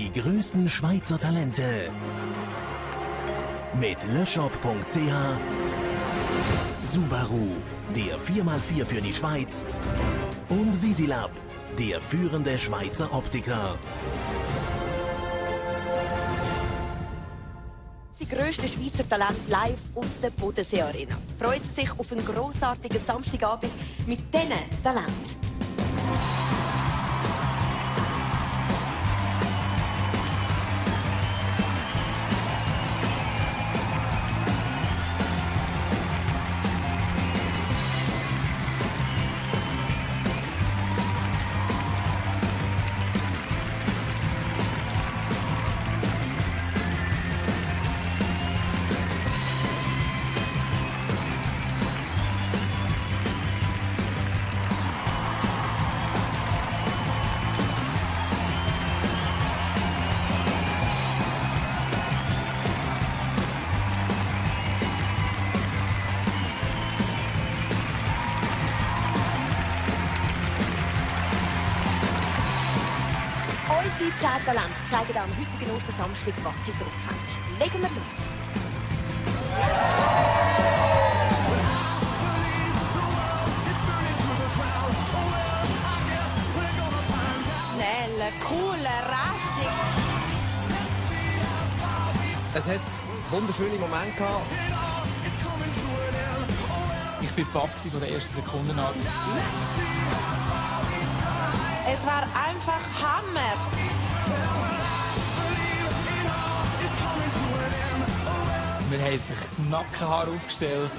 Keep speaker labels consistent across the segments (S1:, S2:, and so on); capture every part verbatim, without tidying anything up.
S1: Die größten Schweizer Talente. Mit leshop punkt c h. Subaru, der vier mal vier für die Schweiz. Und Visilab, der führende Schweizer Optiker.
S2: Die grössten Schweizer Talente live aus der Bodensee Arena. Freut Sie sich auf einen grossartigen Samstagabend mit diesen Talenten. Unsere zehn Talente zeigen am heutigen Open Samstag, was sie drauf haben. Legen wir los. Schnell, cool, rassig.
S3: Es hat wunderschöne Momente gehabt.
S4: Ich war baff von der ersten Sekunde an.
S2: Es war einfach Hammer.
S4: Wir haben sich Nackenhaare aufgestellt.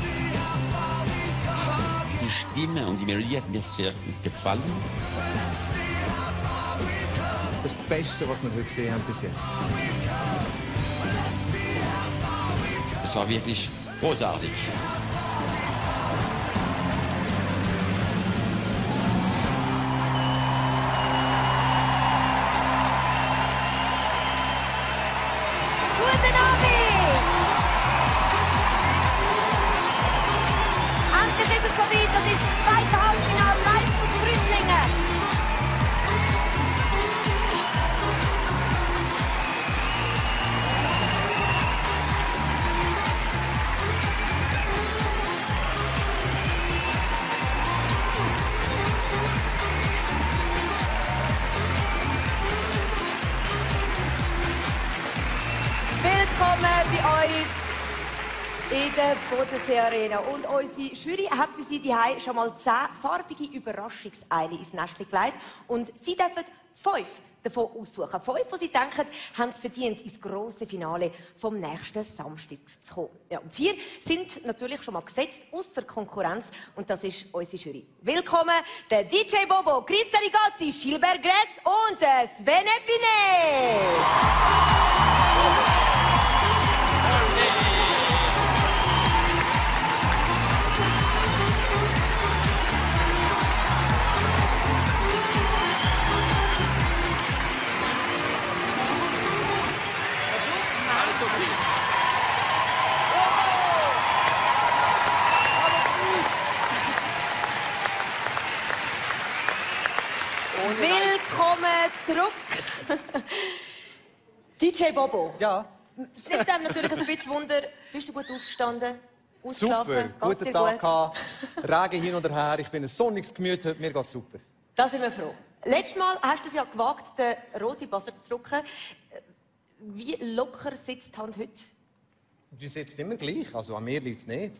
S5: Die Stimme und die Melodie hat mir sehr gut gefallen.
S3: Das ist das Beste, was wir heute gesehen haben bis jetzt.
S5: Es war wirklich großartig.
S2: Guten Abend! Endlich ist es soweit, das ist das zweite Halbfinale live aus Rüttlingen. Willkommen bei uns in der Bodensee Arena. Und unsere Jury hat für Sie daheim schon mal zehn farbige Überraschungseile ins Nestchen gelegt. Und Sie dürfen fünf davon aussuchen. Fünf, die Sie denken, haben es verdient, ins grosse Finale vom nächsten Samstag zu kommen. Ja, und vier sind natürlich schon mal gesetzt, außer Konkurrenz. Und das ist unsere Jury. Willkommen, der D J Bobo, Christa Rigazzi, Gilbert Gretz und der Sven Epine. Willkommen zurück. D J Bobo.
S3: Ja.
S2: Es nimmt einem natürlich ein bisschen Wunder. Bist du gut aufgestanden?
S3: Super, guten Tag gehabt. Regen hin und her. Ich bin ein sonniges Gemüt heute. Mir geht's super.
S2: Da sind wir froh. Letztes Mal hast du es ja gewagt, den roten Buzzer zu drücken. Wie locker sitzt die Hand heute?
S3: Du sitzt immer gleich. Also an mir liegt es nicht.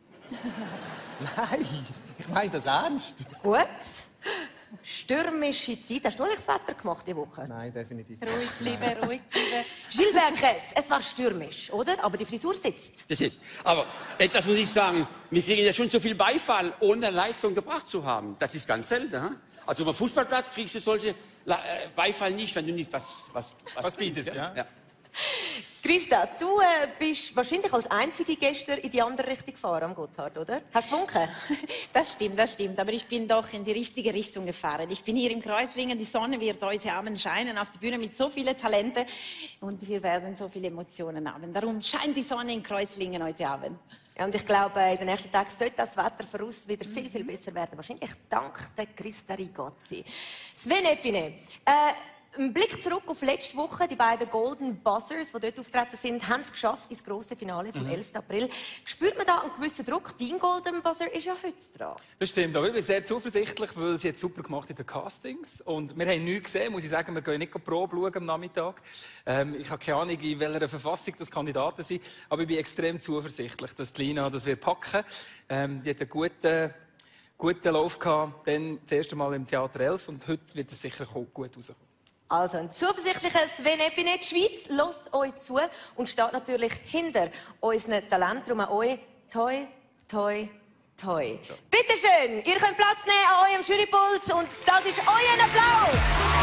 S3: Nein, ich meine das ernst.
S2: Gut. Stürmische Zeit. Hast du eigentlich das Wetter gemacht diese Woche?
S3: Nein, definitiv.
S2: Ruhig bleiben, ruhig bleiben. Gilbert Kress, es war stürmisch, oder? Aber die Frisur sitzt.
S5: Das ist. Aber etwas muss ich sagen, wir kriegen ja schon so viel Beifall, ohne Leistung gebracht zu haben. Das ist ganz selten. Hm? Also auf dem Fußballplatz kriegst du solche Beifall nicht, wenn du nicht was, was, was,
S4: Was bietest, ja?
S5: ja.
S2: Christa, du äh, bist wahrscheinlich als Einzige gestern in die andere Richtung gefahren am Gotthard, oder? Hast du gewunken?
S6: Das stimmt, das stimmt. Aber ich bin doch in die richtige Richtung gefahren. Ich bin hier in Kreuzlingen. Die Sonne wird heute Abend scheinen auf der Bühne mit so vielen Talenten. Und wir werden so viele Emotionen haben. Darum scheint die Sonne in Kreuzlingen heute Abend.
S2: Ja, und ich glaube, in den nächsten Tagen sollte das Wetter für uns wieder viel, viel besser werden. Wahrscheinlich dank der Christa Rigazzi. Sven Epine, äh, Ein Blick zurück auf letzte Woche. Die beiden Golden Buzzers, die dort auftreten sind, haben es geschafft ins grosse Finale vom mhm. elften April. Spürt man da einen gewissen Druck? Dein Golden Buzzer ist ja heute dran. Das stimmt, aber ich bin sehr zuversichtlich, weil sie jetzt super gemacht in den Castings. Und wir haben nichts gesehen, muss ich sagen. Wir gehen nicht Probe schauen am Nachmittag. Ähm, ich habe keine Ahnung, in welcher Verfassung das Kandidaten sind. Aber ich bin extrem zuversichtlich, dass die Lina das wird packen. Ähm, die hat einen guten, guten Lauf gehabt, dann das erste Mal im Theater elf. Und heute wird es sicher auch gut rauskommen. Also ein zuversichtliches «Wenn ich bin nicht Schweiz», hört euch zu und steht natürlich hinter unseren Talenten. Darum an euch toi, toi, toi. Ja. Bitte schön, ihr könnt Platz nehmen an eurem Jurypult und das ist euer Applaus.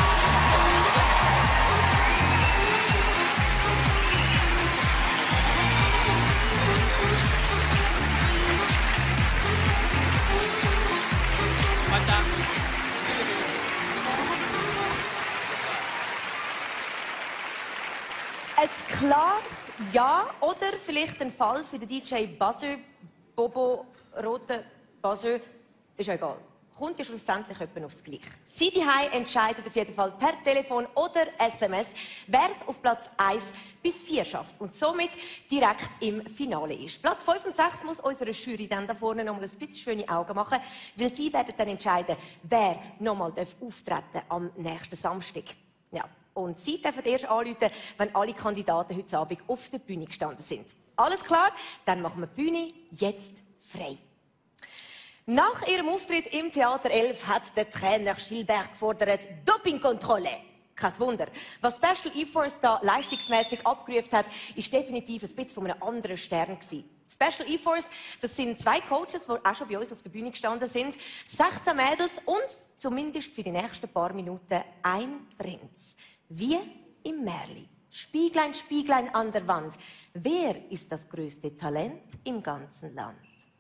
S2: Ein klares Ja oder vielleicht ein Fall für den D J Buzzer, Bobo, roter Buzzer, ist ja egal. Kommt ja schlussendlich jemand aufs Gleiche. Sie die Hause entscheidet auf jeden Fall per Telefon oder S M S, wer es auf Platz eins bis vier schafft und somit direkt im Finale ist. Platz fünf und sechs muss unsere Jury dann da vorne noch mal ein bisschen schöne Augen machen, weil sie werden dann entscheiden, wer noch mal auftreten darf am nächsten Samstag. Ja. Und Sie dürfen erst anrufen, wenn alle Kandidaten heute Abend auf der Bühne gestanden sind. Alles klar? Dann machen wir die Bühne jetzt frei. Nach ihrem Auftritt im Theater elf hat der Trainer Stilberg gefordert, Dopingkontrolle. Kein Wunder. Was Special E-Force da leistungsmäßig abgerufen hat, ist definitiv ein bisschen von einem anderen Stern gewesen. Special E-Force, das sind zwei Coaches, die auch schon bei uns auf der Bühne gestanden sind, sechzehn Mädels und zumindest für die nächsten paar Minuten ein Prinz. Wie im Märli. Spieglein, Spieglein an der Wand. Wer ist das größte Talent im ganzen Land?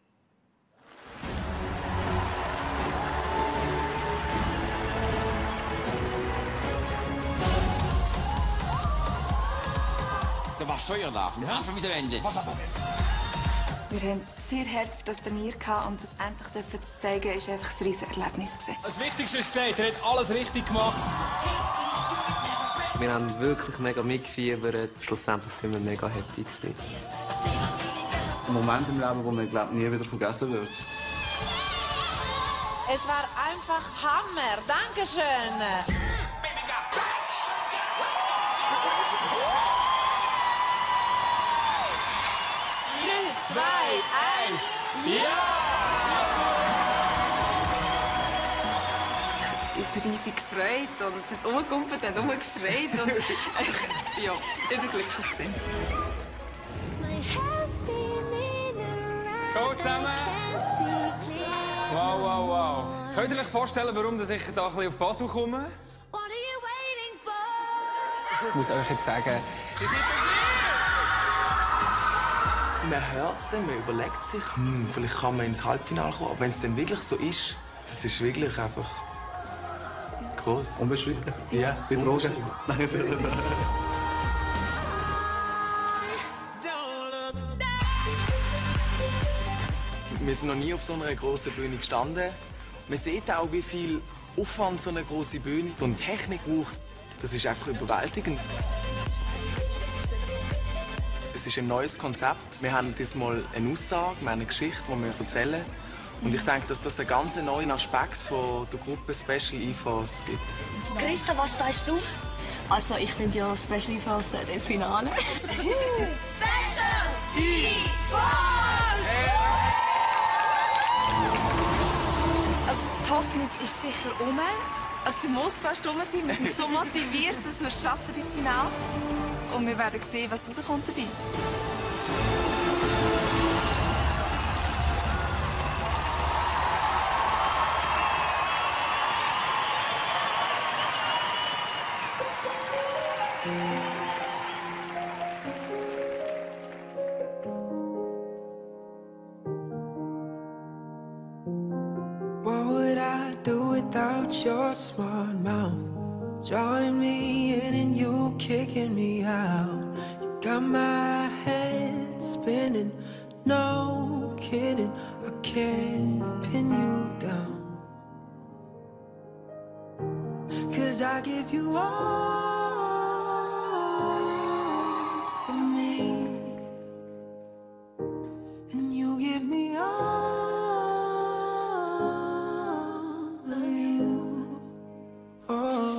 S5: Da warst Feuer da, von Anfang bis am Ende.
S7: Wir haben sehr hart für das Turnier gehabt und das endlich zu zeigen, ist einfach ein riesiges Erlebnis gewesen.
S4: Das Wichtigste ist gesagt, er hat alles richtig gemacht.
S8: Wir haben wirklich mega mitgefiebert. Schlussendlich sind wir mega happy gewesen.
S9: Ein Moment im Leben, den man glaub, nie wieder vergessen wird.
S6: Es war einfach Hammer. Dankeschön. Drei, zwei, eins, ja!
S7: uns riesig gefreut und sind rumgekumpelt und rumgeschreit und ich, ja, ich war glücklich gewesen.
S4: Ciao zusammen! Wow, wow, wow. Könnt ihr euch vorstellen, warum ich da ein bisschen auf Basel komme? Ich muss euch jetzt sagen,
S10: man hört es dann, man überlegt sich, hm, vielleicht kann man ins Halbfinale kommen. Aber wenn es dann wirklich so ist, das ist wirklich einfach groß.
S9: Unbeschrieben?
S10: Ja, wie Drogen. Wir sind noch nie auf so einer grossen Bühne gestanden. Man sieht auch, wie viel Aufwand so eine grosse Bühne und Technik braucht. Das ist einfach überwältigend. Es ist ein neues Konzept. Wir haben diesmal eine Aussage, wir haben eine Geschichte, die wir erzählen. Und ich denke, dass das einen ganz neuen Aspekt von der Gruppe Special E-Force gibt.
S11: Christa, was sagst du? Also, ich finde ja Special E-Force ins Finale. Special E-Force!
S7: Also, die Hoffnung ist sicher um. Also, sie muss fast um sein. Wir sind so motiviert, dass wir es schaffen ins Finale. Und wir werden sehen, was rauskommt dabei.
S12: What would I do without your smart mouth? Drawing me in and you kicking me out. You got my head spinning, no kidding. I can't pin you down. Cause I I give you all of me, and you give me all of you. Oh.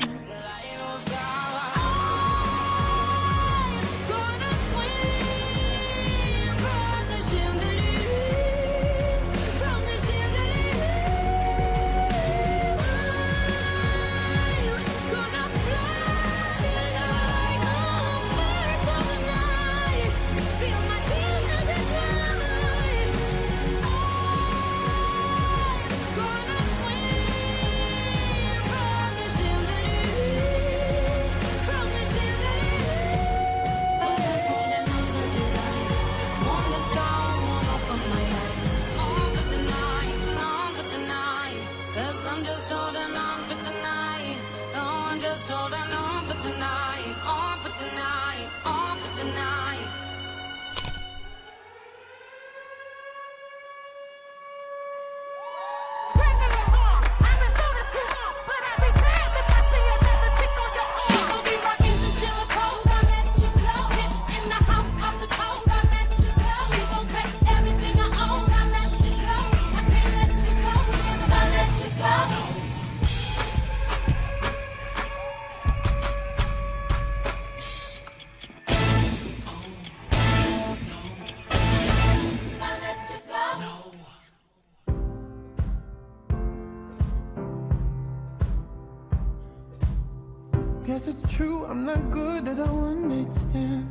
S12: Guess it's true, I'm not good at a one-night stand,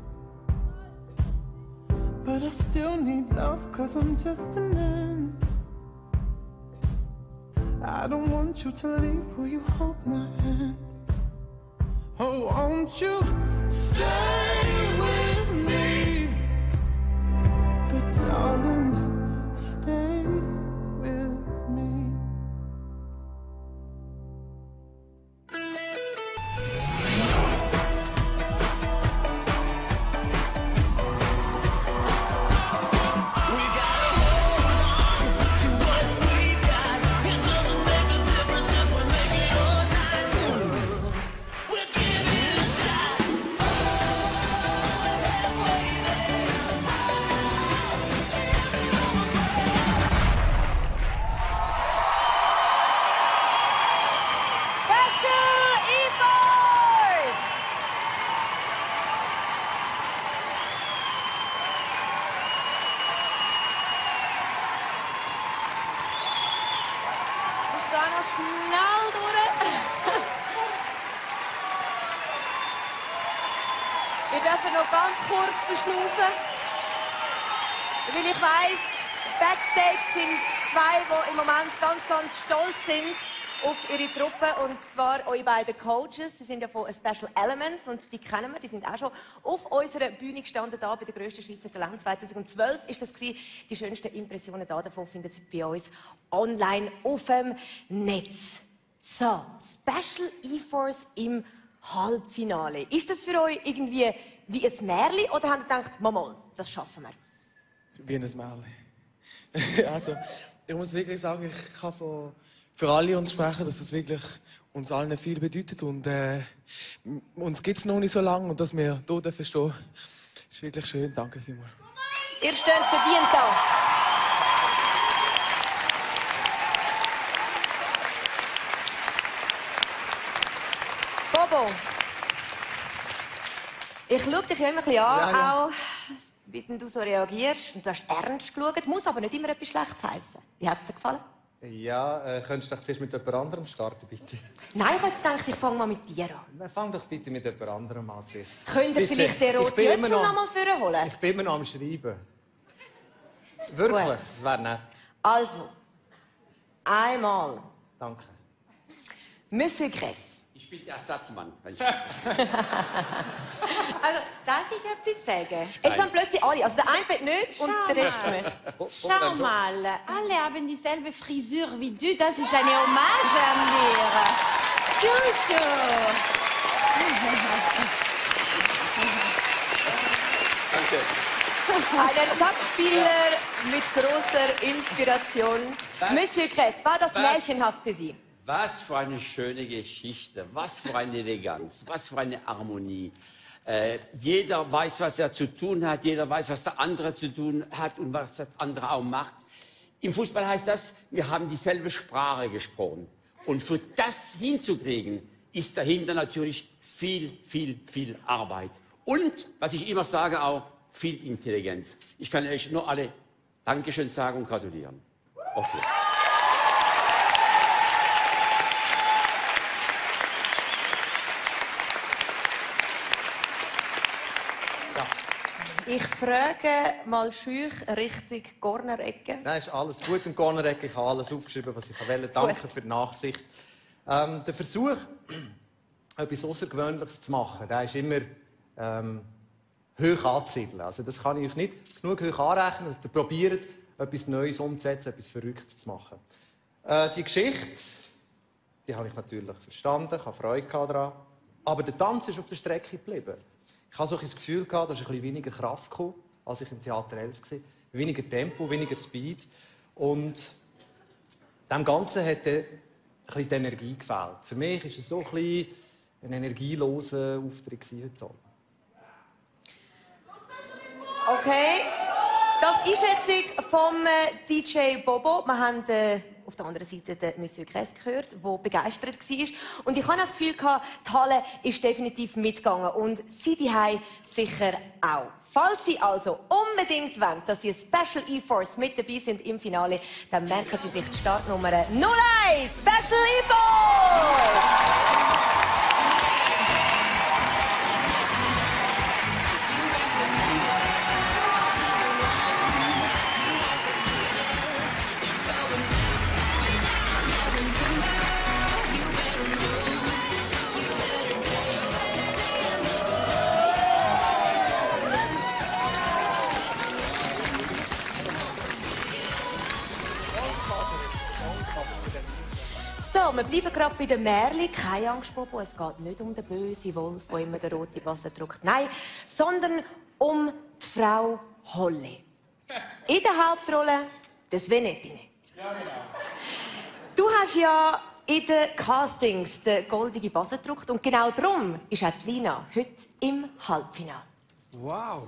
S12: but I still need love, cause I'm just a man. I don't want you to leave, will you hold my hand? Oh, won't you stay with me? But darling, stay with me.
S2: Wir dürfen noch ganz kurz verschnaufen, weil ich weiss, Backstage sind zwei, die im Moment ganz, ganz stolz sind auf ihre Truppe, und zwar eure beiden Coaches. Sie sind ja von Special Elements und die kennen wir, die sind auch schon auf unserer Bühne gestanden, da bei der grössten Schweizer Talent. zweitausendzwölf ist das gewesen. Die schönsten Impressionen davon finden Sie bei uns online auf dem Netz. So, Special E-Force im Halbfinale. Ist das für euch irgendwie wie ein Märchen oder habt ihr gedacht, Mama, das schaffen wir?
S10: Wie ein Märchen. Also, ich muss wirklich sagen, ich kann von, für alle uns sprechen, dass es wirklich uns allen viel bedeutet. Und äh, uns gibt es noch nicht so lange, und dass wir hier verstehen, ist wirklich schön. Danke vielmals.
S2: Ihr steht verdient da. Bobo, ich schaue dich immer ein bisschen an, ja, ja. auch wie du so reagierst. Und du hast ernst geschaut, muss aber nicht immer etwas Schlechtes heissen. Wie hat es dir gefallen?
S3: Ja, äh, könntest du doch zuerst mit jemand anderem starten, bitte?
S2: Nein, ich habe jetzt gedacht, ich fange mal mit dir an.
S3: Na, fang doch bitte mit jemand anderem an zuerst.
S2: Könnt ihr vielleicht den roten Jöpfel noch, noch mal vorholen?
S3: Ich bin immer noch am Schreiben. Wirklich, gut. Das wäre nett.
S2: Also, einmal.
S3: Danke.
S2: Monsieur Kress.
S5: Ich bin der Ersatzmann.
S6: Also, darf ich etwas sagen?
S2: Jetzt haben plötzlich alle, also der eine will nicht und
S6: Schau
S2: der Rest
S6: mal.
S2: nicht.
S6: Schau mal, alle haben dieselbe Frisur wie du. Das ist eine Hommage an dir. Schuschu.
S3: Danke.
S2: Ein Ersatzspieler mit großer Inspiration. Was? Monsieur Kress, war das märchenhaft für Sie?
S5: Was für eine schöne Geschichte, was für eine Eleganz, was für eine Harmonie. Äh, jeder weiß, was er zu tun hat, jeder weiß, was der andere zu tun hat und was der andere auch macht. Im Fußball heißt das, wir haben dieselbe Sprache gesprochen. Und für das hinzukriegen, ist dahinter natürlich viel, viel, viel Arbeit. Und, was ich immer sage, auch viel Intelligenz. Ich kann euch nur alle Dankeschön sagen und gratulieren. Okay.
S2: Ich frage mal schüch Richtung Cornerecke.
S3: Nein, ist alles gut im Cornerecke. Ich habe alles aufgeschrieben, was ich wollte. Danke gut. Für die Nachsicht. Ähm, der Versuch, etwas Außergewöhnliches zu machen, der ist immer ähm, hoch anzusiedeln. Also das kann ich euch nicht genug hoch anrechnen. Also, ihr probiert, etwas Neues umzusetzen, etwas Verrücktes zu machen. Äh, die Geschichte, die habe ich natürlich verstanden, ich habe Freude daran. Aber der Tanz ist auf der Strecke geblieben. Ich hatte so das Gefühl, dass es ein bisschen weniger Kraft kam, als ich im Theater elf war. Weniger Tempo, weniger Speed. Und dem Ganzen hat ein bisschen die Energie gefehlt. Für mich war es so ein, bisschen ein energieloser Auftritt heute Abend.
S2: Okay. Das ist Einschätzung vom D J Bobo. Wir haben äh, auf der anderen Seite den Monsieur Kress gehört, der begeistert war. Und ich hatte das Gefühl, die Halle ist definitiv mitgegangen. Und Sie daheim sicher auch. Falls Sie also unbedingt wollen, dass Sie Special E-Force mit dabei sind im Finale, dann merken Sie sich die Startnummer null eins Special E-Force! So, wir bleiben gerade bei den Märchen. Keine Angst, Bobo, es geht nicht um den bösen Wolf, der immer den roten Bassen drückt. Nein, sondern um die Frau Holle. In der Hauptrolle des Venepinet.
S4: Ja, genau.
S2: Du hast ja in den Castings den goldenen Bassen gedrückt und genau darum ist auch Lina heute im Halbfinale.
S4: Wow.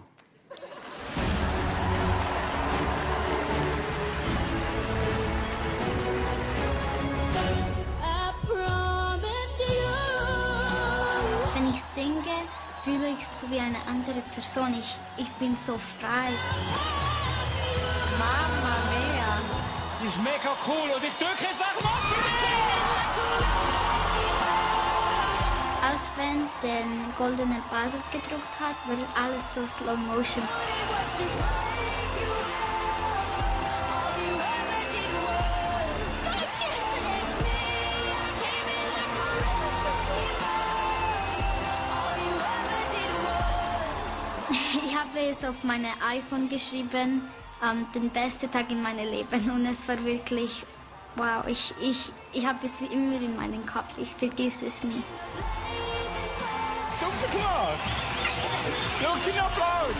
S13: Wenn ich singe, fühle ich so wie eine andere Person. Ich, ich bin so frei.
S4: Mama mia! Es ist mega cool und ich drücke jetzt nach dem
S13: Als Sven den goldenen Buzzer gedruckt hat, war alles so Slow Motion. Ich habe es auf mein iPhone geschrieben, ähm, den besten Tag in meinem Leben. Und es war wirklich, wow, ich, ich, ich habe es immer in meinem Kopf, ich vergesse es nie.
S4: Super klar! Schau den Applaus!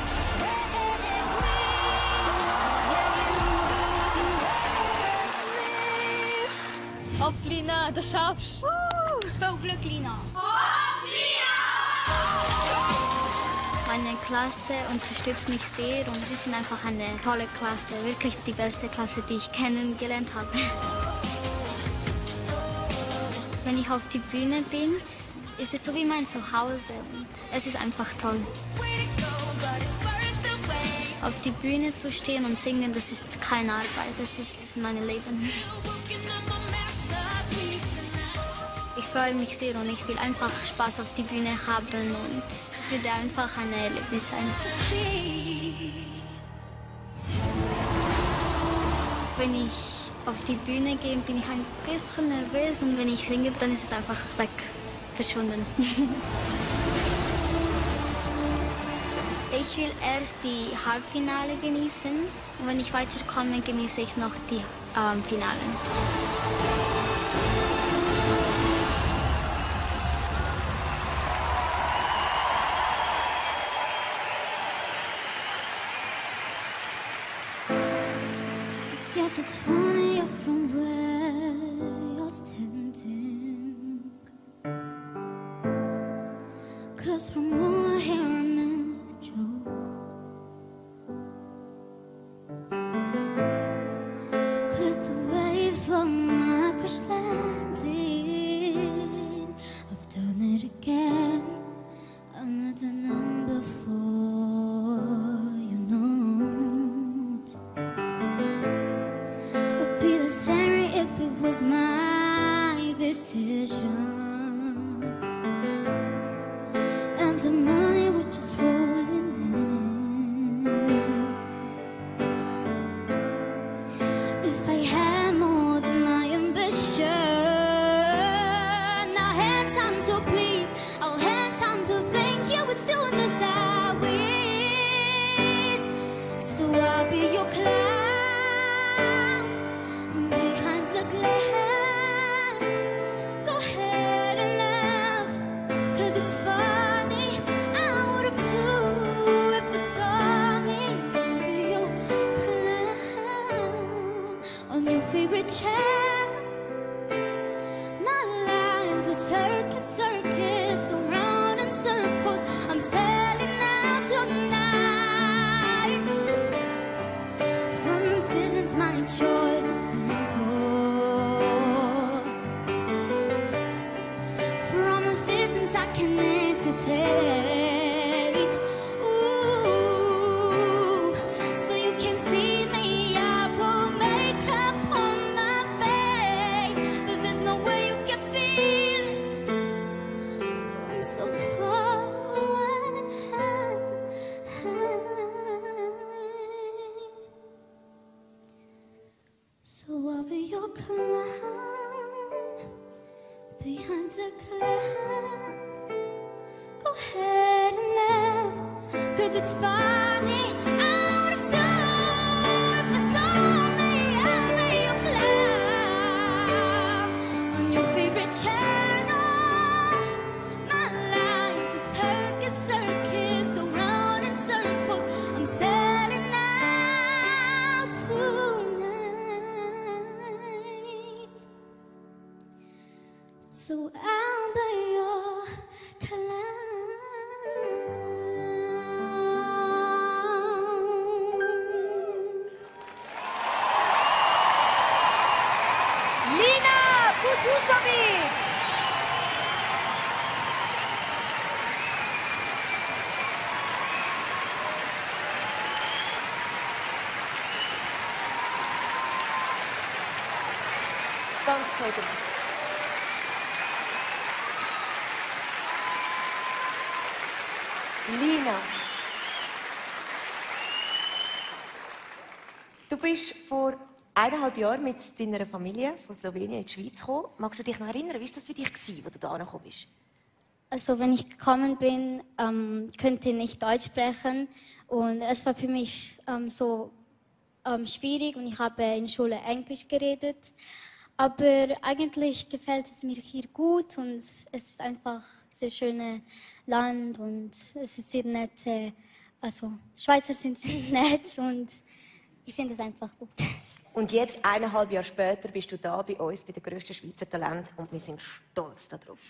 S11: Ob, Lina, das schaffst du!
S13: Viel Glück, Lina! Meine Klasse unterstützt mich sehr und sie sind einfach eine tolle Klasse, wirklich die beste Klasse, die ich kennengelernt habe. Wenn ich auf die Bühne bin, ist es so wie mein Zuhause und es ist einfach toll. Auf die Bühne zu stehen und singen, das ist keine Arbeit, das ist mein Leben. Ich freue mich sehr und ich will einfach Spaß auf die Bühne haben und es wird einfach ein Erlebnis sein. Wenn ich auf die Bühne gehe, bin ich ein bisschen nervös und wenn ich singe, dann ist es einfach weg, verschwunden. Ich will erst die Halbfinale genießen und wenn ich weiterkomme, genieße ich noch die ähm, Finalen.
S12: Yes, it's funny you're from way you're tinted.
S13: 'cause from all I hear I miss the joke. Clipped away from my crash landing. I've done it again. Another number for your note. Would be the same if it was my decision. And the money was just rolling in. If I had more than my ambition, I'll hand time to please, I'll hand time to thank you as soon as I win. So I'll be your clown behind the glass. Go ahead and laugh, 'cause it's funny. Out of two, if it's on me, I'll be your clown on your favorite channel. My life's a circus, circus, around in circles. I'm selling out tonight. From a distance, my choice is simple. From a distance, I can entertain. Ooh, so you can see me. I put makeup on my face, but there's no way you can feel it from so far away. So I'll be your clown behind the glass. Go ahead and laugh, 'cause it's funny. Out of two, if it's on me, I'll be your clown on your favorite channel. My life's a circus, circus, around in circles. I'm selling out tonight. So I'll be your clown.
S2: Lina Kutusovic! Ganz toll gemacht. Lina, du bist vor eineinhalb Jahren mit deiner Familie von Slowenien in die Schweiz gekommen. Magst du dich noch erinnern, wie war das für dich, als du da gekommen bist?
S13: Also wenn ich gekommen bin, ähm, konnte ich nicht Deutsch sprechen und es war für mich ähm, so ähm, schwierig und ich habe in der Schule Englisch geredet. Aber eigentlich gefällt es mir hier gut und es ist einfach ein sehr schönes Land und es ist sehr nett. Also Schweizer sind sehr nett und ich finde es einfach gut.
S2: Und jetzt, eineinhalb Jahre später, bist du da bei uns, bei den grössten Schweizer Talenten und wir sind stolz darauf.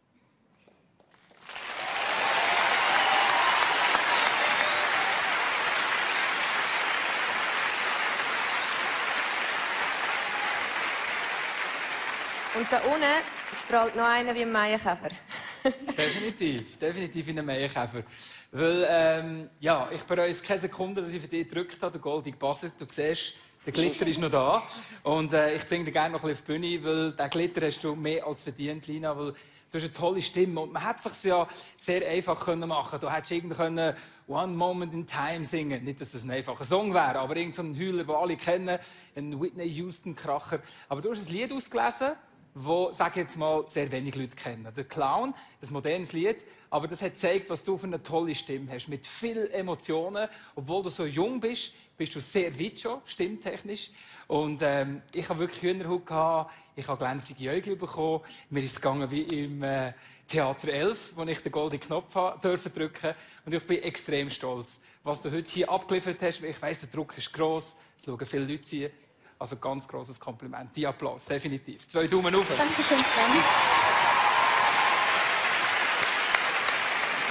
S2: Und da unten strahlt noch einer wie ein Maienkäfer.
S4: Definitiv, definitiv wie ein Maienkäfer. Weil, ähm, ja, ich bereue es keine Sekunde, dass ich für dich gedrückt habe, der goldige Buzzer. Du siehst, der Glitter ist noch da. Und äh, ich bringe dir gerne noch ein bisschen auf die Bühne, weil den Glitter hast du mehr als verdient, Lina. Weil du hast eine tolle Stimme und man hätte es sich ja sehr einfach machen können. Du hättest irgendwie können One Moment in Time singen. Nicht, dass es ein einfacher Song wäre, aber irgendein so Heuler, den alle kennen, ein Whitney Houston-Kracher. Aber du hast ein Lied ausgelesen, das, sage ich jetzt mal, sehr wenig Leute kennen. Der Clown, ein modernes Lied, aber das hat gezeigt, was du für eine tolle Stimme hast, mit vielen Emotionen. Obwohl du so jung bist, bist du sehr weit schon, stimmtechnisch. Und ähm, ich habe wirklich Hühnerhaut gehabt, ich habe glänzige Äugel bekommen. Mir ist es gegangen wie im äh, Theater elf, wo ich den goldenen Knopf durfte drücken. Und ich bin extrem stolz, was du heute hier abgeliefert hast. Ich weiss, der Druck ist gross, es schauen viele Leute zu. Also ganz grosses Kompliment. Die Applaus, definitiv. Zwei Daumen hoch.
S13: Dankeschön, Sven.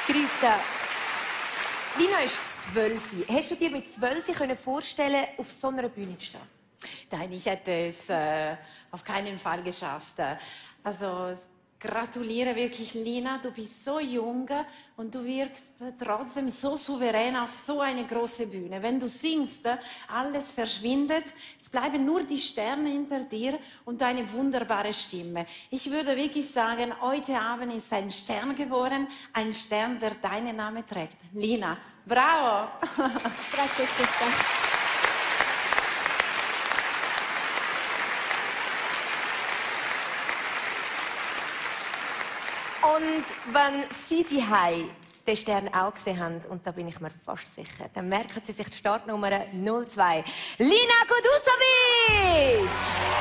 S2: Christa, Lina ist zwölf. Hättest du dir mit zwölf vorstellen, auf so einer Bühne zu stehen?
S6: Nein, ich hätte es äh, auf keinen Fall geschafft. Also, gratuliere wirklich, Lina. Du bist so jung und du wirkst trotzdem so souverän auf so eine große Bühne. Wenn du singst, alles verschwindet. Es bleiben nur die Sterne hinter dir und deine wunderbare Stimme. Ich würde wirklich sagen, heute Abend ist ein Stern geworden, ein Stern, der deinen Namen trägt. Lina, bravo!
S13: Grazie, Christa.
S2: Und wenn Sie die Hai den Stern auch gesehen haben, und da bin ich mir fast sicher, dann merken Sie sich die Startnummer null zwei. Lina Kudusovic!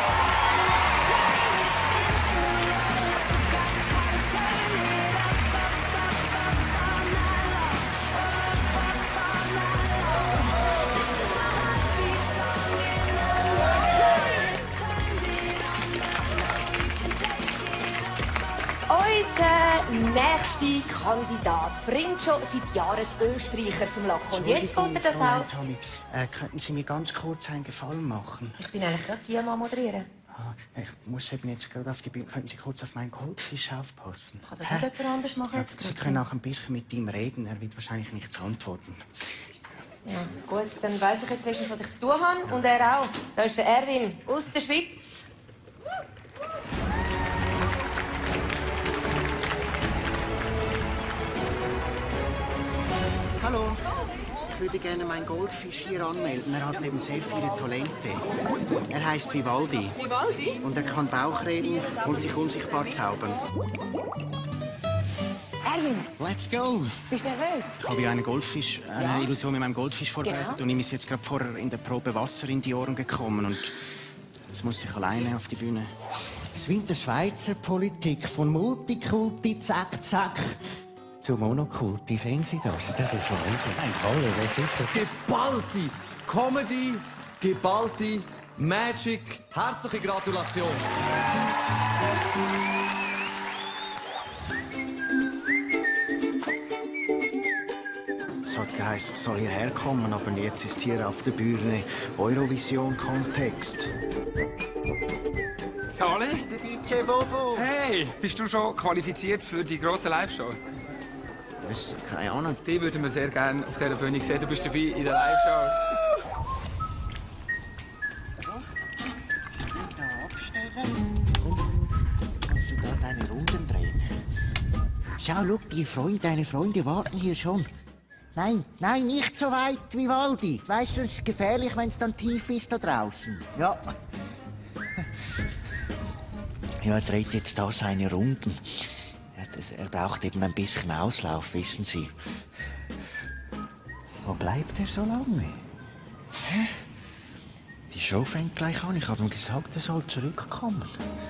S2: Unser nächster Kandidat bringt schon seit Jahren die Österreicher zum Lachen. Und jetzt kommt er das auch.
S14: Tommy, äh, könnten Sie mir ganz kurz einen Gefallen machen?
S2: Ich bin eigentlich gerade Sie mal moderieren.
S14: Ah, ich muss eben jetzt gerade auf die Bühne. Könnten Sie kurz auf meinen Goldfisch aufpassen?
S2: Kann das nicht jemand anders machen
S14: Ja,
S2: jetzt
S14: Sie
S2: gerade?
S14: können auch ein bisschen mit ihm reden. Er wird wahrscheinlich nichts antworten.
S2: Ja, gut, dann weiss ich jetzt wenigstens, was ich zu tun habe. Und er auch. Da ist der Erwin aus der Schweiz.
S14: Hallo. Ich würde gerne meinen Goldfisch hier anmelden. Er hat eben sehr viele Talente. Er heißt Vivaldi.
S15: Vivaldi?
S14: Und er kann Bauch reden und sich unsichtbar zaubern.
S15: Erwin,
S14: Let's go!
S15: bist du nervös?
S14: Ich habe ja eine Goldfisch, eine
S15: Ja.
S14: Illusion mit meinem Goldfisch vorbereitet.
S15: Genau.
S14: Und ihm ist jetzt gerade vorher in der Probe Wasser in die Ohren gekommen. Und jetzt muss ich alleine auf die Bühne.
S16: Das wie in der Schweizer Politik. Von Multikulti, zack, zack, zu Monokulti. Sehen Sie das? Das ist Wahnsinn. Ein Toller, das ist so.
S17: Geballte Comedy, geballte Magic. Herzliche Gratulation.
S14: Es hat geheißen, ich soll hierher kommen, aber jetzt ist hier auf der Bühne Eurovision-Kontext.
S18: Sali?
S14: Der D J Bobo.
S18: Hey, bist du schon qualifiziert für die grossen Live-Shows?
S14: Das, keine Ahnung.
S18: Die würden wir sehr gerne auf dieser Bühne sehen. Du bist dabei in der Live-Show.
S16: Da abstellen. Komm, kannst du da deine Runden drehen? Schau, schau, die Freunde, deine Freunde warten hier schon. Nein, nein, nicht so weit, Vivaldi. Weißt du, es ist gefährlich, wenn es dann tief ist da draußen. Ja. Ja, er dreht jetzt da seine Runden. Ja, das, er braucht eben ein bisschen Auslauf, wissen Sie. Wo bleibt er so lange? Hä? Die Show fängt gleich an. Ich habe ihm gesagt, er soll zurückkommen.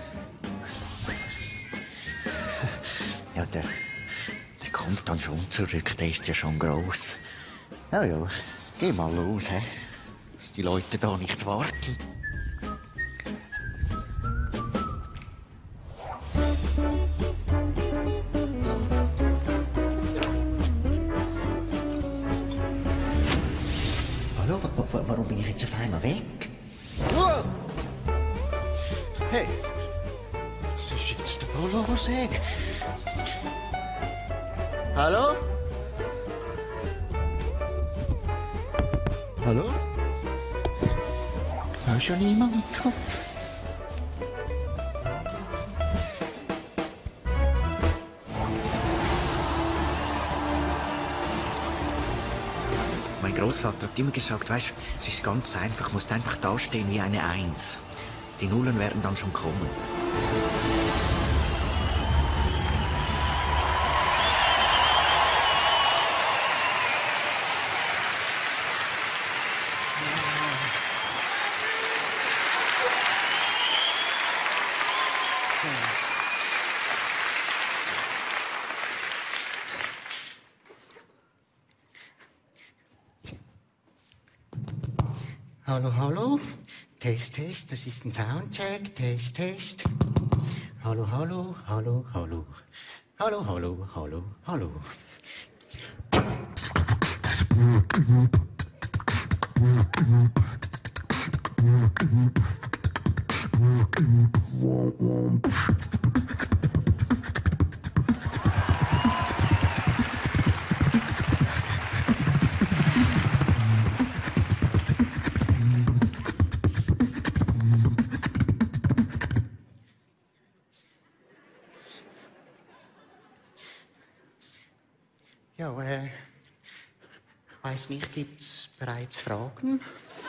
S16: Ja, der, der kommt dann schon zurück. Der ist ja schon groß. Ja, ja, geh mal los, hä? Dass die Leute da nicht warten. Hallo, wa- wa- warum bin ich jetzt auf einmal weg? Oh! Hey, was ist jetzt da los, ey? Hallo? Hallo? Da ist ja niemand im Topf. Mein Großvater hat immer gesagt, weißt, es ist ganz einfach, musst einfach dastehen wie eine Eins. Die Nullen werden dann schon kommen. Hallo, hallo. Test, Test, das ist ein Soundcheck. Test, Test. Hallo, hallo, hallo, hallo. Hallo, hallo, hallo, hallo.
S14: Ja, äh, ich weiss nicht, gibt es bereits Fragen?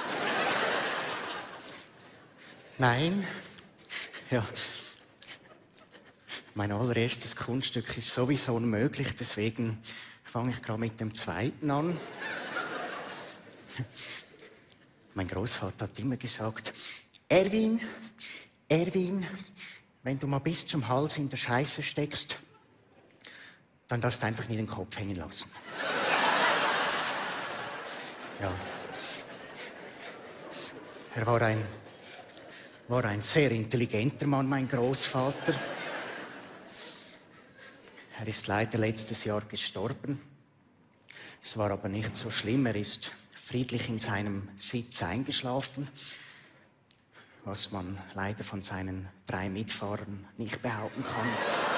S14: Nein? Ja. Mein allererstes Kunststück ist sowieso unmöglich, deswegen fange ich gerade mit dem zweiten an. Mein Großvater hat immer gesagt, Erwin, Erwin, wenn du mal bis zum Hals in der Scheiße steckst, dann darfst du einfach nie den Kopf hängen lassen. Ja. Er war ein, war ein sehr intelligenter Mann, mein Großvater. Er ist leider letztes Jahr gestorben. Es war aber nicht so schlimm. Er ist friedlich in seinem Sitz eingeschlafen, was man leider von seinen drei Mitfahrern nicht behaupten kann.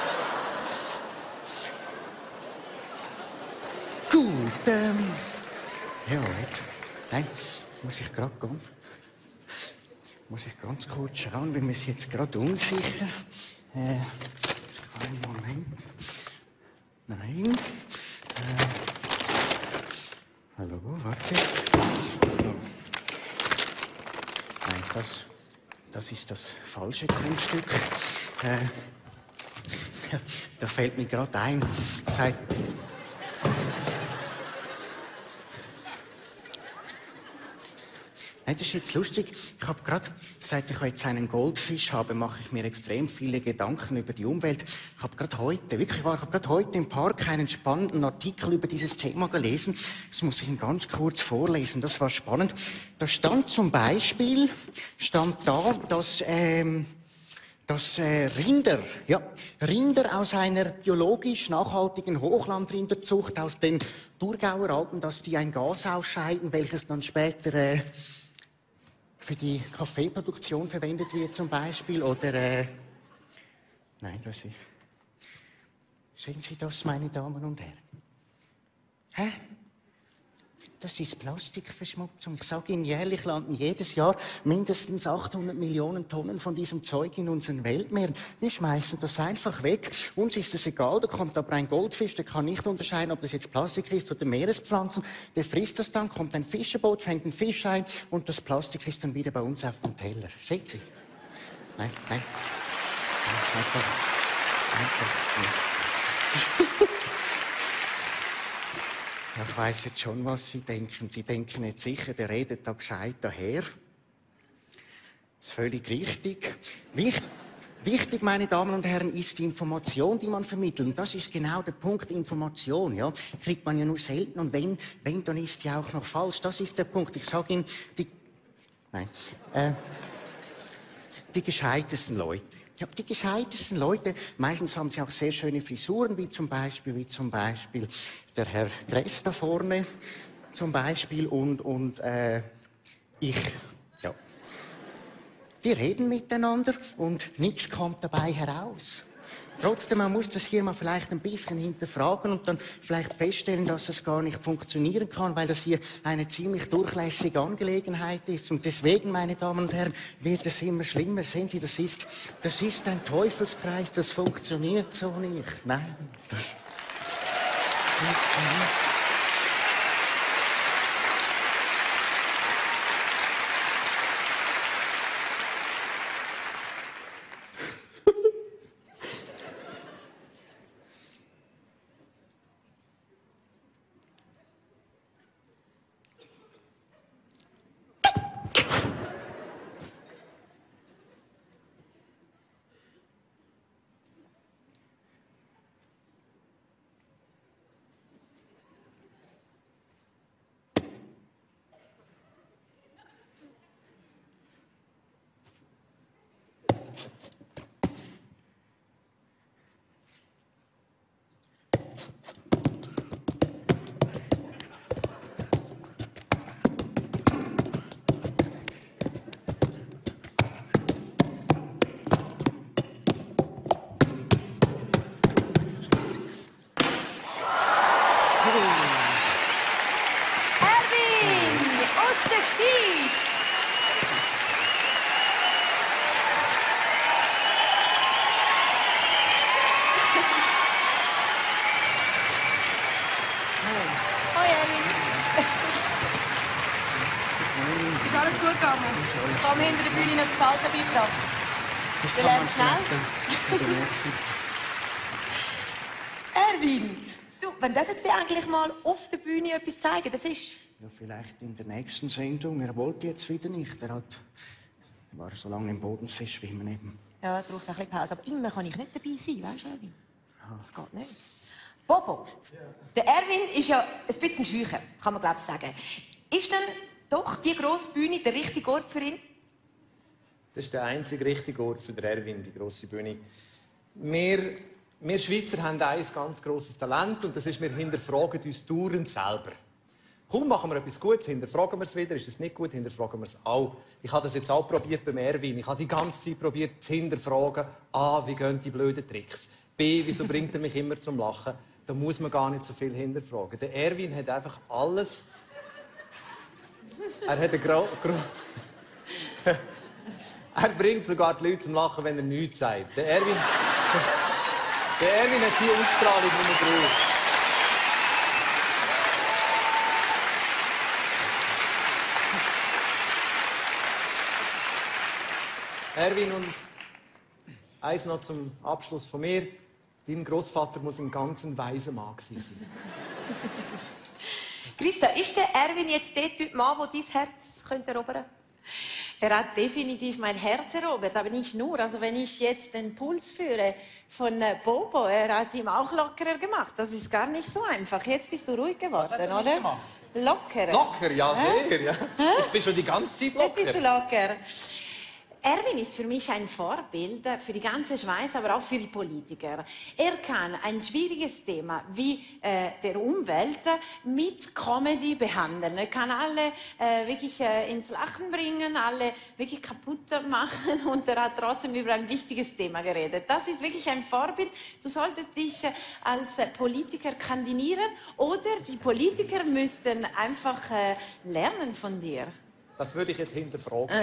S14: Gut, ähm, ja, jetzt, nein, muss ich gerade gehen. Muss ich ganz kurz schauen, wir sind jetzt gerade unsicher. Äh, einen Moment. Nein. Äh, hallo, warte. Oh. Nein, das, das ist das falsche Kunststück. Äh, ja, da fällt mir gerade ein, seit... Nein, das ist jetzt lustig. Ich habe gerade, seit ich jetzt einen Goldfisch habe, mache ich mir extrem viele Gedanken über die Umwelt. Ich habe gerade heute, wirklich wahr, ich habe gerade heute im Park einen spannenden Artikel über dieses Thema gelesen. Das muss ich Ihnen ganz kurz vorlesen. Das war spannend. Da stand zum Beispiel, stand da, dass, ähm, dass äh, Rinder, ja, Rinder aus einer biologisch nachhaltigen Hochlandrinderzucht aus den Thurgauer Alpen, dass die ein Gas ausscheiden, welches dann später äh, für die Kaffeeproduktion verwendet wird zum Beispiel, oder... Äh Nein, das ist... Sehen Sie das, meine Damen und Herren? Hä? Das ist Plastikverschmutzung. Ich sage Ihnen, jährlich landen jedes Jahr mindestens achthundert Millionen Tonnen von diesem Zeug in unseren Weltmeeren. Wir schmeißen das einfach weg. Uns ist es egal, da kommt aber ein Goldfisch, der kann nicht unterscheiden, ob das jetzt Plastik ist oder Meerespflanzen. Der frisst das dann, kommt ein Fischerboot, fängt einen Fisch ein und das Plastik ist dann wieder bei uns auf dem Teller. Sehen Sie? Nein, nein. Nein, einfach. Einfach. Nein. Ich weiss jetzt schon, was Sie denken. Sie denken jetzt sicher, der redet da gescheit daher. Das ist völlig richtig. Wicht, wichtig, meine Damen und Herren, ist die Information, die man vermittelt. Und das ist genau der Punkt, Information. Ja? Kriegt man ja nur selten. Und wenn, wenn, dann ist die auch noch falsch. Das ist der Punkt. Ich sage Ihnen, die, nein, äh, die gescheitesten Leute. Ja, die gescheitesten Leute, meistens haben sie auch sehr schöne Frisuren, wie zum Beispiel, wie zum Beispiel der Herr Gress da vorne, zum Beispiel, und, und äh, ich, ja. Die reden miteinander und nichts kommt dabei heraus. Trotzdem, man muss das hier mal vielleicht ein bisschen hinterfragen und dann vielleicht feststellen, dass es gar nicht funktionieren kann, weil das hier eine ziemlich durchlässige Angelegenheit ist. Und deswegen, meine Damen und Herren, wird es immer schlimmer. Sehen Sie, das ist, das ist ein Teufelskreis, das funktioniert so nicht. Nein, das funktioniert so.
S7: alles gut gegangen?
S2: Komm hinter der Bühne noch das Alter beigebracht. Wir lernen schnell. Erwin, du, wann dürfen Sie eigentlich mal auf der Bühne etwas zeigen, der Fisch?
S14: Ja, vielleicht in der nächsten Sendung. Er wollte jetzt wieder nicht. Er, hat, er war so lange im Bodensee schwimmen eben.
S2: Ja, er braucht ein bisschen Pause. Aber immer kann ich nicht dabei sein, weißt du, Erwin? Das geht nicht. Bobo, der Erwin ist ja ein bisschen schücher, kann man glaube ich sagen. Ist denn doch die grosse Bühne der richtige Ort für ihn?
S3: Das ist der einzige richtige Ort für den Erwin, die grosse Bühne. Wir, wir Schweizer haben ein ganz grosses Talent und das ist, wir hinterfragen uns dauernd selber. Kaum machen wir etwas Gutes, hinterfragen wir es wieder. Ist es nicht gut, hinterfragen wir es auch. Ich habe das jetzt auch probiert beim Erwin. Ich habe die ganze Zeit probiert zu hinterfragen. A, wie gehen die blöden Tricks? B, wieso bringt er mich immer zum Lachen? Da muss man gar nicht so viel hinterfragen. Der Erwin hat einfach alles. Er hat eine Gro Gro Er bringt sogar die Leute zum Lachen, wenn er nichts sagt. Der Erwin, der Erwin hat die Ausstrahlung, die man braucht. Erwin, und eins noch zum Abschluss von mir. Dein Großvater muss ein ganz weiser Mann gewesen sein.
S2: Christa, ist der Erwin jetzt der Typ Mann, der dein Herz könnte erobern könnte?
S6: Er hat definitiv mein Herz erobert, aber nicht nur. Also wenn ich jetzt den Puls führe von Bobo, er hat ihn auch lockerer gemacht. Das ist gar nicht so einfach. Jetzt bist du ruhig geworden,
S3: Was hat er
S6: oder?
S3: nicht gemacht?
S6: Lockerer.
S3: Locker, ja, sehr. Ja. Ich bin schon die ganze Zeit locker.
S6: Jetzt bist du locker. Erwin ist für mich ein Vorbild für die ganze Schweiz, aber auch für die Politiker. Er kann ein schwieriges Thema wie äh, der Umwelt mit Comedy behandeln. Er kann alle äh, wirklich äh, ins Lachen bringen, alle wirklich kaputt machen und er hat trotzdem über ein wichtiges Thema geredet. Das ist wirklich ein Vorbild. Du solltest dich äh, als Politiker kandidieren oder die Politiker müssten einfach äh, lernen von dir.
S3: Das würde ich jetzt hinterfragen.
S2: Dann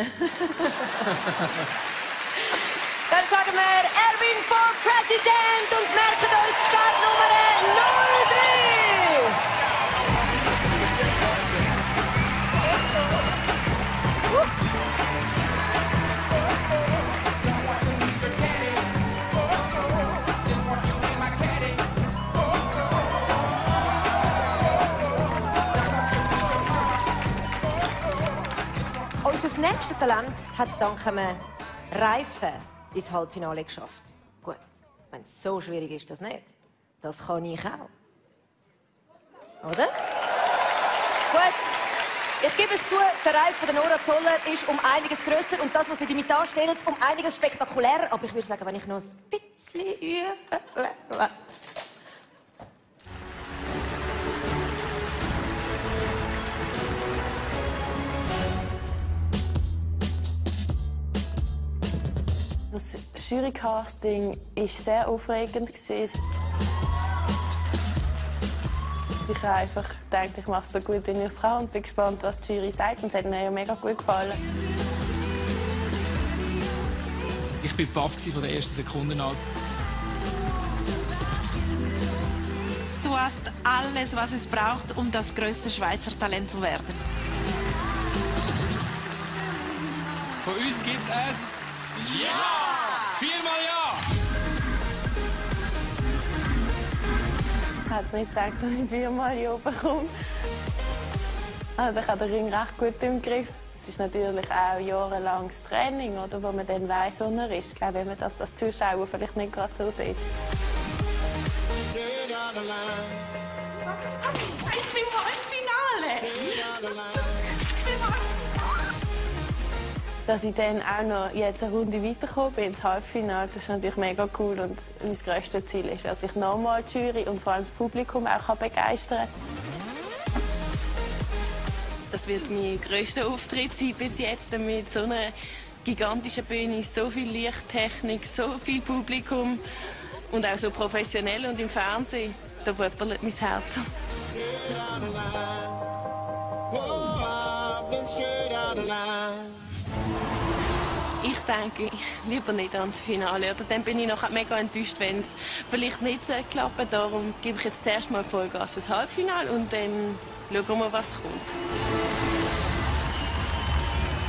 S2: sagen wir Erwin for President und merken uns die Startnummer null drei. Unser nächstes Talent hat dank einem Reifen ins Halbfinale geschafft. Gut, wenn es so schwierig ist, das nicht. Das kann ich auch. Oder? Gut, ich gebe es zu, der Reifen von Nora Zoller ist um einiges grösser und das, was sie damit darstellt, um einiges spektakulärer. Aber ich würde sagen, wenn ich noch ein bisschen übe...
S15: Das Jury-Casting war sehr aufregend. Ich habe einfach gedacht, ich mache es so gut, wie ich es kann und bin gespannt, was die Jury sagt. Und es hat mir ja mega gut gefallen.
S18: Ich war baff von der ersten Sekunde an.
S6: Du hast alles, was es braucht, um das grösste Schweizer Talent zu werden.
S18: Von uns gibt es ein Ja! Viermal Ja!
S15: Ich hätte nicht gedacht, dass ich viermal Ja bekomme. Also ich habe den Ring recht gut im Griff. Es ist natürlich auch jahrelanges Training, oder, wo man dann weiss, wo er ist. Ich glaube, wenn man das als Zuschauer vielleicht nicht gerade so sieht.
S6: Ich bin im Halbfinale!
S15: Dass ich dann auch noch jetzt eine Runde weitergekommen bin ins Halbfinale, das ist natürlich mega cool. Und mein grösstes Ziel ist, dass ich nochmal die Jury und vor allem das Publikum auch begeistern kann.
S19: Das wird mein grösster Auftritt sein bis jetzt, mit so einer gigantischen Bühne, so viel Lichttechnik, so viel Publikum und auch so professionell und im Fernsehen. Da böppert mein Herz. Ich denke lieber nicht ans Finale. Oder dann bin ich nachher mega enttäuscht, wenn es vielleicht nicht so klappt. Darum gebe ich jetzt zuerst mal Vollgas fürs Halbfinale und dann schauen wir, was kommt.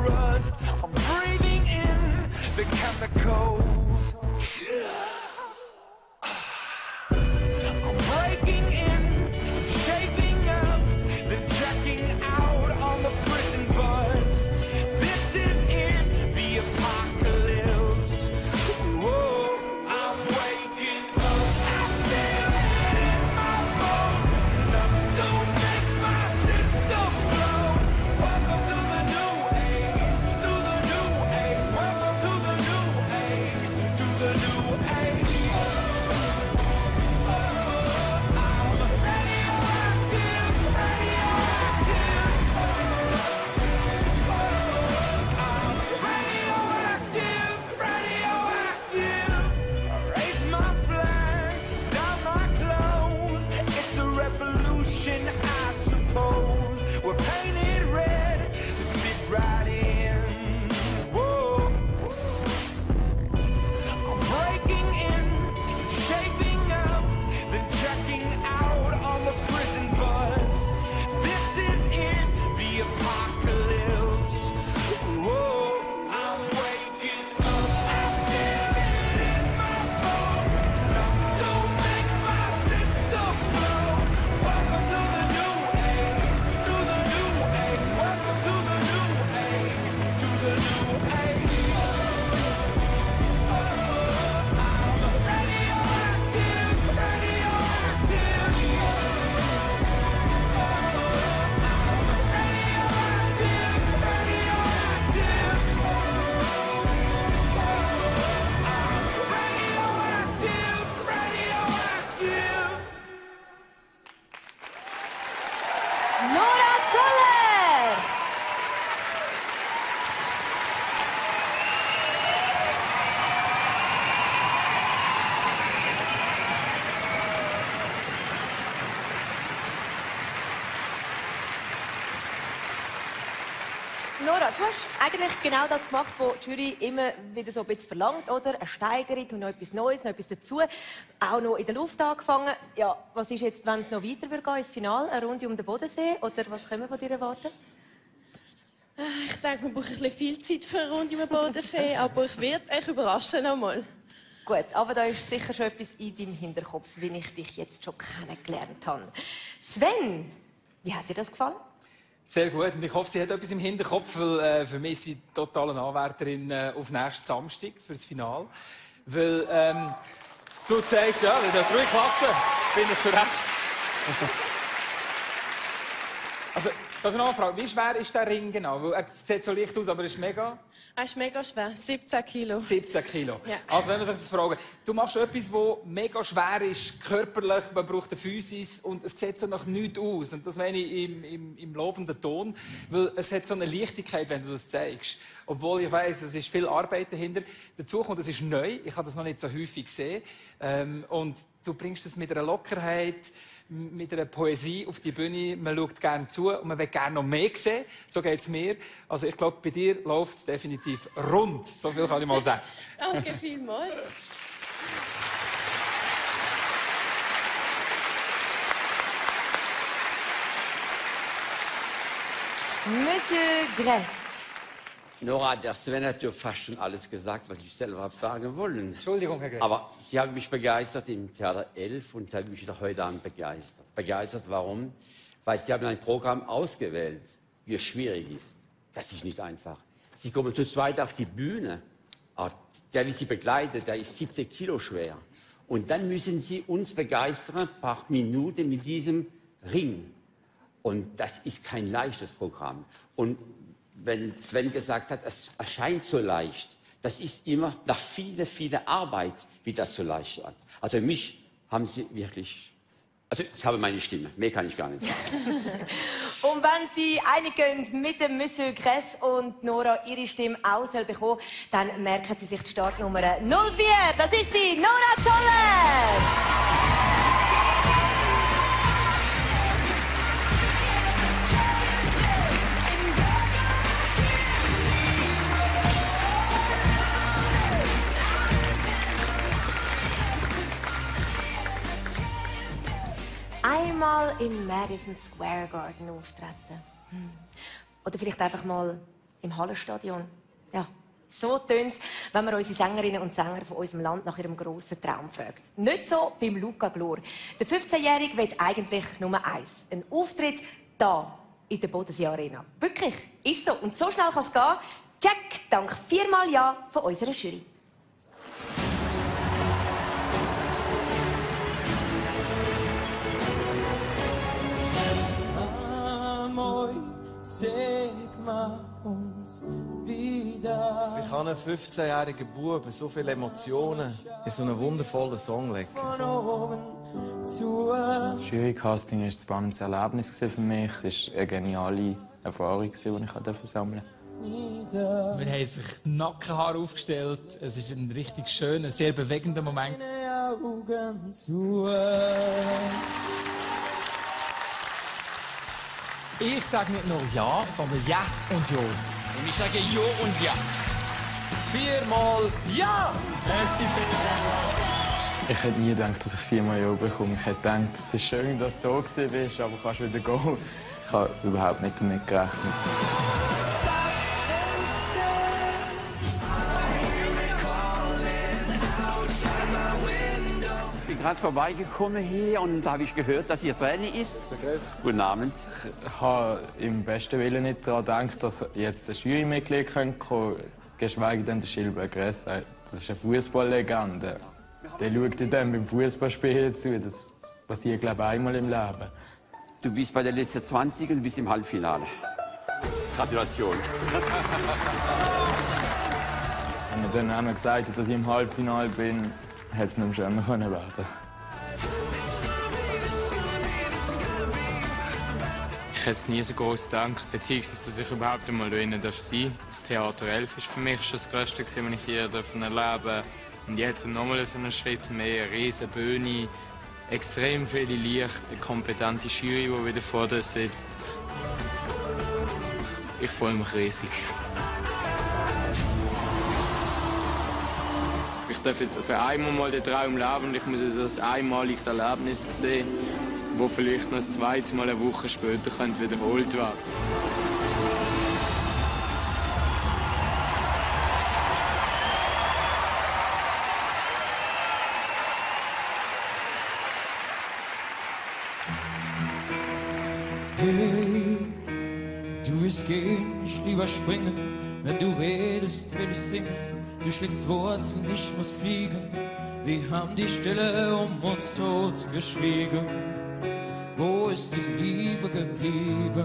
S12: rust. I'm breathing in the chemicals. I'm breaking in, shaping up, then checking out on the prison bus. This is it, the apocalypse. Whoa, I'm waking up. I feel it in my bones. Nothing don't make my system blow. Welcome to the new age, to the new age. Welcome to the new age, to the new age. I suppose we're painted red to fit right in. Whoa. I'm breaking in, shaping up, then checking out on the prison bus. This is it, the apocalypse. Whoa, I'm waking up. I feel it in my bones. Nothing don't make my system blow. Welcome to the new age, to the new age. Welcome to the new age, to the new age. I'm radioactive, radioactive.
S2: Nora Zoller! Nora, du hast eigentlich genau das gemacht, was die Jury immer wieder so ein bisschen verlangt, oder? Eine Steigerung und noch etwas Neues, noch etwas dazu. Auch noch in der Luft angefangen. Ja, was ist jetzt, wenn es noch weiter wird gehen, ins Finale, eine Runde um den Bodensee? Oder was können wir von dir erwarten?
S15: Ich denke, wir brauchen ein bisschen viel Zeit für eine Runde um den Bodensee, aber ich werde euch überraschen einmal.
S2: Gut, aber da ist sicher schon etwas in deinem Hinterkopf, wie ich dich jetzt schon kennengelernt habe. Sven, wie hat dir das gefallen?
S4: Sehr gut. Und ich hoffe, sie hat etwas im Hinterkopf, weil äh, für mich ist sie totale Anwärterin äh, auf nächsten Samstag für das Finale. Weil ähm, du zeigst, ja, du darfst ruhig klatschen. Bin ich zurecht. Also, darf ich noch eine Frage? Wie schwer ist der Ring genau? Weil er sieht so leicht aus, aber er ist mega...
S15: Er ist mega schwer, siebzehn Kilo.
S4: siebzehn Kilo.
S15: Ja.
S4: Also wenn man sich das fragt, du machst etwas, das mega schwer ist, körperlich, man braucht eine Physis und es sieht so nach nichts aus. Und das meine ich im, im, im lobenden Ton, weil es hat so eine Leichtigkeit, wenn du das zeigst. Obwohl ich weiss, es ist viel Arbeit dahinter. Dazu kommt, es ist neu, ich habe das noch nicht so häufig gesehen. Ähm, und du bringst es mit einer Lockerheit, mit einer Poesie auf die Bühne. Man schaut gerne zu und man will gerne noch mehr sehen. So geht es mir. Also ich glaube, bei dir läuft es definitiv rund. So viel kann ich mal sagen.
S15: Danke vielmals.
S2: Monsieur Gress.
S5: Nora, der Sven hat ja fast schon alles gesagt, was ich selber habe sagen wollen.
S4: Entschuldigung, Herr Gress.
S5: Aber Sie haben mich begeistert im Theater elf und Sie haben mich wieder heute Abend begeistert. Begeistert, warum? Weil Sie haben ein Programm ausgewählt, wie es schwierig ist. Das ist nicht einfach. Sie kommen zu zweit auf die Bühne. Der, wie Sie begleitet, der ist siebzig Kilo schwer. Und dann müssen Sie uns begeistern, ein paar Minuten mit diesem Ring. Und das ist kein leichtes Programm. Und wenn Sven gesagt hat, es erscheint so leicht, das ist immer nach vieler, vieler Arbeit, wie das so leicht wird. Also mich haben Sie wirklich... Also ich habe meine Stimme, mehr kann ich gar nicht sagen.
S2: Und wenn Sie einigen mit dem Monsieur Gress und Nora ihre Stimme auch bekommen, dann merken Sie sich die Startnummer null vier. Das ist sie, Nora Zoller! Einmal im Madison Square Garden auftreten. Hm. Oder vielleicht einfach mal im Hallenstadion. Ja, so tönt es, wenn man unsere Sängerinnen und Sänger von unserem Land nach ihrem grossen Traum fragt. Nicht so beim Luca Glor. Der fünfzehnjährige will eigentlich nur eins. Ein Auftritt da in der Bodensee Arena. Wirklich, ist so. Und so schnell kann es gehen. Check, dank viermal Ja von unserer Jury.
S17: Wie kann ein fünfzehnjähriger Bub so viele Emotionen in so einen wundervollen Song legen?
S20: Das Jury-Casting war ein spannendes Erlebnis für mich. Es war eine geniale Erfahrung, die ich sammeln durfte.
S4: Wir haben sich Nackenhaare aufgestellt. Es ist ein richtig schöner, sehr bewegender Moment. Ich sage nicht nur Ja, sondern Ja und Ja.
S18: Und ich sage Ja und Ja.
S17: Viermal Ja!
S4: Merci vielmals.
S20: Ich hätte nie gedacht, dass ich viermal Ja bekomme. Ich hätte gedacht, es ist schön, dass du da bist, aber kannst wieder gehen. Ich habe überhaupt nicht damit gerechnet.
S5: Ich bin gerade vorbeigekommen hier und da habe ich gehört, dass ihr Trainer ist. Guten Abend.
S20: Ich habe im besten Willen nicht daran gedacht, dass jetzt ein Jurymitglied kommen könnte, geschweige denn der Gilbert Gress. Das ist eine Fußballlegende. Der schaut dir dann beim Fußballspielen zu. Das passiert, glaube ich, einmal im Leben.
S5: Du bist bei der letzten zwanzig und du bist im Halbfinale. Gratulation.
S20: Wenn er dann einmal gesagt hat, dass ich im Halbfinale bin, hätte es nicht schöner werden können.
S21: Ich hätte es nie so groß gedacht, beziehungsweise dass ich überhaupt einmal da sein darf. Das Theater elf war für mich schon das Größte, was ich hier erleben durfte. Und jetzt nochmal so einen Schritt mehr, eine riesige Bühne, extrem viele Licht, eine kompetente Jury, die wieder vor dir sitzt. Ich freue mich riesig. Ich darf jetzt für einmal mal den Traum leben und ich muss es als einmaliges Erlebnis sehen, das vielleicht noch das zweite Mal eine Woche später wiederholt werden könnte.
S12: Hey, du willst gehen, ich lieber springen. Wenn du redest, will ich singen. Du schlägst Wurzeln, ich muss fliegen. Wir haben die Stille um uns tot geschwiegen. Wo ist die Liebe geblieben?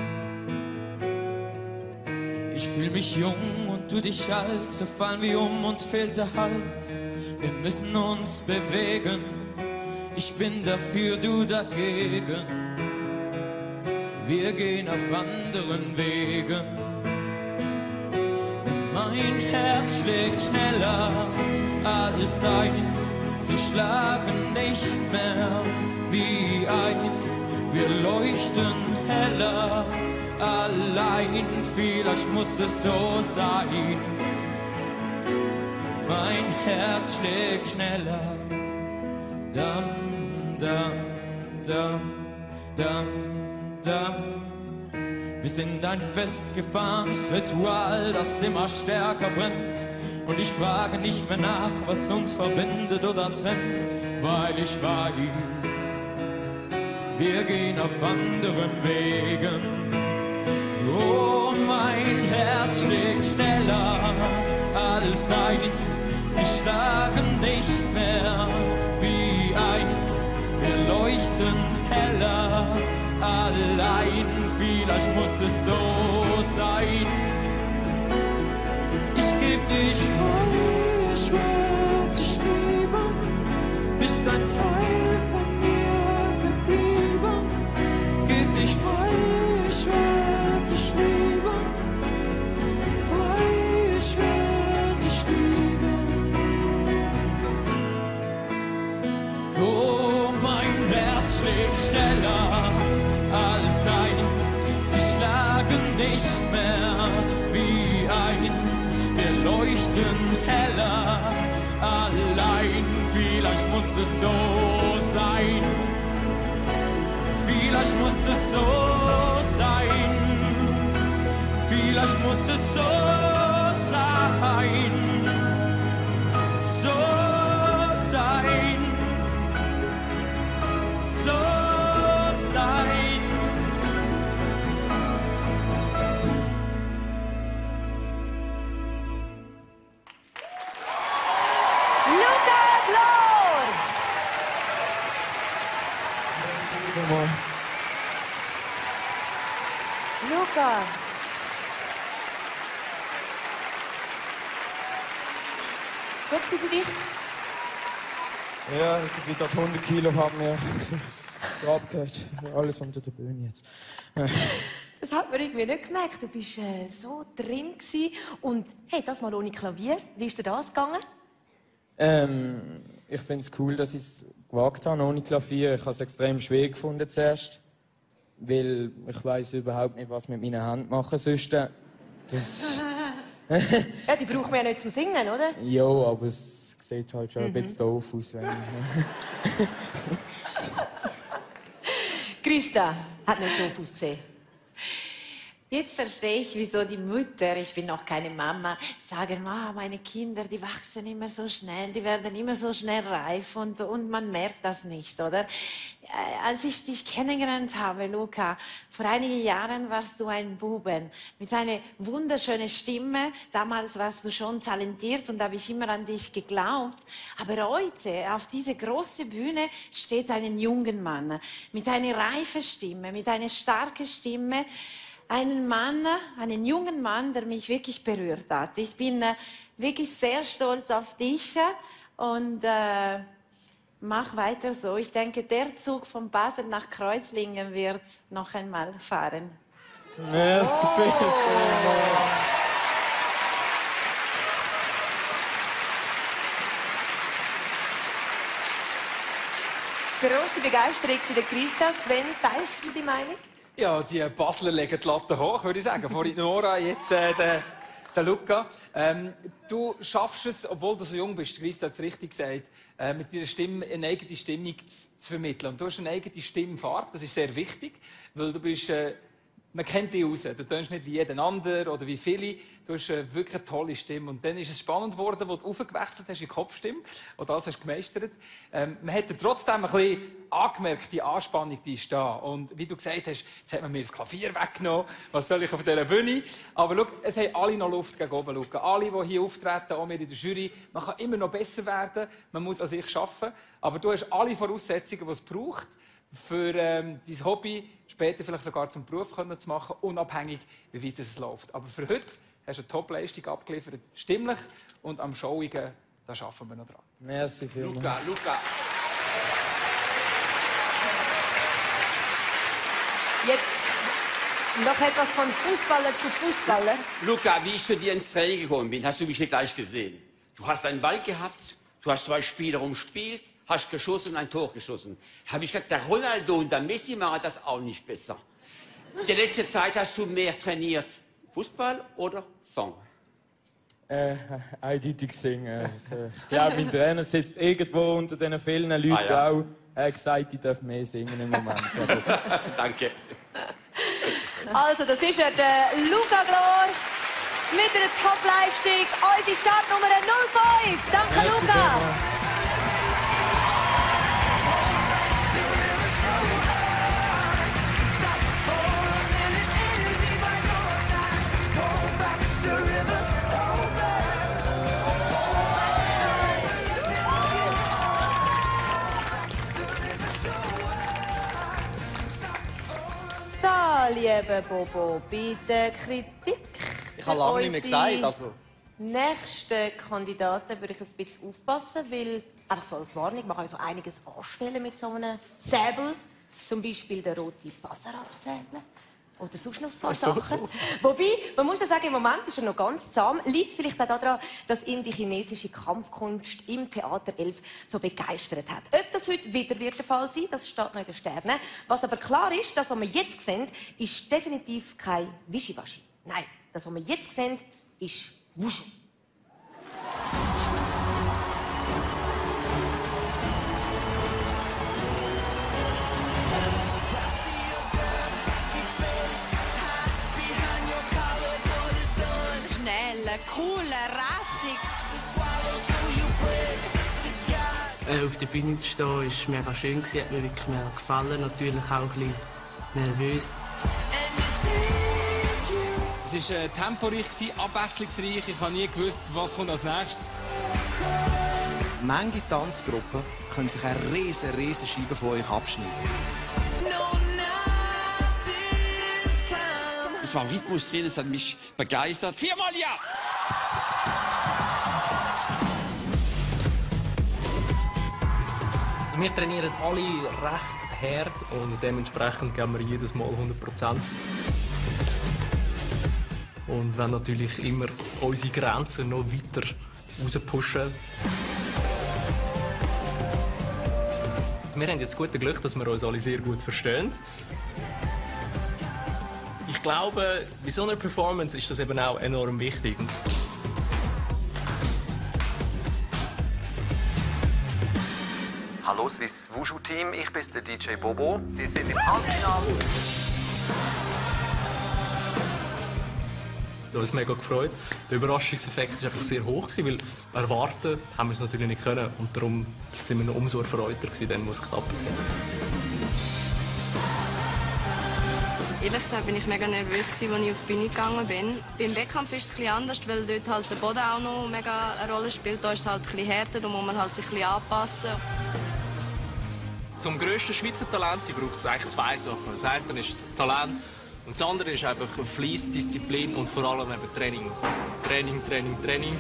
S12: Ich fühl mich jung und du dich alt. So fallen wir um, uns fehlt der Halt. Wir müssen uns bewegen. Ich bin dafür, du dagegen. Wir gehen auf anderen Wegen. Mein Herz schlägt schneller als deins. Sie schlagen nicht mehr wie eins. Wir leuchten heller allein. Vielleicht muss es so sein. Mein Herz schlägt schneller. Dam, dam, dam, dam, dam. Wir sind ein festgefahrenes Ritual, das immer stärker brennt. Und ich frage nicht mehr nach, was uns verbindet oder trennt, weil ich weiß, wir gehen auf anderen Wegen. Oh, mein Herz schlägt schneller als deins. Sie schlagen nicht mehr wie eins. Wir leuchten heller allein, vielleicht muss es so sein. Ich geb dich frei, ich werd dich lieben. Bist ein Teil von mir geblieben. Geb dich frei, ich werd dich lieben. Frei, ich werd dich lieben. Oh, mein Herz schlägt schneller als deins. Sie schlagen nicht mehr wie eins. Wir leuchten heller allein. Vielleicht muss es so sein. Vielleicht muss es so sein. Vielleicht muss es so sein, so sein, so sein.
S2: Luca Glor! Luca! Gut für dich?
S10: Ja, irgendwie dort hundert Kilo haben wir abgehört. Alles unter der Bühne jetzt.
S2: Das hat man irgendwie nicht gemerkt. Du warst äh, so drin gewesen. Und hey, das mal ohne Klavier. Wie ist dir das gegangen?
S10: Ähm, ich finde es cool, dass ich es gewagt habe ohne Klavier. Ich habe es extrem schwer gefunden zuerst, weil ich weiß überhaupt nicht, was mit meinen Händen machen sonst. Das
S2: Ja, die brauchen wir ja nicht zum Singen, oder?
S10: ja, aber es sieht halt schon
S2: Mhm.
S10: ein bisschen doof aus. Wenn ich
S2: Christa hat nicht doof ausgesehen.
S6: Jetzt verstehe ich, wieso die Mütter, ich bin noch keine Mama, sagen, oh, meine Kinder, die wachsen immer so schnell, die werden immer so schnell reif und, und man merkt das nicht, oder? Äh, Als ich dich kennengelernt habe, Luca, vor einigen Jahren warst du ein Buben mit einer wunderschönen Stimme. Damals warst du schon talentiert und habe ich immer an dich geglaubt. Aber heute, auf dieser großen Bühne, steht ein junger Mann mit einer reifen Stimme, mit einer starken Stimme. Einen Mann, einen jungen Mann, der mich wirklich berührt hat. Ich bin äh, wirklich sehr stolz auf dich und äh, mach weiter so. Ich denke, der Zug von Basel nach Kreuzlingen wird noch einmal fahren.
S10: Merci vielmals.
S2: Grosse Begeisterung bei der Christa. Sven, teilst du die Meinung?
S4: Ja, die Basler legen die Latte hoch, würde ich sagen. Vorhin Nora, jetzt äh, der, der Luca. Ähm, du schaffst es, obwohl du so jung bist, Christa hat es richtig gesagt, äh, mit deiner Stimme eine eigene Stimmung zu, zu vermitteln. Und du hast eine eigene Stimmfarbe, das ist sehr wichtig, weil du bist... Äh, man kennt dich raus. Du tönst nicht wie jeden anderen oder wie viele. Du hast äh, wirklich eine tolle Stimme. Und dann ist es spannend geworden, als du aufgewechselt hast in die Kopfstimme. Und das hast du gemeistert. Ähm, man hat dir trotzdem ein bisschen angemerkt, die Anspannung, die ist da. Und wie du gesagt hast, jetzt hat man mir das Klavier weggenommen. Was soll ich auf dieser Bühne? Aber schau, es haben alle noch Luft gegen oben. Luca. Alle, die hier auftreten, auch wir in der Jury, man kann immer noch besser werden. Man muss an sich arbeiten. Aber du hast alle Voraussetzungen, die es braucht, für ähm, dein Hobby später vielleicht sogar zum Beruf können zu machen, unabhängig, wie weit es läuft. Aber für heute hast du eine Top-Leistung abgeliefert, stimmlich und am Showigen, da arbeiten wir noch dran.
S10: Merci vielmals.
S5: Luca, Luca.
S2: Jetzt noch etwas von Fußballer zu Fußballer.
S5: Luca, wie ich zu dir ins Training gekommen bin, hast du mich hier gleich gesehen. Du hast einen Ball gehabt, du hast zwei Spieler umspielt, hast geschossen und ein Tor geschossen. Habe ich gedacht, der Ronaldo und der Messi machen das auch nicht besser. In der letzten Zeit hast du mehr trainiert. Fußball oder Song?
S10: Äh, eindeutig singen. Also, ich glaube, mein Trainer sitzt irgendwo unter diesen vielen Leuten
S5: Ah, ja.
S10: auch. Er hat gesagt, ich darf mehr singen im Moment.
S5: Danke.
S2: Also, das ist er, der Luca Glor mit einer Top-Leistung. Unsere Startnummer null fünf. Danke,
S10: Merci
S2: Luca.
S10: vielmals.
S2: So, lieber Bobo, bei der Kritik.
S3: Ich habe lange nicht mehr gesagt, also.
S2: Nächsten Kandidaten würde ich ein bisschen aufpassen, weil, einfach so als Warnung, man kann so einiges anstellen mit so einem Säbel. Zum Beispiel der rote Passerabsäbel. Oder sonst noch ein paar
S3: So,
S2: Sachen.
S3: so.
S2: Wobei, man muss ja sagen, im Moment ist er noch ganz zahm. Liegt vielleicht auch daran, dass ihn die chinesische Kampfkunst im Theater elf so begeistert hat. Ob das heute wieder wird der Fall sein, das steht noch in den Sternen. Was aber klar ist, das, was wir jetzt sehen, ist definitiv kein Wischiwaschi. Nein, das, was wir jetzt sehen, ist Wuschu.
S6: cool, rassig.
S1: Äh, auf der Bühne zu stehen war mega schön, hat mir wirklich mega gefallen. Natürlich auch ein bisschen nervös.
S18: Es war äh, temporeich, abwechslungsreich. Ich habe nie gewusst, was kommt als nächstes.
S22: Manche Tanzgruppen können sich eine riesen, riesen Scheibe von euch abschneiden.
S5: Es war Rhythmus drin, es hat mich begeistert. Viermal ja!
S23: Wir trainieren alle recht hart und dementsprechend geben wir jedes Mal hundert Prozent. Und wollen natürlich immer unsere Grenzen noch weiter rauspushen. Wir haben jetzt das gute Glück, dass wir uns alle sehr gut verstehen. Ich glaube, bei so einer Performance ist das eben auch enorm wichtig.
S24: Hallo Swiss Wushu Team, ich bin der D J Bobo. Wir sind im Halbfinale.
S23: Wir haben uns mega gefreut. Der Überraschungseffekt war einfach sehr hoch, weil erwarten haben wir es natürlich nicht können. Und darum sind wir noch umso erfreuter, dann, wo es geklappt hat.
S7: Ehrlich gesagt bin ich mega nervös, als ich auf die Bühne gegangen bin. Beim Wettkampf ist es etwas anders, weil dort halt der Boden auch noch mega eine Rolle spielt. Da ist es halt etwas härter, da muss man halt sich ein bisschen anpassen.
S23: Zum grössten Schweizer Talent sein braucht es eigentlich zwei Sachen. Das eine ist das Talent und das andere ist einfach Fleiss, Disziplin und vor allem eben Training. Training, Training, Training.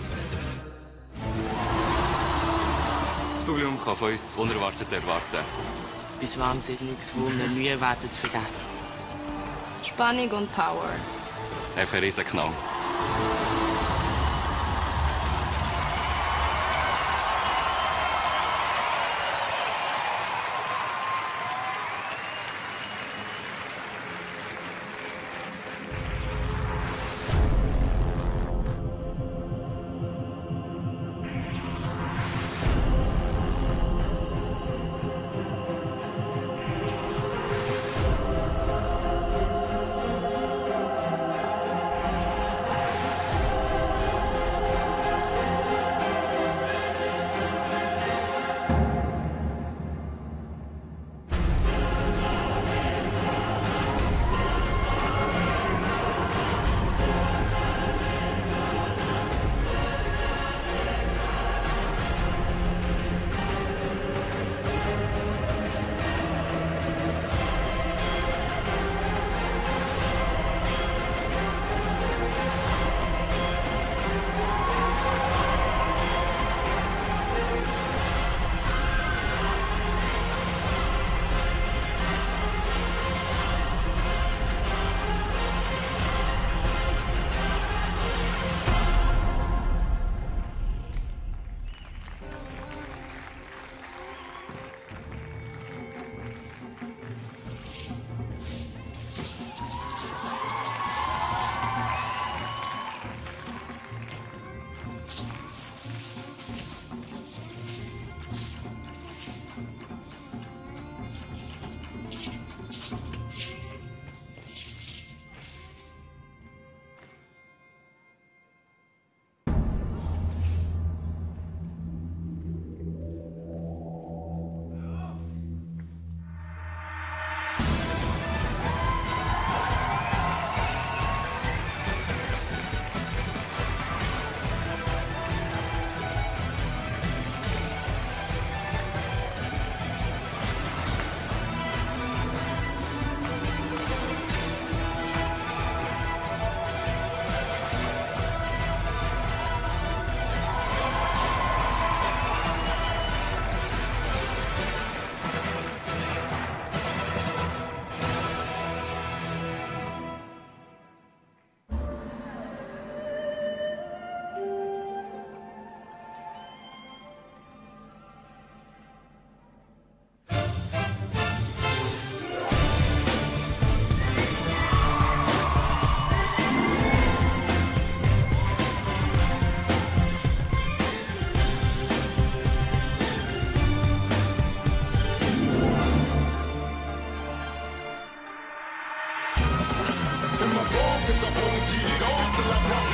S21: Das Publikum kann von uns das Unerwartete erwarten.
S1: Etwas Wahnsinniges, das wir nie werden vergessen.
S7: Spannung und Power.
S21: Einfach ein Riesenknall.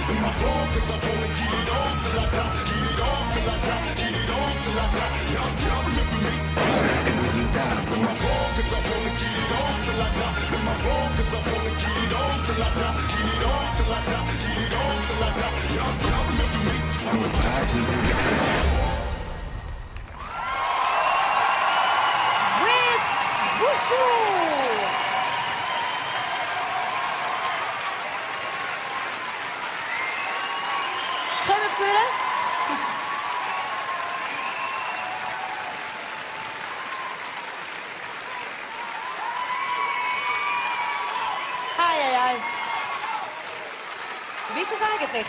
S12: in my flow, cause I wanna get it on till I die, get it on till I die, get it on till I die. Y'all, y'all remember me? And when you die, in my flow, cause I wanna get it on till I die, in my flow, cause I wanna get it on till I die, get it on till I die, get it on till I die. Y'all, y'all remember me? I'm a tired we do it.
S2: Swiss Wushu! Kommen führen. Hei, hei, hei. Wie ist das eigentlich?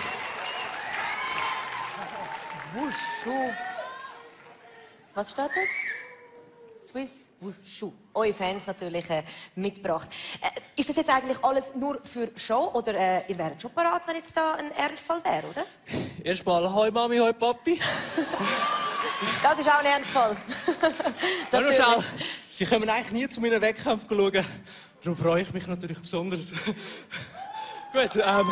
S2: Wushu. Was steht da? Swiss Wushu. Eure Fans natürlich äh, mitgebracht. Äh, ist das jetzt eigentlich alles nur für Show oder äh, ihr wäret schon parat, wenn jetzt da ein Ernstfall wäre, oder?
S10: Erstmal Hoi Mami, Hoi Papi.
S2: Das ist auch ein Ernstfall.
S10: Ja, nur schnell. Sie kommen eigentlich nie zu meinen Wettkämpfen schauen. Darum freue ich mich natürlich besonders. Gut, ähm...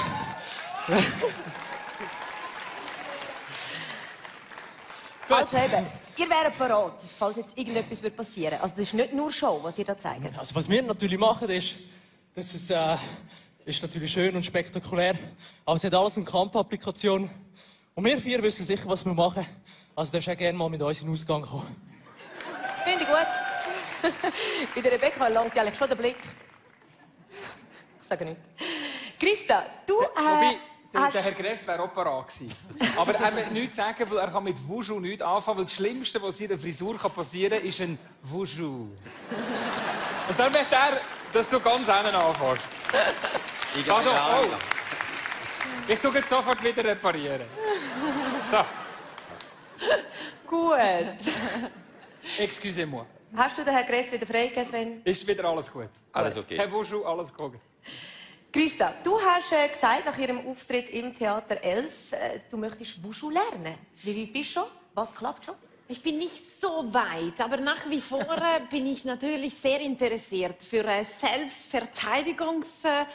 S2: Also eben, ihr wäret parat, falls jetzt irgendetwas passieren würde. Also das ist nicht nur Show, was ihr da zeigt.
S10: Also was wir natürlich machen, ist, das ist, äh, ist natürlich schön und spektakulär, aber es hat alles eine Kampfapplikation. Und wir vier wissen sicher, was wir machen. Also darfst du auch gerne mal mit uns in den Ausgang kommen.
S2: Finde ich gut. Bei der Rebecca langt eigentlich schon der Blick. Ich sage nichts. Christa, du äh,
S4: Wobei, der,
S2: hast...
S4: der Herr Gress wäre auch parat gewesen. Aber er will nichts sagen, weil er kann mit Wushu nichts anfangen, weil das Schlimmste, was in der Frisur passieren kann, ist ein Wushu. Und dann will er, dass du ganz hinten anfängst.
S5: Ich
S4: Also, oh. Ich tue jetzt sofort wieder reparieren. So.
S2: Gut.
S4: Excusez-moi.
S2: Hast du den Herrn Gress wieder freigegeben, Sven?
S4: Ist wieder alles gut.
S5: Alles okay.
S4: Kein Wushu, alles gut.
S2: Christa, du hast äh, gesagt, nach ihrem Auftritt im Theater elf, äh, du möchtest Wushu lernen. Wie weit bist du schon? Was klappt schon?
S6: Ich bin nicht so weit, aber nach wie vor äh, bin ich natürlich sehr interessiert für äh, Selbstverteidigungskurse.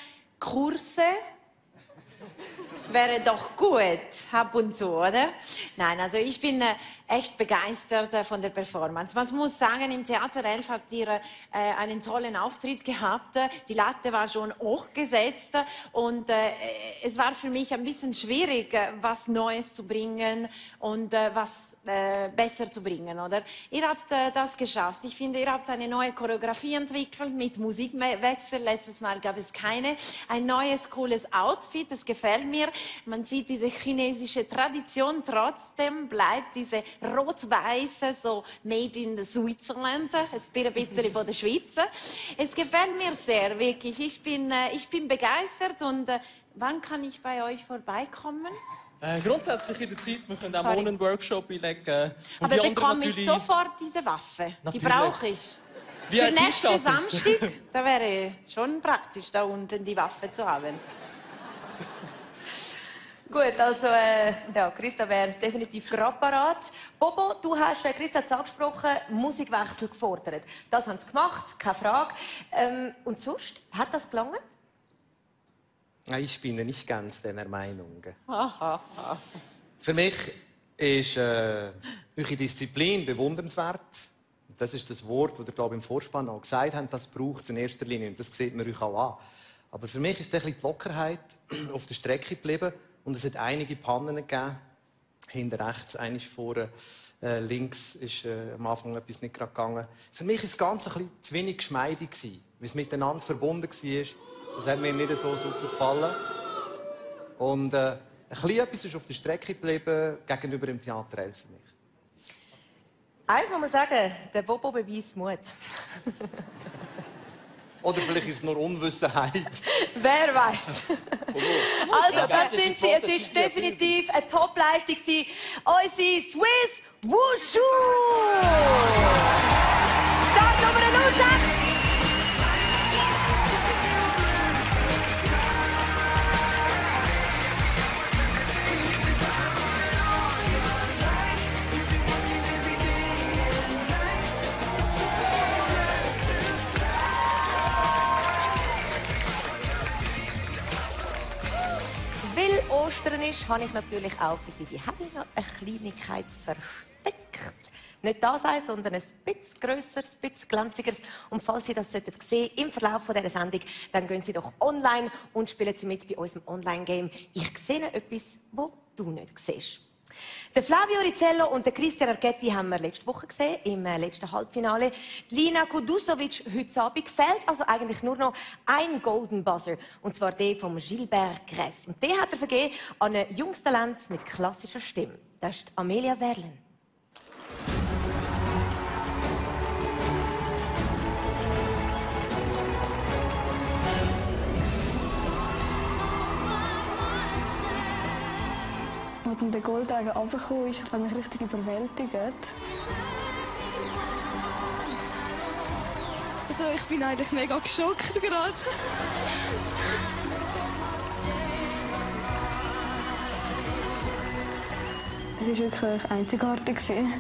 S6: Wäre doch gut, ab und zu, oder? Nein, also ich bin äh, echt begeistert äh, von der Performance. Man muss sagen, im Theater elf habt ihr äh, einen tollen Auftritt gehabt. Die Latte war schon hochgesetzt und äh, es war für mich ein bisschen schwierig, äh, was Neues zu bringen und äh, was äh, besser zu bringen, oder? Ihr habt äh, das geschafft. Ich finde, ihr habt eine neue Choreografie entwickelt mit Musikwechsel. Letztes Mal gab es keine. Ein neues, cooles Outfit, das gefällt mir. Man sieht diese chinesische Tradition, trotzdem bleibt diese rot-weiße, so made in Switzerland, ein bisschen von der Schweiz. Es gefällt mir sehr, wirklich. Ich bin, äh, ich bin begeistert und äh, wann kann ich bei euch vorbeikommen?
S10: Äh, grundsätzlich in der Zeit, wir können auch
S6: Sorry.
S10: morgen einen Workshop einlegen. Und
S6: Aber
S10: die
S6: bekomme
S10: anderen
S6: ich sofort diese Waffe?
S10: Natürlich.
S6: Die brauche ich.
S10: V
S6: Für
S10: I
S6: nächsten
S10: P-Status.
S6: Samstag, da wäre schon praktisch, da unten die Waffe zu haben.
S2: Gut, also äh, ja, Christa wäre definitiv gerade parat. Bobo, du hast, äh, Christa hat es angesprochen, Musikwechsel gefordert. Das haben sie gemacht, keine Frage. Ähm, und sonst, hat das gelangt?
S3: Ich bin nicht ganz dieser Meinung.
S6: Aha.
S3: Für mich ist äh, eure Disziplin bewundernswert. Das ist das Wort, das ihr, glaube ich, im Vorspann auch gesagt habt, das braucht es in erster Linie. Und das sieht man euch auch an. Aber für mich ist ein bisschen die Lockerheit auf der Strecke geblieben. Und es hat einige Pannen gegeben. Hinter rechts, eine vorne, äh, links ist äh, am Anfang etwas nicht gerade gegangen. Für mich war das Ganze ein bisschen zu wenig geschmeidig, wie es miteinander verbunden war. Das hat mir nicht so super gefallen. Und äh, ein bisschen etwas ist auf der Strecke geblieben gegenüber dem Theater elf für mich.
S2: Eins muss man sagen, der Bobo beweist Mut.
S3: Oder vielleicht ist es nur Unwissenheit.
S2: Wer weiß. Also, das sind sie. Es ist definitiv eine Top-Leistung gewesen. Unsere Swiss Wushu! Startnummer null sechs. geworden ist, habe ich natürlich auch für Sie die noch eine Kleinigkeit versteckt. Nicht das sein, sondern ein bisschen grösseres, ein bisschen glänzigeres. Und falls Sie das sehen sollten im Verlauf dieser Sendung, dann gehen Sie doch online und spielen Sie mit bei unserem Online-Game «Ich sehe etwas, was du nicht siehst». Den Flavio Rizello und den Christian Argetti haben wir letzte Woche gesehen, im letzten Halbfinale. Die Lina Kudusovic heute Abend. Fehlt also eigentlich nur noch ein Golden Buzzer, und zwar der von Gilbert Gress. Und den hat er vergeben an ein junges Talent mit klassischer Stimme. Das ist Amelia Werlen.
S8: Als dann der Goldeiger runtergekommen ist, hat mich richtig überwältigt. Also ich bin eigentlich mega geschockt gerade. Es war wirklich einzigartig.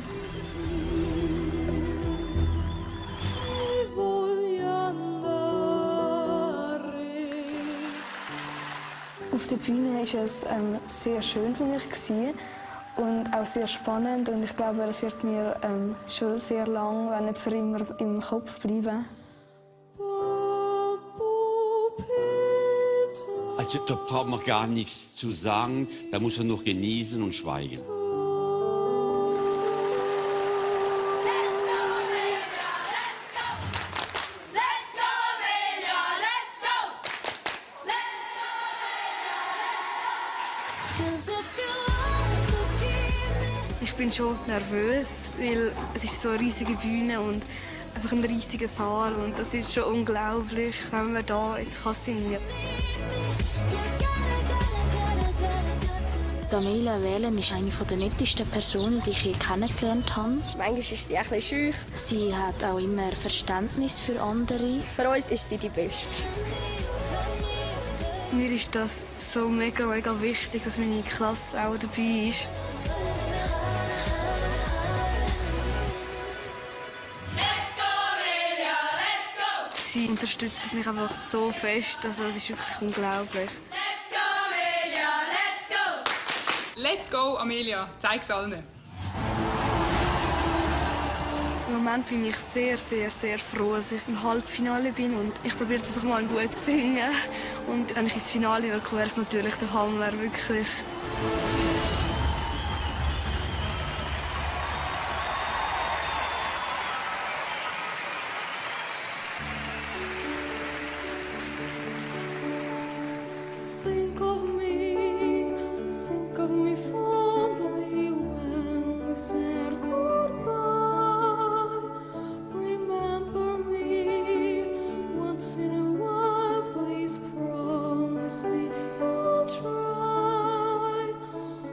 S8: Auf der Bühne war es ähm, sehr schön für mich gewesen und auch sehr spannend. Und ich glaube, es wird mir ähm, schon sehr lang, wenn nicht für immer, im Kopf bleiben.
S5: Also da braucht man gar nichts zu sagen, da muss man nur genießen und schweigen.
S8: Ich bin schon nervös, weil es ist so eine riesige Bühne und einfach ein riesiger Saal und das ist schon unglaublich, wenn man da jetzt kann singen kann.
S9: Amelia Werlen ist eine der nettesten Personen, die ich je kennengelernt habe.
S11: Manchmal ist sie ein bisschen scheu.
S9: Sie hat auch immer Verständnis für andere.
S11: Für uns ist sie die Beste.
S8: Mir ist das so mega, mega wichtig, dass meine Klasse auch dabei ist. Sie unterstützen mich einfach so fest, also das ist wirklich unglaublich.
S7: Let's go, Amelia, let's go! Let's go, Amelia, zeig's allen.
S8: Im Moment bin ich sehr, sehr, sehr froh, dass ich im Halbfinale bin und ich probiere jetzt einfach mal gut zu singen. Und wenn ich ins Finale würde, wäre es natürlich der Hammer, wirklich.
S12: Think of me, think of me fondly when we said goodbye. Remember me once in a while, please promise me you'll try.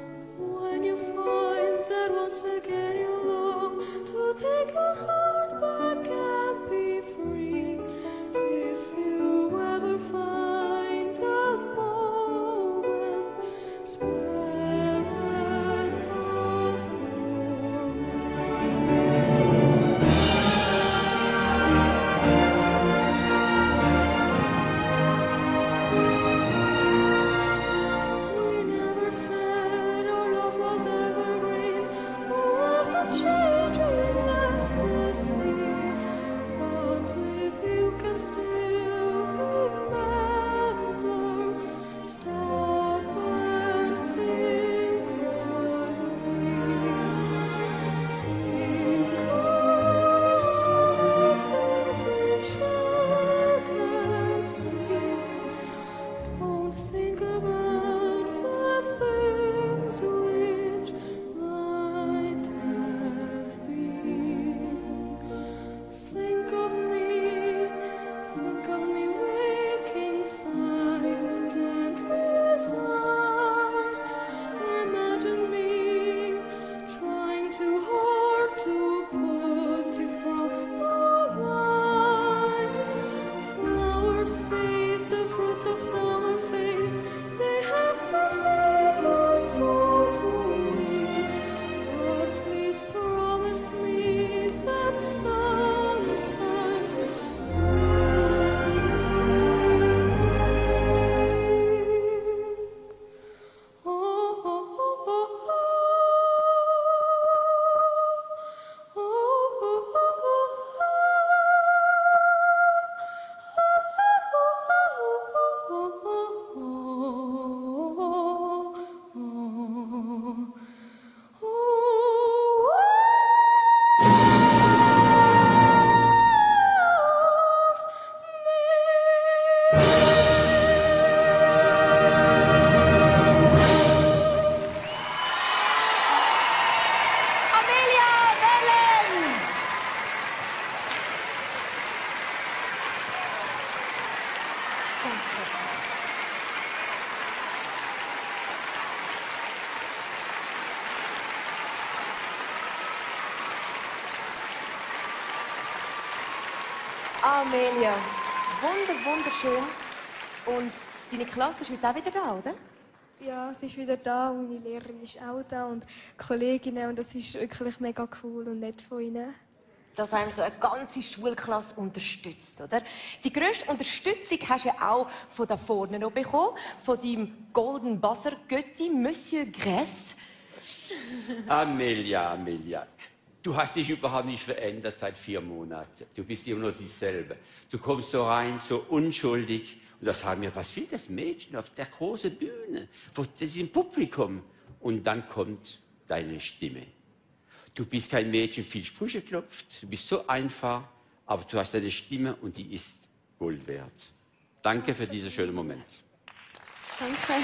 S2: Amelia, wunder, wunderschön. Und deine Klasse ist heute auch wieder da, oder?
S8: Ja, sie ist wieder da und meine Lehrerin ist auch da und die Kolleginnen und das ist wirklich mega cool und nett von ihnen.
S2: Dass einem so eine ganze Schulklasse unterstützt, oder? Die grösste Unterstützung hast du ja auch von da vorne noch bekommen, von deinem Golden Buzzer Götti, Monsieur Gress.
S5: Amelia, Amelia, du hast dich überhaupt nicht verändert seit vier Monaten. Du bist immer noch dieselbe. Du kommst so rein, so unschuldig. Und das haben wir, was will das Mädchen auf der großen Bühne, vor diesem Publikum? Und dann kommt deine Stimme. Du bist kein Mädchen, viel Sprüche klopft, du bist so einfach, aber du hast eine Stimme und die ist Gold wert. Danke für diesen schönen Moment.
S8: Danke.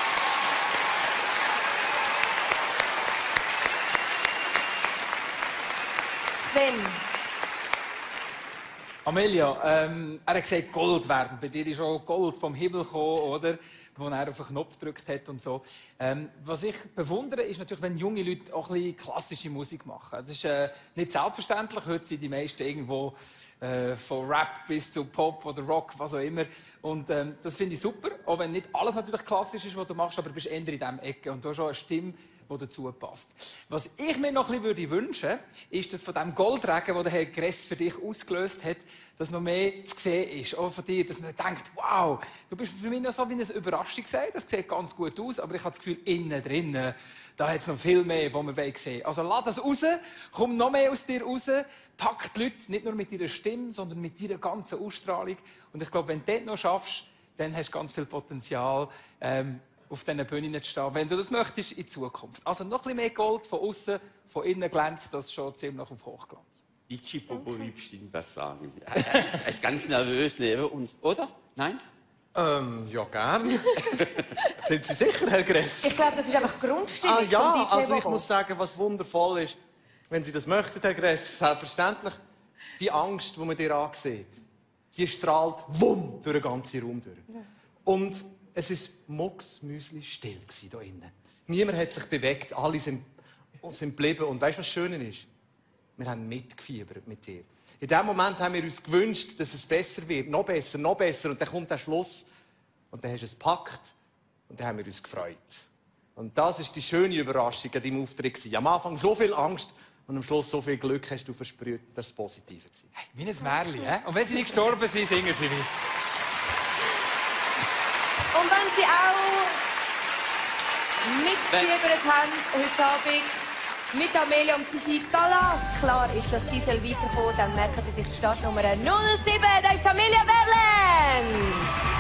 S2: Sven.
S4: Amelia, ähm, er hat gesagt, Gold werden. Bei dir ist auch Gold vom Himmel gekommen, oder? Wo er auf den Knopf gedrückt hat und so. Ähm, was ich bewundere, ist natürlich, wenn junge Leute auch ein bisschen klassische Musik machen. Das ist äh, nicht selbstverständlich. Heute sind die meisten irgendwo äh, von Rap bis zu Pop oder Rock, was auch immer. Und ähm, das finde ich super, auch wenn nicht alles natürlich klassisch ist, was du machst, aber du bist eher in dieser Ecke und du hast auch eine Stimme, die dazu passt. Was ich mir noch ein bisschen wünschen würde, ist, dass von dem Goldregen, den der Herr Gress für dich ausgelöst hat, dass noch mehr zu sehen ist. Auch von dir, dass man denkt, wow, du bist für mich noch so wie eine Überraschung gesehen. Das sieht ganz gut aus, aber ich habe das Gefühl, innen drin, da hat es noch viel mehr, was wir sehen wollen. Also lass das raus, komm noch mehr aus dir raus, pack die Leute nicht nur mit ihrer Stimme, sondern mit ihrer ganzen Ausstrahlung. Und ich glaube, wenn du das noch schaffst, dann hast du ganz viel Potenzial, ähm, auf diesen Bühnen zu stehen, wenn du das möchtest, in Zukunft. Also noch ein bisschen mehr Gold von außen, von innen glänzt das schon ziemlich auf Hochglanz.
S5: Die Chipopo will bestimmt was sagen. Er ist, er ist ganz nervös neben uns, oder? Nein?
S3: Ähm, ja, gern. Sind Sie sicher, Herr Gress?
S2: Ich glaube, das ist einfach Grundstimmung
S3: Ah ja,
S2: vom D J
S3: also ich
S2: Bobo.
S3: muss sagen, was wundervoll ist, wenn Sie das möchten, Herr Gress, selbstverständlich, die Angst, die man dir ansieht, die strahlt wumm durch den ganzen Raum durch.
S2: Ja.
S3: Und es war mucksmüsli still hier innen. Niemand hat sich bewegt, alle sind, sind geblieben. Und weißt du, was schön ist? Wir haben mitgefiebert mit dir. In dem Moment haben wir uns gewünscht, dass es besser wird. Noch besser, noch besser. Und dann kommt der Schluss. Und dann hast du es gepackt. Und dann haben wir uns gefreut. Und das ist die schöne Überraschung an deinem Auftritt. Am Anfang so viel Angst und am Schluss so viel Glück hast du versprüht, das Positive zu sein.
S4: Hey, wie ein Märchen, hä? Und wenn sie nicht gestorben sind, singen sie nicht.
S2: Und wenn Sie auch mitgefiebert haben heute Abend mit Amelia und Physik glasklar ist, dass sie weiterkommen soll, dann merken Sie sich die Startnummer null sieben. Da ist Amelia Berlen.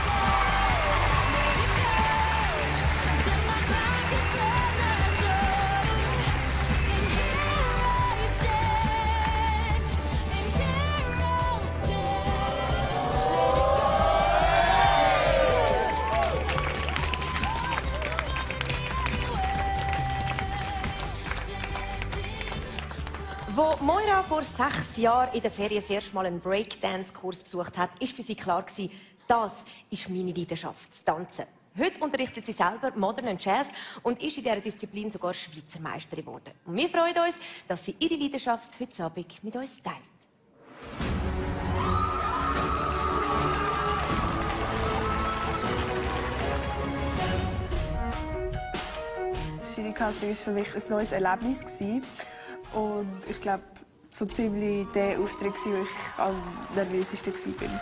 S2: Wo Moira vor sechs Jahren in der Ferien das erste Mal einen Breakdance-Kurs besucht hat, war für sie klar, das ist meine Leidenschaft, das Tanzen. Heute unterrichtet sie selber modernen Jazz und ist in dieser Disziplin sogar Schweizer Meisterin geworden. Und wir freuen uns, dass sie ihre Leidenschaft heute Abend mit uns teilt.
S13: Das Jury-Casting war für mich ein neues Erlebnis. Und ich glaube, so ziemlich der Auftritt, wo ich am nervösesten war.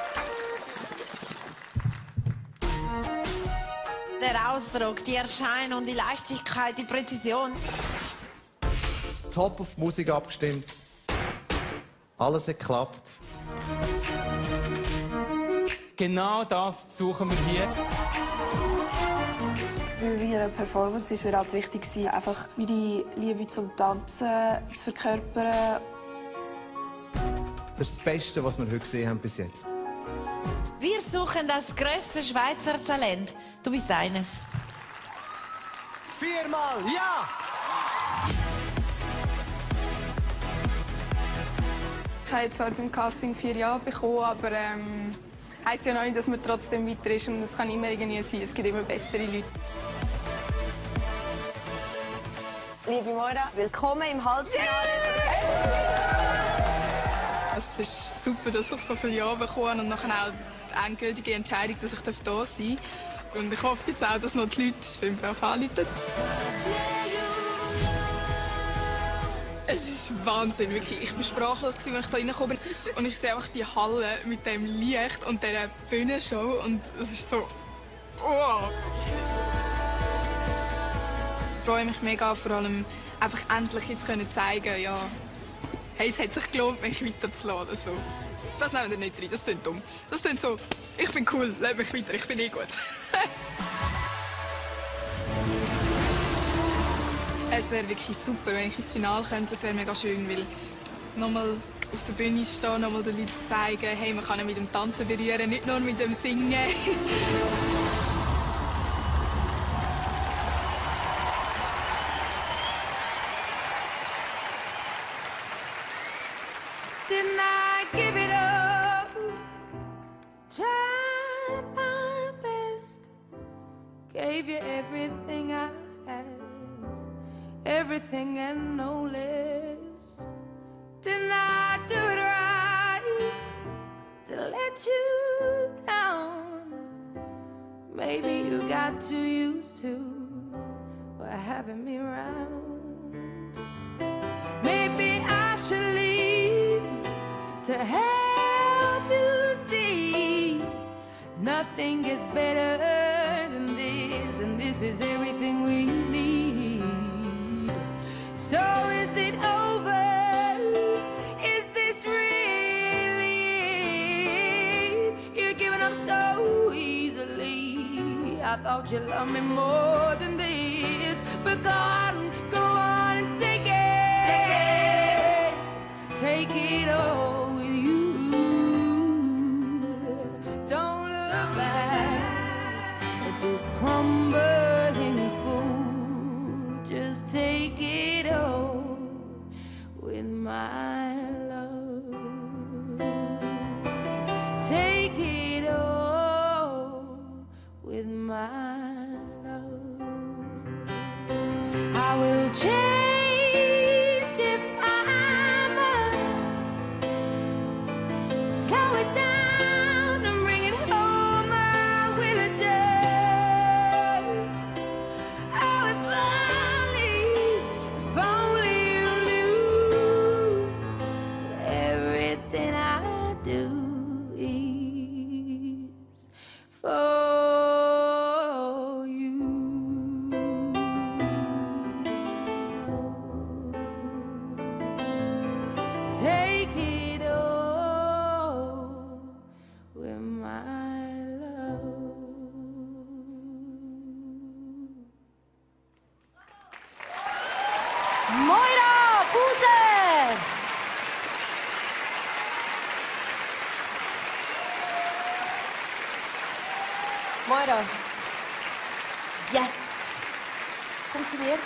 S6: Der Ausdruck, die Erscheinung, die Leichtigkeit, die Präzision.
S3: Top auf Musik abgestimmt. Alles hat geklappt.
S4: Genau das suchen wir hier.
S13: Bei meiner Performance war mir halt wichtig, einfach meine Liebe zum Tanzen zu verkörpern.
S17: Das ist das Beste, was wir heute gesehen haben bis jetzt.
S6: Wir suchen das grösste Schweizer Talent. Du bist eines.
S3: Viermal ja!
S8: Ich habe zwar beim Casting vier Jahre bekommen, aber ähm, heisst ja noch nicht, dass man trotzdem weiter ist. Und es kann immer irgendwie sein. Es gibt immer bessere Leute.
S2: Liebe Moira, willkommen im Halbfinale.
S14: Es ist super, dass ich so viele Ja bekomme und nachher auch die endgültige Entscheidung, dass ich hier sein darf. Und ich hoffe jetzt auch, dass noch die Leute Schwimmbruch anrufen. Es ist Wahnsinn, wirklich. Ich war sprachlos, als ich hier reingekommen bin. Und ich sehe einfach die Halle mit dem Licht und dieser Bühnenshow. Und es ist so... Oh. Ich freue mich mega, vor allem einfach endlich jetzt können zeigen, ja, hey, es hat sich gelohnt, mich weiterzulassen. So. Das nehmen wir nicht rein, das klingt dumm. Das klingt so, ich bin cool, lebe mich weiter, ich bin eh gut. Es wäre wirklich super, wenn ich ins Finale könnte. Das wäre mega schön, weil nochmal auf der Bühne stehen, nochmal den Leuten zeigen, hey, man kann ihn mit dem Tanzen berühren, nicht nur mit dem Singen.
S12: Didn't I give it up? Tried my best, gave you everything I had, everything and no less. Didn't I do it right to let you down? Maybe you got too used to what having me around. Maybe I should leave to help you see nothing gets better than this, and this is everything we need. So is it over? Is this really? You're giving up so easily. I thought you loved me more than this, but go on, go on and take it, take it, take it all. Crumbling fool, just take it all with my love. Take it all with my love. I will change if I must. Slow it down and bring it home. I will adjust. For you. Take it all with my love.
S2: Moira Buser! Moira. Yes! Komm zu mir.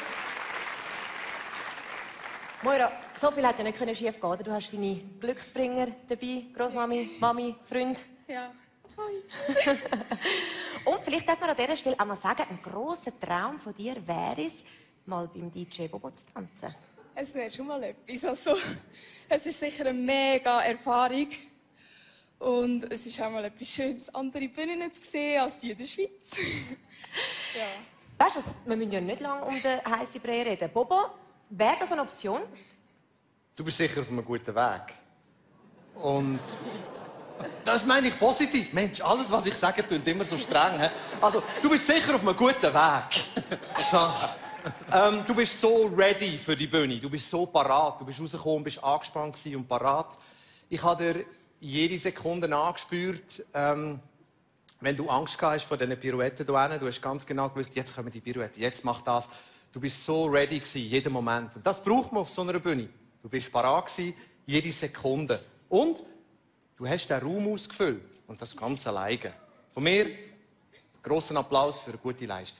S2: Moira, so viel hätte ja nicht schief gehen. Du hast deine Glücksbringer dabei, Großmami, Mami, Freund.
S14: Ja. Hi.
S2: Und vielleicht darf man an dieser Stelle auch mal sagen, ein grosser Traum von dir wäre es, mal beim D J Bobo zu tanzen.
S14: Es wäre schon mal etwas. Also, es ist sicher eine mega Erfahrung. Und es ist auch mal etwas Schönes, andere Bühnen zu sehen als die in der Schweiz. Ja.
S2: Weißt du, wir müssen ja nicht lange um den heißen Brei reden. Bobo, wäre das eine Option?
S3: Du bist sicher auf einem guten Weg. Und das meine ich positiv. Mensch, alles, was ich sage, klingt immer so streng. He? Also, du bist sicher auf einem guten Weg. So. Ähm, du bist so ready für die Bühne. Du bist so parat. Du bist rausgekommen, bist angespannt und parat. Ich habe dir jede Sekunde angespürt, ähm, wenn du Angst hast vor diesen Pirouetten hier. Du hast ganz genau gewusst, jetzt kommen die Pirouetten, jetzt mach das. Du bist so ready gewesen, jeden Moment. Und das braucht man auf so einer Bühne. Du bist parat gewesen, jede Sekunde. Und du hast den Raum ausgefüllt. Und das ganz alleine. Von mir, grossen Applaus für eine gute Leistung.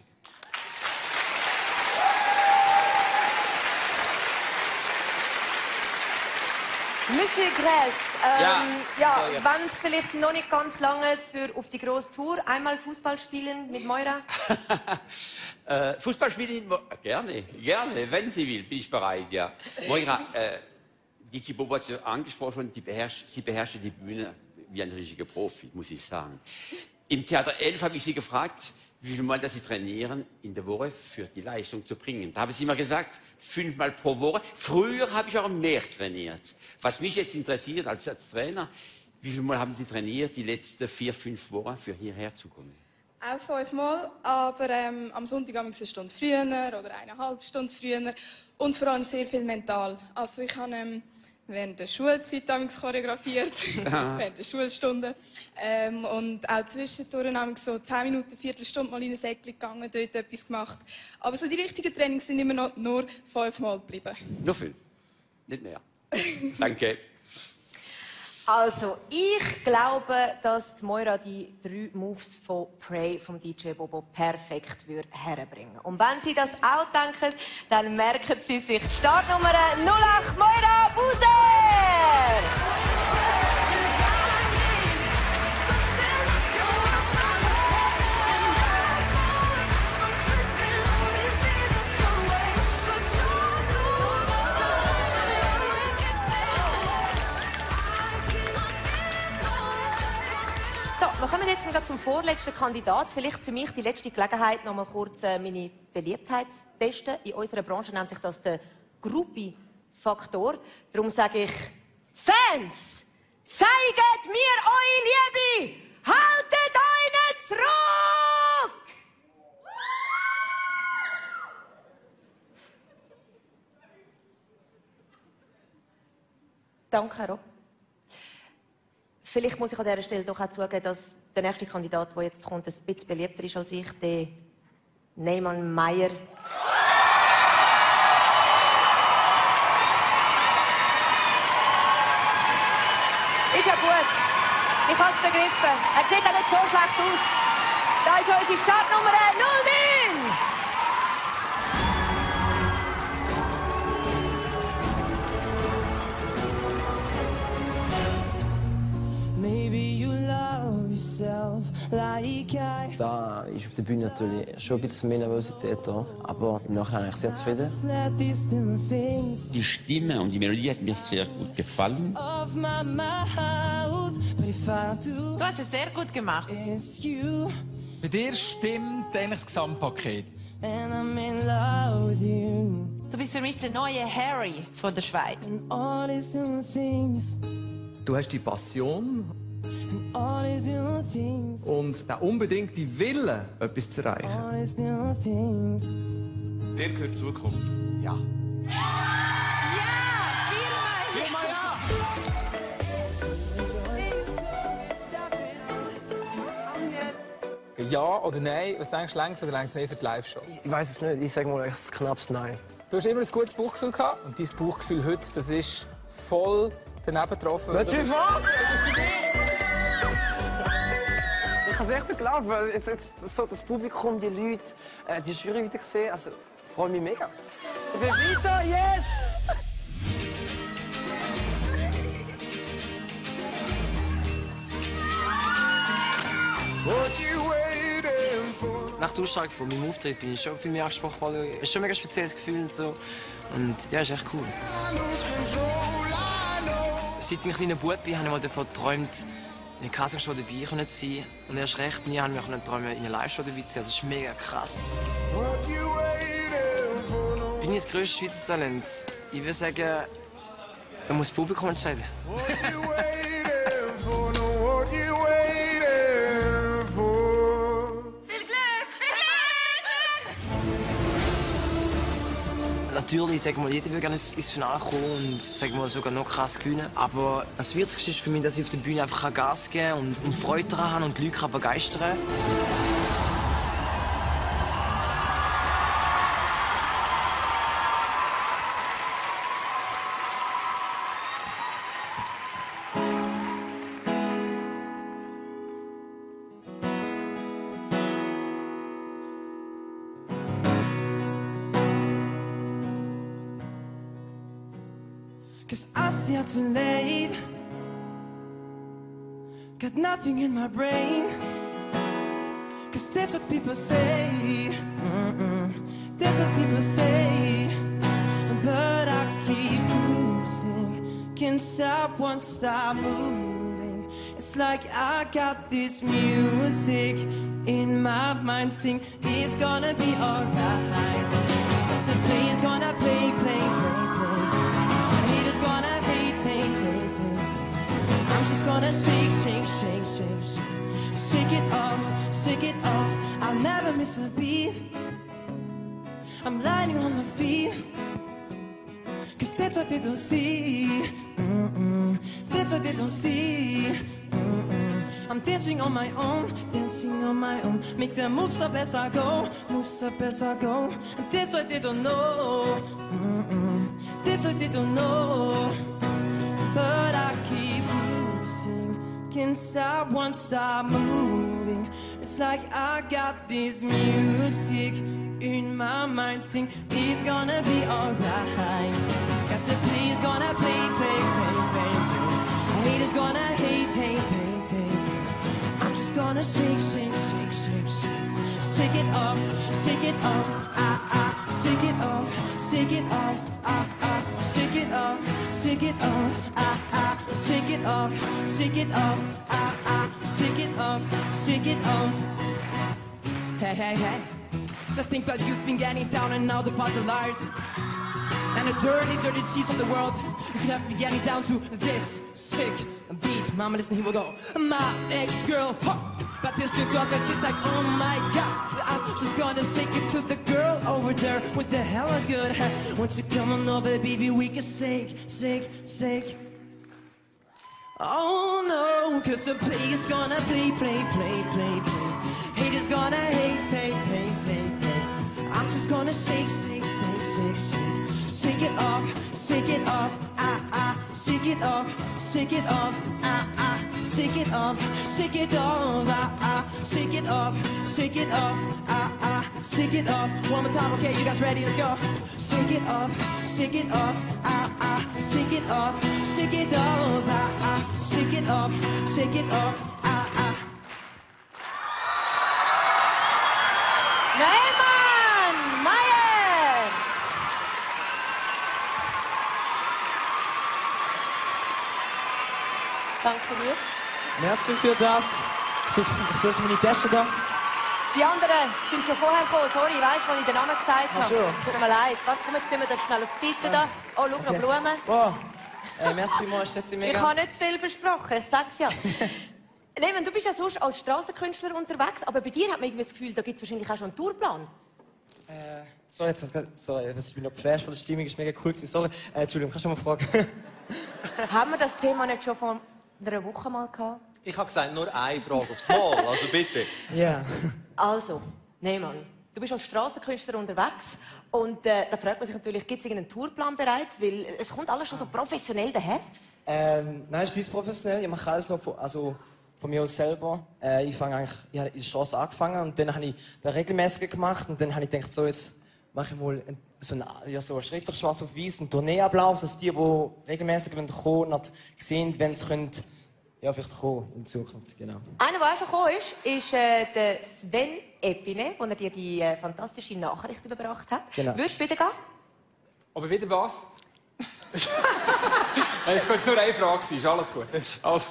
S2: Monsieur Gress, ähm,
S5: Ja.
S2: ja,
S5: Ja, ja.
S2: wenn es vielleicht noch nicht ganz lange für auf die grosse Tour, einmal Fußball spielen mit Moira?
S5: Äh, Fußball spielen? Mo- Gerne, gerne. Wenn sie will, bin ich bereit, ja. Moira, äh, D J Bobo hat es ja angesprochen, die beherrscht, sie beherrschte die Bühne wie ein richtiger Profi, muss ich sagen. Im Theater elf habe ich sie gefragt, wie viel Mal dass sie trainieren in der Woche für die Leistung zu bringen. Da habe sie immer gesagt, fünfmal pro Woche. Früher habe ich auch mehr trainiert. Was mich jetzt interessiert als, als Trainer, wie viel Mal haben Sie trainiert die letzten vier, fünf Wochen für hierher zu kommen?
S14: Auch fünfmal, aber ähm, am Sonntag eine Stunde früher oder eineinhalb Stunden früher und vor allem sehr viel mental. Also ich habe ähm, während der Schulzeit choreografiert, während der Schulstunden ähm, und auch zwischendurch so zehn Minuten, eine Viertelstunde mal in ein Säckchen gegangen, dort etwas gemacht. Aber so die richtigen Trainings sind immer noch nur fünfmal geblieben.
S5: Nur fünf, nicht mehr. Danke.
S2: Also, ich glaube, dass die Moira die drei Moves von Pray vom D J Bobo perfekt herbringen würde. Und wenn Sie das auch denken, dann merken Sie sich die Startnummer null acht Moira Buser! So, wir kommen jetzt zum vorletzten Kandidat. Vielleicht für mich die letzte Gelegenheit, noch mal kurz äh, meine Beliebtheit zu testen. In unserer Branche nennt sich das der Groupie-Faktor. Darum sage ich, Fans, zeigt mir eure Liebe! Haltet euch zurück! Danke, Rob. Vielleicht muss ich an dieser Stelle doch auch zugeben, dass der nächste Kandidat, der jetzt kommt, ein bisschen beliebter ist als ich, der Neyman Meyer. Ist ja gut. Ich habe es begriffen. Er sieht auch nicht so schlecht aus. Da ist unsere Startnummer null neun.
S15: Da ist auf der Bühne natürlich schon ein bisschen mehr Nervosität da, aber im Nachhinein bin ich sehr zufrieden.
S5: Die Stimme und die Melodie hat mir sehr gut gefallen.
S6: Du hast es sehr gut gemacht.
S4: Bei dir stimmt eigentlich das Gesamtpaket.
S6: Du bist für mich der neue Harry von der Schweiz.
S17: Du hast die Passion und der unbedingte Wille, etwas zu erreichen. Dir gehört Zukunft. Ja.
S6: Viermal
S4: ja! Ja oder nein? Was denkst du, längst oder längst nicht für die Live-Show?
S15: Ich weiß es nicht, ich sage mal ein knappes Nein.
S4: Du hast immer ein gutes Bauchgefühl gehabt und dein Bauchgefühl heute, das ist voll daneben getroffen.
S15: Was? Ich habe es echt nicht geglaubt, weil jetzt, jetzt so das Publikum, die Leute, äh, die Jury wieder gesehen, also ich freue mich mega. Ich bin weiter, yes! Nach der Ausstrahlung von meinem Auftritt bin ich schon viel mehr angesprochen worden. Es ist schon ein mega spezielles Gefühl und so. Und ja, ist echt cool. Seit ich ein kleiner Bub bin, habe ich mal davon geträumt, in einer Castingshow dabei zu sein. Und erst recht nie habe ich mir geträumt, in einer Live-Show dabei zu sein. Also, das ist mega krass. Bin ich das grösste Schweizer Talent? Ich würde sagen, da muss das Publikum entscheiden. Natürlich, sag mal, jeder will gerne ins Finale kommen und sag mal, sogar noch krass gewinnen. Aber das Wichtigste ist für mich, dass ich auf der Bühne einfach Gas geben kann und, und Freude daran habe und die Leute begeistern kann.
S12: Cause I stay out too late. Got nothing in my brain. Cause that's what people say. Mm-mm. That's what people say. But I keep cruising, can't stop, won't stop moving. It's like I got this music in my mind, sing it's gonna be alright. Cause the play's gonna play, play, play, play. Haters gonna hate, hate, hate, hate. I'm just gonna shake, shake, shake, shake, shake. Shake it off, shake it off. I'll never miss a beat. I'm lying on my feet. Cause that's what they don't see. Mm-mm. That's what they don't see. Mm-mm. I'm dancing on my own, dancing on my own. Make the moves up as I go, moves up as I go. And that's what they don't know. Mm-mm. That's what they don't know. But I keep losing, can't stop, won't stop moving. It's like I got this music in my mind, sing it's gonna be alright. Cause the play's gonna play, play, play, play, play. Haters gonna hate, hate, hate, hate. I'm just gonna shake, shake, shake, shake, shake. Shake it off, shake it off, ah, ah. Shake it off, shake it off, ah, ah. Shake it off, shake it off, ah, ah. Shake it off, shake it off, ah, ah. Shake it off, shake it off. Hey, hey, hey. So think about you've been getting down and now the bottle liars. And the dirty, dirty cheats of the world. You could have been getting down to this sick beat. Mama, listen, here we go. My ex-girl, huh. But this good off and she's like, oh my god. I'm just gonna shake it to the girl over there with the hella good hair. Won't you come on over, baby, we can shake, shake, shake. Oh no, cause the play's gonna play, play, play, play, play. Haters gonna hate, hate, hate, hate, hate. I'm just gonna shake, shake, shake, shake, shake. Shake it off, shake it off, ah, ah. Shake it off, shake it off, ah, ah. Shake it off, shake it off, ah, ah. Shake it off, shake it off, ah, ah. Shake it off, one more time, okay, you guys ready, let's go. Shake it off, shake it off, ah, ah. Shake it off, shake it off, ah, ah. Shake it off, shake it off, ah, ah.
S2: Neumann Meyer! Danke dir.
S16: Merci für das. Ich tue das meine Tasche da.
S2: Die anderen sind schon vorher gekommen. Sorry, ich weiss, als ich den Namen gesagt habe.
S16: Ach so.
S2: Tut mir leid. Warte, komm, jetzt tun wir das schnell auf die Seite. Da. Oh, schau, noch Blumen.
S16: Wow. Äh, merci vielmals, schätze ich mega.
S2: Ich habe nicht zu viel versprochen, ich sag's ja. Neumann, du bist ja sonst als Strassenkünstler unterwegs, aber bei dir hat man irgendwie das Gefühl, da gibt es wahrscheinlich auch schon einen Tourplan.
S16: Äh, sorry, jetzt, sorry, ich bin noch geflasht von der Stimmung, ist mega cool gewesen. Sorry, äh, Entschuldigung, kannst du mal fragen?
S2: Haben wir das Thema nicht schon vor einer Woche mal gehabt?
S3: Ich habe gesagt, nur eine Frage aufs Mal, also bitte.
S16: Ja. Yeah.
S2: Also, Neumann, du bist als Strassenkünstler unterwegs und äh, da fragt man sich natürlich, gibt es irgendeinen Tourplan bereits? Weil es kommt alles schon so professionell daher.
S16: Ähm, nein, es ist nicht professionell, ich mache alles noch von, also von mir aus selber. Äh, ich fange eigentlich, ich habe in der Straße angefangen und dann habe ich das regelmäßig gemacht und dann habe ich gedacht, so jetzt mache ich mal ein, so ein ja, so schriftlich schwarz auf weiß, einen Tourneeablauf, dass die, die regelmäßig kommen, nicht sehen, wenn sie können, ja, vielleicht kommen in Zukunft, genau.
S2: Einer, der auch schon gekommen ist, ist äh, der Sven Epine, der dir die äh, fantastische Nachricht überbracht hat.
S16: Genau.
S2: Würdest du wieder gehen?
S4: Aber wieder was? Es war nur eine Frage, ist alles gut. Also,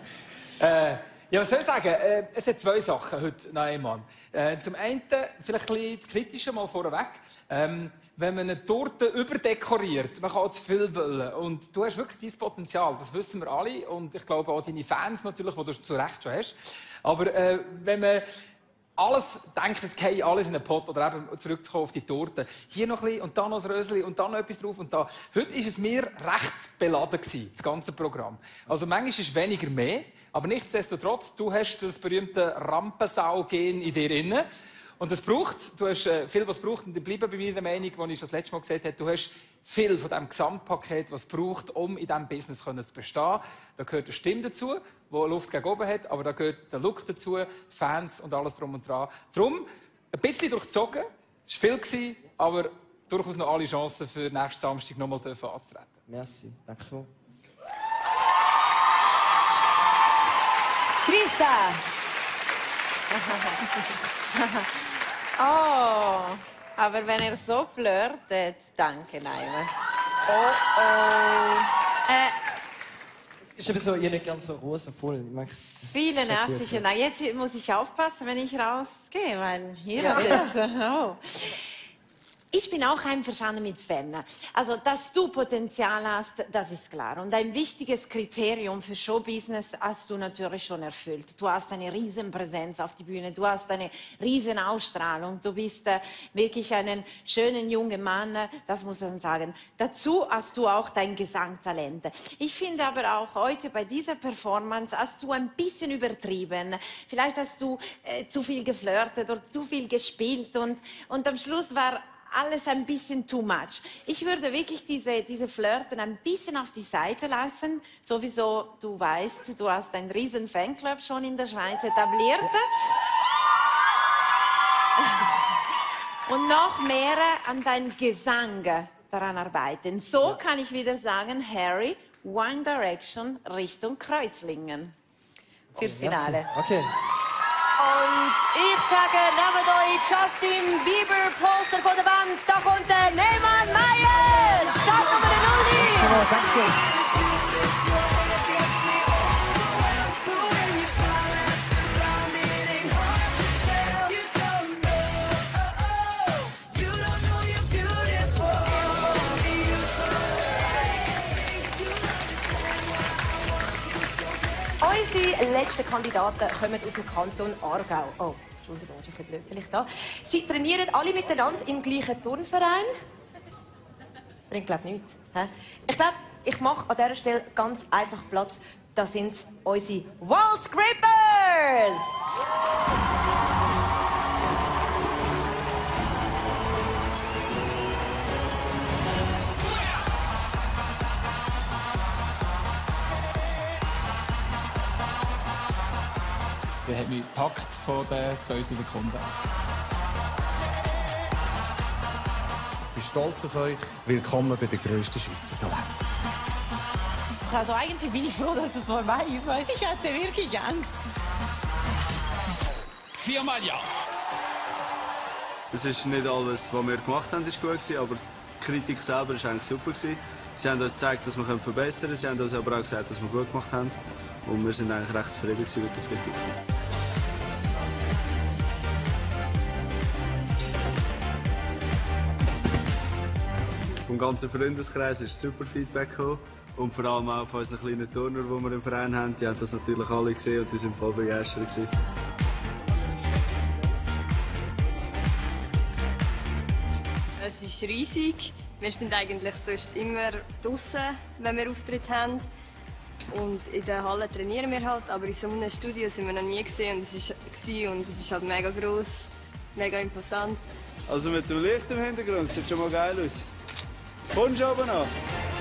S4: äh, ja, was soll ich sagen? Äh, es hat zwei Sachen heute, Neumann. Äh, zum einen, vielleicht ein bisschen das Kritische mal vorweg. Ähm, wenn man eine Torte überdekoriert, man kann zu viel wollen. Und du hast wirklich dein Potenzial, das wissen wir alle. Und ich glaube auch deine Fans natürlich, die du zu Recht schon hast. Aber äh, wenn man alles denkt, es geht alles in einen Pott, oder eben zurückzukommen auf die Torte. Hier noch ein bisschen und dann noch ein Rösli und dann noch etwas drauf und da. Heute war es mir recht beladen, das ganze Programm. Also manchmal ist weniger mehr, aber nichtsdestotrotz, du hast das berühmte Rampensau-Gen in dir drin. Und das braucht, du hast äh, viel, was braucht, und ich bleibe bei meiner Meinung, die ich das letzte Mal gesagt habe, du hast viel von dem Gesamtpaket, was es braucht, um in diesem Business zu bestehen. Da gehört eine Stimme dazu, die Luft gegen oben hat, aber da gehört der Look dazu, die Fans und alles drum und dran. Darum ein bisschen durchgezogen, es war viel, aber durchaus noch alle Chancen für nächsten Samstag noch mal anzutreten.
S16: Merci, danke schön.
S2: Christa!
S6: Oh, aber wenn er so flirtet, danke, Neumann.
S2: Oh oh.
S6: Äh,
S16: ist eben so, ihr nicht ganz so rosenvoll.
S6: Vielen herzlichen Dank. Jetzt muss ich aufpassen, wenn ich rausgehe, weil hier
S16: Ja.
S6: ist es. Oh. Ich bin auch einverstanden mit Sven. Also, dass du Potenzial hast, das ist klar. Und ein wichtiges Kriterium für Showbusiness hast du natürlich schon erfüllt. Du hast eine riesen Präsenz auf die Bühne, du hast eine riesen Ausstrahlung, du bist äh, wirklich einen schönen jungen Mann, das muss man sagen. Dazu hast du auch dein Gesangtalent. Ich finde aber auch heute bei dieser Performance hast du ein bisschen übertrieben. Vielleicht hast du äh, zu viel geflirtet oder zu viel gespielt und, und am Schluss war alles ein bisschen too much. Ich würde wirklich diese, diese Flirten ein bisschen auf die Seite lassen. Sowieso, du weißt, du hast einen riesen Fanclub schon in der Schweiz etabliert. Und noch mehr an deinem Gesang daran arbeiten. So kann ich wieder sagen, Harry, One Direction Richtung Kreuzlingen. Fürs Finale.
S16: Okay.
S2: Und ich sage, nehmt euch Justin Bieber Poster von der Wand. Da kommt der Neyman Meyer. Startnummer null.
S16: Dankeschön.
S2: Unsere letzten Kandidaten kommen aus dem Kanton Aargau. Oh, Entschuldigung, das ist ein bisschen blöd vielleicht da. Sie trainieren alle miteinander im gleichen Turnverein. Bringt, glaube ich, nichts. He? Ich glaube, ich mache an dieser Stelle ganz einfach Platz. Das sind unsere Wallscrippers!
S4: Der hat mich gepackt von der zweiten Sekunde an.
S18: Ich bin stolz auf euch. Willkommen bei den grössten Schweizer Talenten.
S6: Also eigentlich bin ich froh, dass es vorbei ist, weil ich hatte wirklich Angst.
S19: Viermal ja.
S20: Es ist nicht alles, was wir gemacht haben, ist gut gewesen, aber die Kritik selber war eigentlich super gewesen. Sie haben uns gezeigt, dass wir verbessern können. Sie haben uns aber auch gesagt, dass wir gut gemacht haben. Und wir sind eigentlich recht zufrieden mit der Kritik. Vom ganzen Freundeskreis ist super Feedback gekommen. Und vor allem auch von unseren kleinen Turner, die wir im Verein haben. Die haben das natürlich alle gesehen und die sind voll begeistert gewesen.
S22: Es ist riesig. Wir sind eigentlich sonst immer draußen, wenn wir Auftritt haben. Und in der Halle trainieren wir halt, aber in so einem Studio sind wir noch nie gesehen und es ist und es ist halt mega groß, mega imposant.
S20: Also mit dem Licht im Hintergrund sieht schon mal geil aus. Kommst du oben an?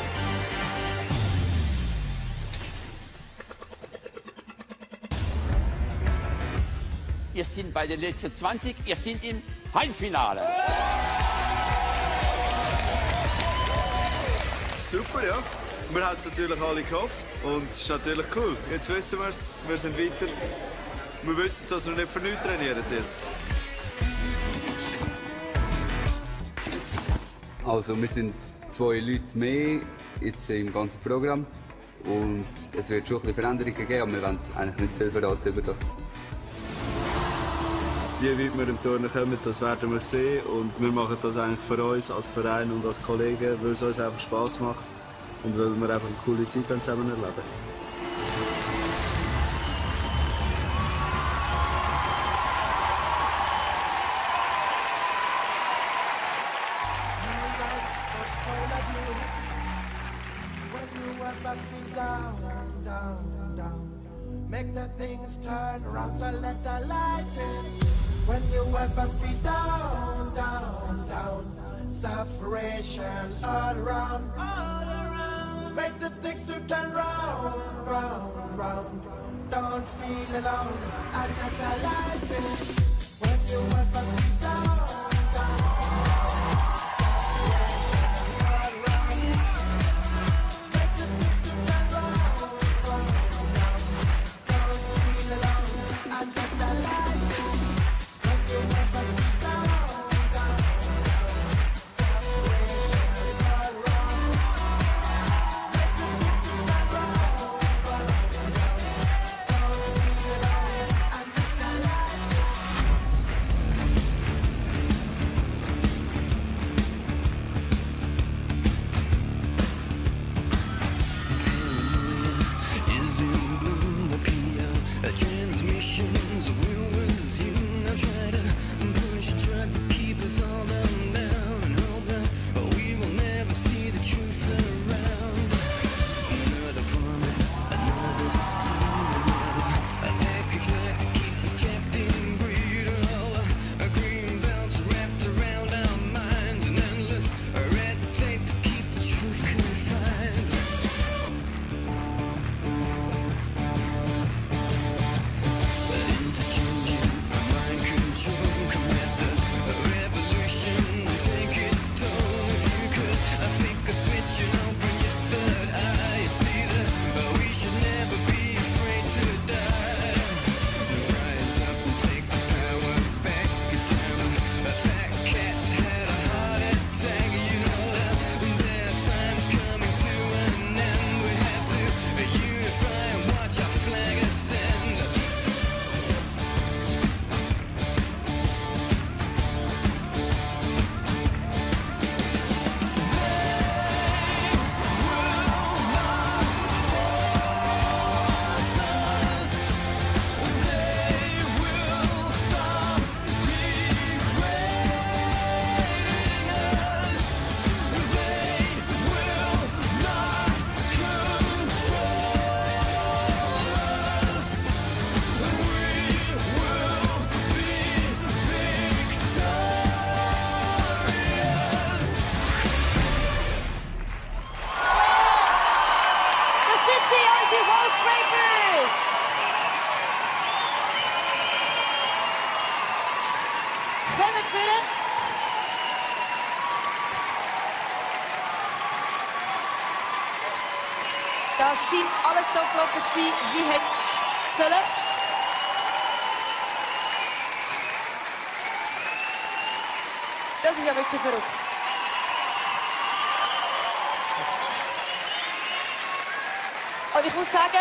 S5: Ihr seid bei den letzten zwanzig, ihr seid im Halbfinale.
S20: Super, ja. Wir haben es natürlich alle gehofft und es ist natürlich cool. Jetzt wissen wir es, wir sind weiter. Wir wissen, dass wir nicht für nichts trainieren jetzt.
S25: Also wir sind zwei Leute mehr jetzt im ganzen Programm und es wird schon ein bisschen Veränderungen geben, aber wir wollen eigentlich nicht zu viel verraten über das.
S20: Wie weit wir im Turnen kommen, das werden wir sehen und wir machen das eigentlich für uns als Verein und als Kollegen, weil es uns einfach Spass macht und weil wir einfach eine coole Zeit zusammen erleben.
S12: Make the things turn around, so let the light in. When you wipe your feet down, down, down, separation all around, all around. Make the things to turn round, round, round. Don't feel alone, and let the light in. When you wipe your feet down, down, separation all around. Make the things to turn round, round, round. Don't feel alone, and let the light in. When you wipe your feet down, down, separation all around. Make the things to turn round, round. transmissions, will resume. I try to push, try to keep us all down, down, and hope that we will never see the truth around. Another promise, another scene, another package like to keep us trapped in greed. All the green belts wrapped around our minds, and endless red tape to keep the truth confined. But interchanging mind control, combat the revolution, take its toll. If you could, I think a switch and open your third eye, you'd see that we should never be afraid to die. Rise up and take the power back. It's time the fat cats had a heart attack. You know that their time's coming to an end. We have to unify and watch our flag ascend.
S2: Das sind sie, unsere Wolfbreakers! Kommt bitte! Da scheint alles so gelaufen zu sein, wie hätte es sollen. Das ist ja wirklich verrückt. Und ich muss sagen,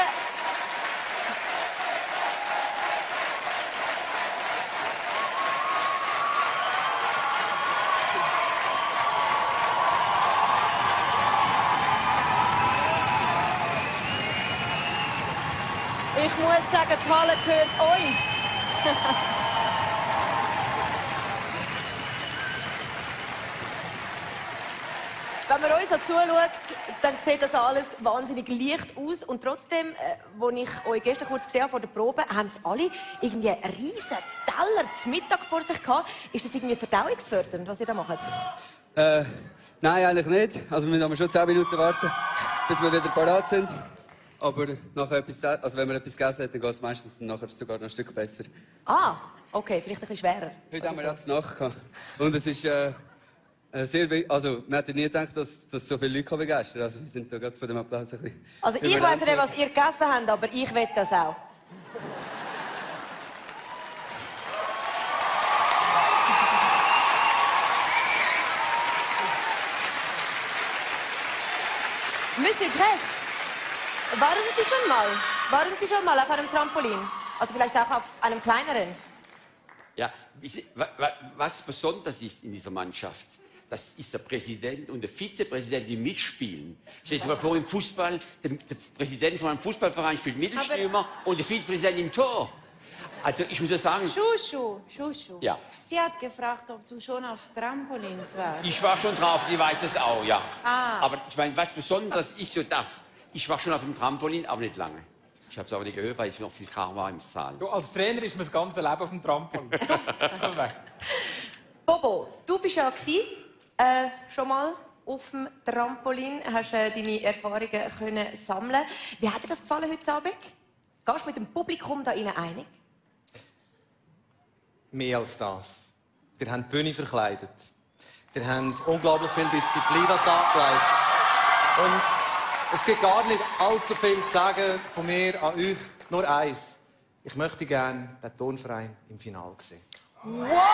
S2: ich muss sagen, die Halle gehört euch. Wenn man uns so zuschaut, dann sieht das alles wahnsinnig leicht aus. Und trotzdem, äh, als ich euch gestern kurz gesehen habe vor der Probe, haben sie alle irgendwie einen riesen Teller zum Mittag vor sich gehabt. Ist das irgendwie verdauungsfördernd, was ihr da macht?
S25: Äh, nein, eigentlich nicht. Also wir müssen aber schon zehn Minuten warten, bis wir wieder parat sind. Aber nachher etwas, also wenn man etwas gegessen hat, dann geht es meistens nachher sogar noch ein Stück besser.
S2: Ah, okay, vielleicht ein bisschen schwerer.
S25: Heute haben wir jetzt Nacht gehabt. Und es ist äh, äh, sehr wichtig. Also man hätte nie gedacht, dass, dass so viele Leute begeistern können. Also wir sind da gerade von dem Applaus ein bisschen
S2: Also ich weiss nicht, was ihr gegessen habt, aber ich will das auch. Monsieur Gress, waren Sie schon mal? Waren Sie schon mal auf einem Trampolin? Also vielleicht auch auf einem kleineren?
S5: Ja, was besonders ist in dieser Mannschaft, das ist der Präsident und der Vizepräsident, die mitspielen. Stell dir mal vor, im Fußball, der, der Präsident von einem Fußballverein spielt Mittelstürmer aber und der Vizepräsident im Tor. Also ich muss ja sagen...
S6: Schuschu, Schuschu.
S5: Ja.
S6: Sie hat gefragt, ob du schon aufs Trampolin warst.
S5: Ich war schon drauf, die weiß das auch, ja.
S6: Ah.
S5: Aber ich meine, was Besonderes ist so das. Ich war schon auf dem Trampolin, aber nicht lange. Ich habe es aber nicht gehört, weil es noch viel Kram war im Saal.
S4: Du, als Trainer ist man das ganze Leben auf dem Trampolin.
S2: Bobo, du bist ja gewesen, äh, schon mal auf dem Trampolin, hast äh, deine Erfahrungen können sammeln. Wie hat dir das gefallen heute Abend? Gehst du mit dem Publikum da rein einig?
S3: Mehr als das. Ihr habt die Bühne verkleidet. Ihr habt unglaublich viel Disziplin an den Tag gelegt. Und es gibt gar nicht allzu viel zu sagen von mir an euch. Nur eins. Ich möchte gerne den Turnverein im Finale sehen.
S2: Wow!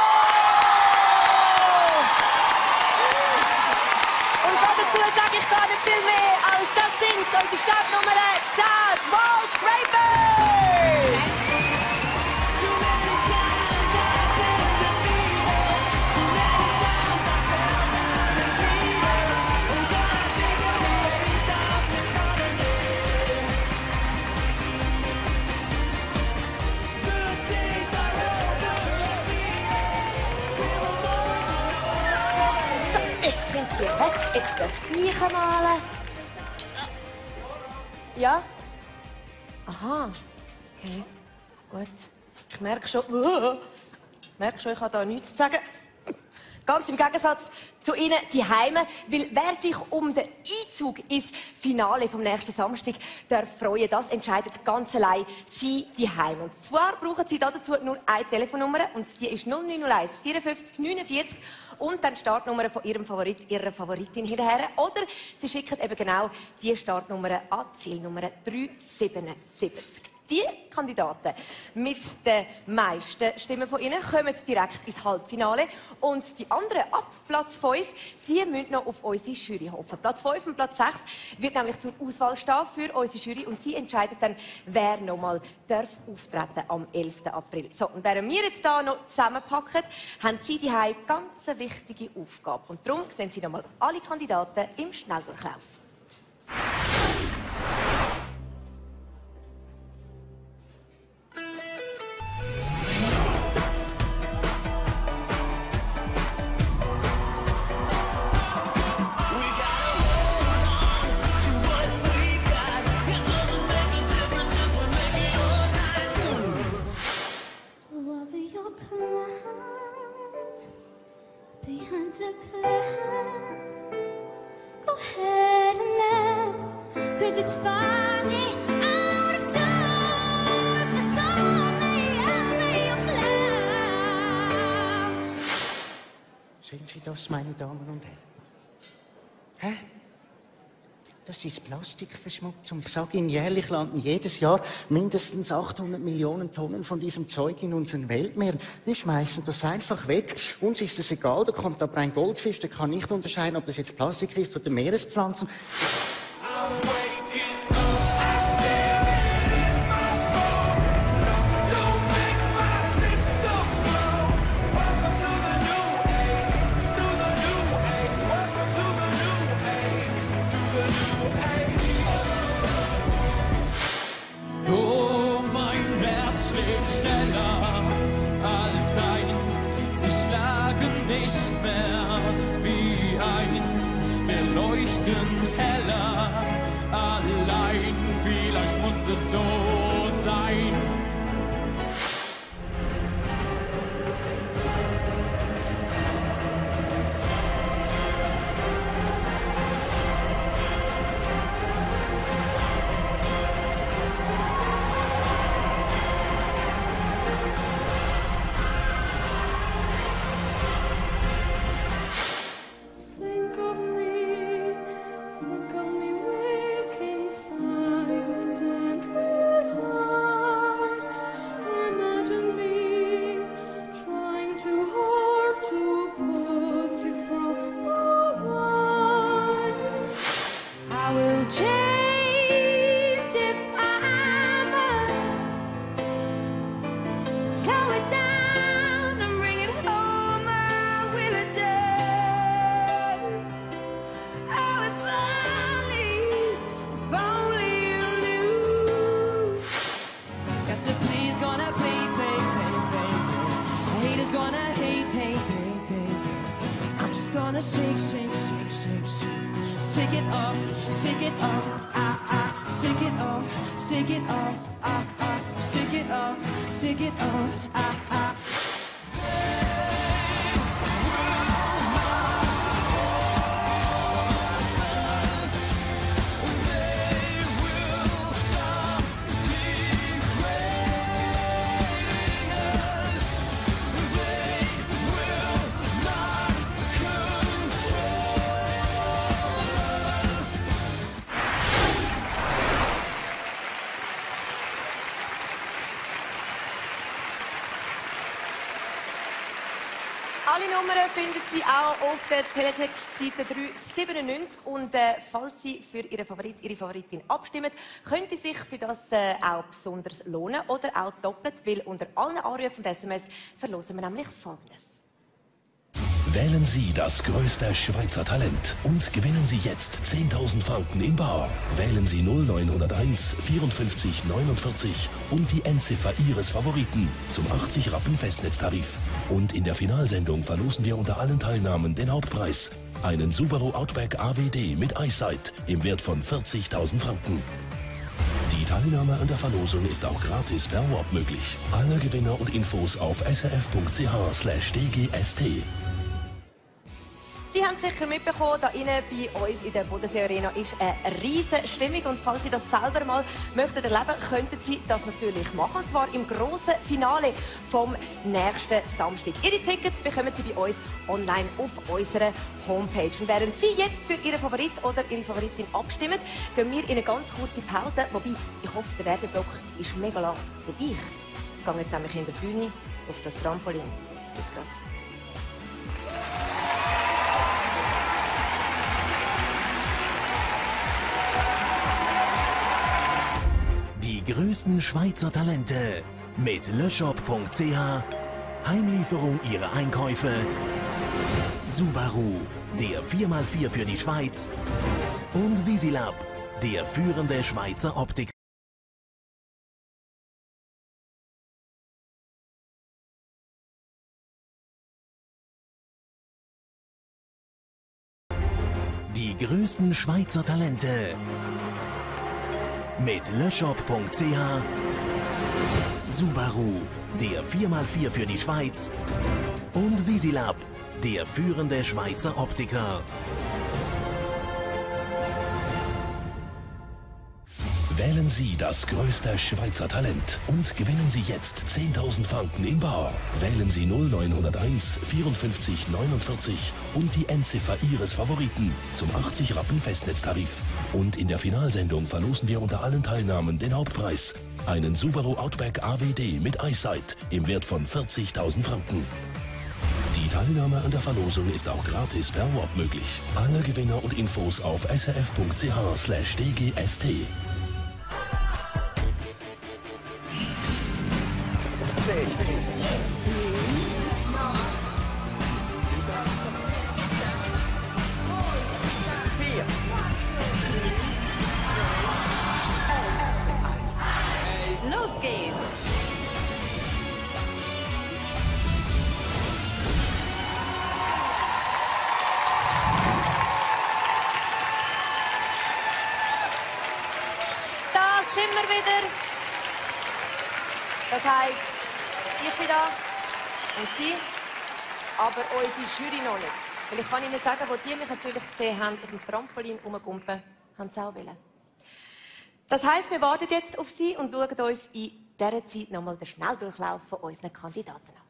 S2: Und dazu sage ich gar nicht viel mehr, als das sind unsere Startnummer zehn, Wolfbreakers! einmal. Ja? Aha. Okay, gut. Ich merke schon, ich merke schon, ich habe da nichts zu sagen. Ganz im Gegensatz zu Ihnen, die Heime, weil wer sich um den Einzug ins Finale vom nächsten Samstag darf freuen, das entscheidet ganz allein Sie, die Heime. Und zwar brauchen Sie dazu nur eine Telefonnummer und die ist null neun null eins vierundfünfzig neunundvierzig und dann die Startnummer von Ihrem Favorit, Ihrer Favoritin hinterher. Oder Sie schicken eben genau die Startnummer an Zielnummer drei sieben sieben. Die Kandidaten mit den meisten Stimmen von Ihnen kommen direkt ins Halbfinale. Und die anderen ab Platz fünf, die müssen noch auf unsere Jury hoffen. Platz fünf und Platz sechs wird nämlich zur Auswahl stehen für unsere Jury. Und sie entscheidet dann, wer noch mal darf auftreten am elften April. So, und während wir jetzt hier noch zusammenpacken, haben Sie die eine ganz wichtige Aufgabe. Und darum sehen Sie noch mal alle Kandidaten im Schnelldurchlauf.
S1: Behind the glass, go ahead and laugh, 'cause it's funny, out of time, it's only over your clown.
S19: Sehen Sie das, meine Damen und Herren? Hä? Das ist Plastikverschmutzung. Ich sage Ihnen, jährlich landen jedes Jahr mindestens achthundert Millionen Tonnen von diesem Zeug in unseren Weltmeeren. Wir schmeißen das einfach weg. Uns ist es egal, da kommt aber ein Goldfisch, der kann nicht unterscheiden, ob das jetzt Plastik ist oder Meerespflanzen.
S12: Oh, mein Herz schlägt schneller als deins. Sie schlagen nicht mehr wie eins. Wir leuchten heller allein. Vielleicht muss es so sein.
S1: Think of me, think of me waking silent and resigned. Imagine me trying too hard to put you from my mind. I will change if I must. Slow it down and bring it home. I will adjust. Oh, if only, if only you knew.
S12: Guess the play's gonna play, play, play, play, play. The haters gonna hate, hate, hate, hate. I'm just gonna shake, shake, shake, shake, shake. Shake it off, shake it off, ah, ah. Shake it off, shake it off, ah, ah. Shake it off, shake it off, ah, ah.
S2: Alle Nummern finden Sie auch auf der Teletext-Seite dreihundertsiebenundneunzig. Und äh, falls Sie für Ihren Favorit, Ihre Favoritin abstimmen, könnte sich für das äh, auch besonders lohnen oder auch doppelt, weil unter allen Anrufen und S M S verlosen wir nämlich Folgendes.
S9: Wählen Sie das größte Schweizer Talent und gewinnen Sie jetzt zehntausend Franken in bar. Wählen Sie null neun null eins vierundfünfzig neunundvierzig und die Endziffer Ihres Favoriten zum achtzig Rappen Festnetztarif. Und in der Finalsendung verlosen wir unter allen Teilnahmen den Hauptpreis. Einen Subaru Outback A W D mit EyeSight im Wert von vierzigtausend Franken. Die Teilnahme an der Verlosung ist auch gratis per Warp möglich. Alle Gewinner und Infos auf s r f punkt c h slash d g s t.
S2: Sie haben sicher mitbekommen, da innen bei uns in der Bodensee Arena ist eine riesige Stimmung. Und falls Sie das selber mal möchten erleben, könnten Sie das natürlich machen. Und zwar im grossen Finale vom nächsten Samstag. Ihre Tickets bekommen Sie bei uns online auf unserer Homepage. Und während Sie jetzt für Ihren Favorit oder Ihre Favoritin abstimmen, gehen wir in eine ganz kurze Pause. Wobei, ich hoffe, der Werbeblock ist mega lang. Denn ich gehe jetzt nämlich in der Bühne auf das Trampolin. Bis gleich.
S9: Die größten Schweizer Talente mit leshop punkt c h. Heimlieferung Ihrer Einkäufe. Subaru, der vier mal vier für die Schweiz. Und Visilab, der führende Schweizer Optik. Die größten Schweizer Talente mit leshop punkt c h. Subaru, der vier mal vier für die Schweiz. Und Visilab, der führende Schweizer Optiker. Wählen Sie das größte Schweizer Talent und gewinnen Sie jetzt zehntausend Franken in bar. Wählen Sie null neun null eins vierundfünfzig neunundvierzig und die Endziffer Ihres Favoriten zum achtzig Rappen Festnetztarif. Und in der Finalsendung verlosen wir unter allen Teilnahmen den Hauptpreis. Einen Subaru Outback A W D mit EyeSight im Wert von vierzigtausend Franken. Die Teilnahme an der Verlosung ist auch gratis per Warp möglich. Alle Gewinner und Infos auf s r f punkt c h slash d g s t.
S6: Los geht's!
S2: Da sind wir wieder. Das heisst, ich bin da und Sie, aber unsere Jury noch nicht. Weil ich kann Ihnen sagen, wo die mich natürlich gesehen haben, auf dem Trampolin rumgumpen, haben sie auch wollen. Das heisst, wir warten jetzt auf Sie und schauen uns in dieser Zeit nochmal den Schnelldurchlauf von unseren Kandidaten an.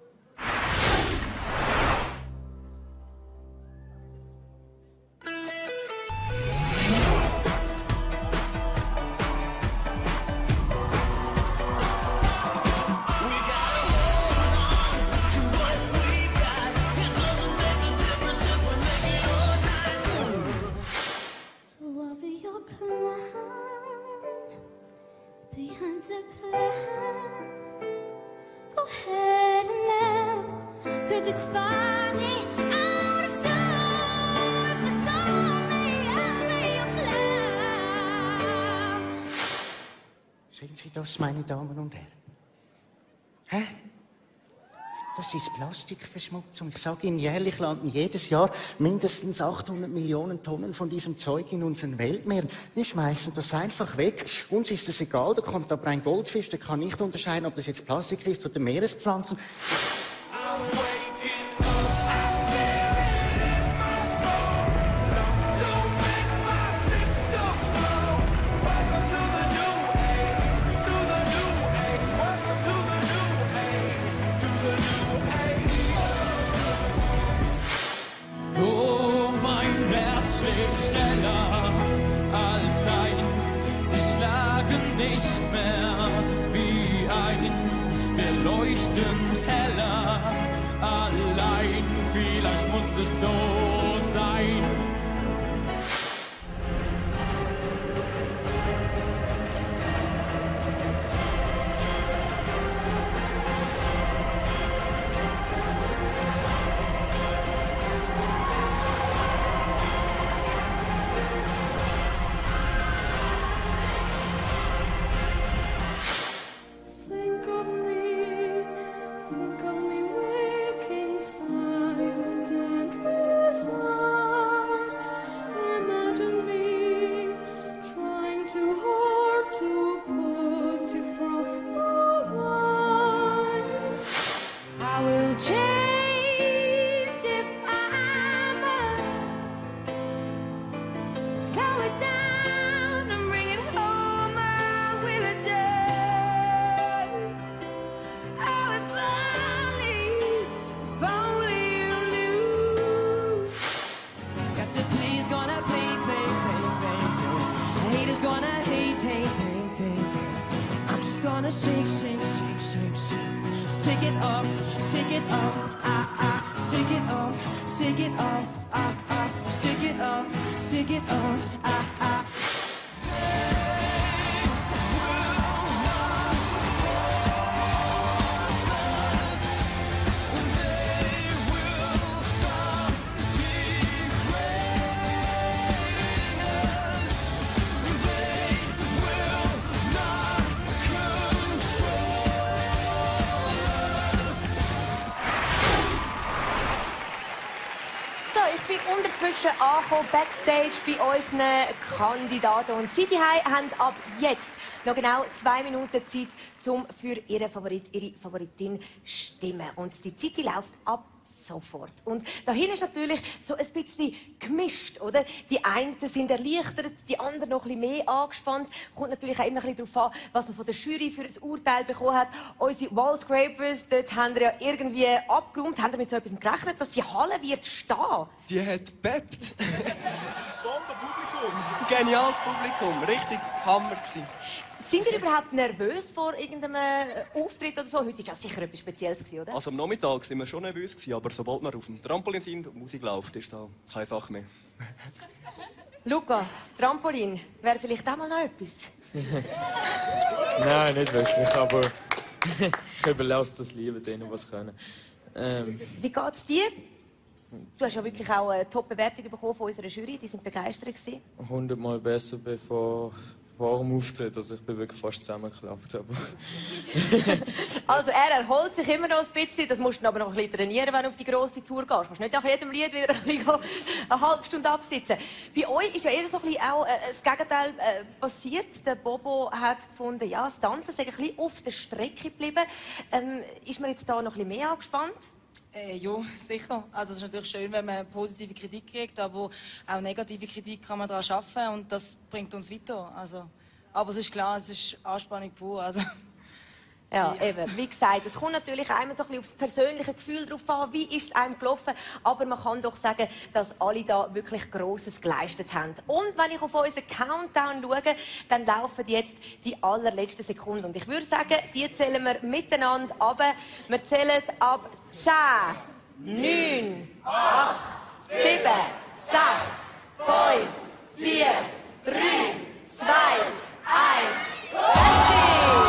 S1: Behind the clouds, go ahead and laugh, 'cause it's funny, out of time, if it's only only your clown.
S19: Sehen Sie das, meine Damen und Herren? Hä? Das ist Plastikverschmutzung. Ich sage Ihnen, jährlich landen jedes Jahr mindestens achthundert Millionen Tonnen von diesem Zeug in unseren Weltmeeren. Wir schmeißen das einfach weg. Uns ist es egal, da kommt aber ein Goldfisch, der kann nicht unterscheiden, ob das jetzt Plastik ist oder Meerespflanzen.
S12: Oh, mein Herz schlägt schneller als deins. Sie schlagen nicht mehr wie eins. Wir leuchten heller. Allein, vielleicht muss es so sein. Shake it off, shake it off, ah ah. Shake it off, shake it off, ah ah. Shake it off, shake it off, ah ah.
S2: Unterzwischen angekommen, Backstage bei unseren Kandidaten. Und sie die haben ab jetzt noch genau zwei Minuten Zeit, um für ihren Favorit, ihre Favoritin stimmen. Und die Zeit die läuft ab sofort. Und dahin ist natürlich so ein bisschen gemischt, oder? Die einen sind erleichtert, die anderen noch ein bisschen mehr angespannt. Kommt natürlich auch immer ein bisschen darauf an, was man von der Jury für ein Urteil bekommen hat. Unsere Wallscrapers, dort haben wir ja irgendwie abgeräumt. Haben wir mit so etwas gerechnet, dass die Halle wird stehen?
S10: Die hat gepeppt. Bombenpublikum. Geniales Publikum. Richtig Hammer gewesen.
S2: Sind ihr überhaupt nervös vor irgendeinem Auftritt oder so? Heute war das sicher etwas Spezielles, oder?
S10: Also am Nachmittag waren wir schon nervös, aber sobald wir auf dem Trampolin sind und Musik läuft, ist da keine Sache mehr.
S2: Luca, Trampolin, wäre vielleicht auch mal noch etwas?
S11: Nein, nicht wirklich, aber ich überlasse das lieber denen, was können. Ähm.
S2: Wie geht's dir? Du hast ja wirklich auch eine Top-Bewertung bekommen von unserer Jury, die sind begeistert gewesen.
S11: hundertmal besser bevor vor dem Auftritt, also ich bin wirklich fast zusammengeklappt. Aber
S2: also er erholt sich immer noch ein bisschen, das musst du aber noch ein bisschen trainieren, wenn du auf die grosse Tour gehst. Du kannst nicht nach jedem Lied wieder ein bisschen eine halbe Stunde absitzen. Bei euch ist ja eher so ein bisschen auch äh, das Gegenteil äh, passiert. Der Bobo hat gefunden, ja, das Tanzen sei ein bisschen auf der Strecke geblieben. Ähm, ist man jetzt da noch ein bisschen mehr angespannt?
S21: Äh, ja, sicher. Also es ist natürlich schön, wenn man positive Kritik kriegt, aber auch negative Kritik kann man daran arbeiten und das bringt uns weiter. Also, aber es ist klar, es ist Anspannung pur. Also.
S2: Ja, eben. Wie gesagt, es kommt natürlich einmal so ein bisschen auf das persönliche Gefühl drauf an, wie ist es einem gelaufen. Aber man kann doch sagen, dass alle da wirklich Grosses geleistet haben. Und wenn ich auf unseren Countdown schaue, dann laufen jetzt die allerletzten Sekunden. Und ich würde sagen, die zählen wir miteinander ab. Wir zählen ab zehn, neun, acht, sieben, sechs, fünf, vier, drei, zwei, eins.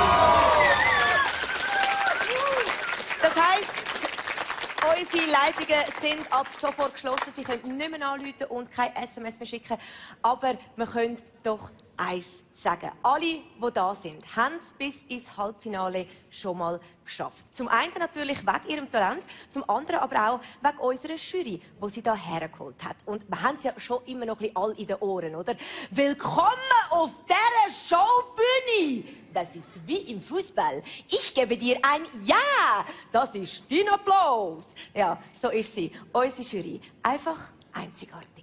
S2: Das heisst, unsere Leitungen sind ab sofort geschlossen. Sie können nicht mehr anrufen und kein S M S mehr schicken. Aber wir können doch eins sagen. Alle, die da sind, haben es bis ins Halbfinale schon mal geschafft. Zum einen natürlich wegen ihrem Talent, zum anderen aber auch wegen unserer Jury, die sie da hergeholt hat. Und wir haben es ja schon immer noch ein bisschen all in den Ohren, oder? Willkommen auf dieser Showbühne! Das ist wie im Fußball. Ich gebe dir ein Ja! Das ist dein Applaus! Ja, so ist sie. Unsere Jury. Einfach einzigartig.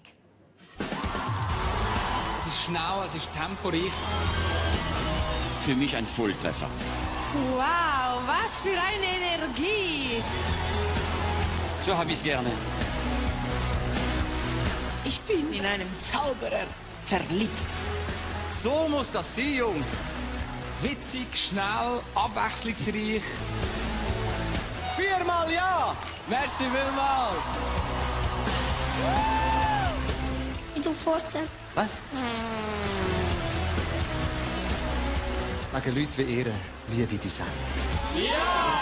S4: Es ist schnell, es ist temporeich.
S5: Für mich ein Volltreffer.
S6: Wow, was für eine Energie!
S5: So habe ich es gerne.
S6: Ich bin in einen Zauberer verliebt.
S4: So muss das sein, Jungs. Witzig, schnell, abwechslungsreich.
S10: Viermal ja!
S4: Merci vielmals!
S1: Du Forza.
S18: Was? Wegen Leuten wie ihr liebe ich die Sendung.
S4: Ja!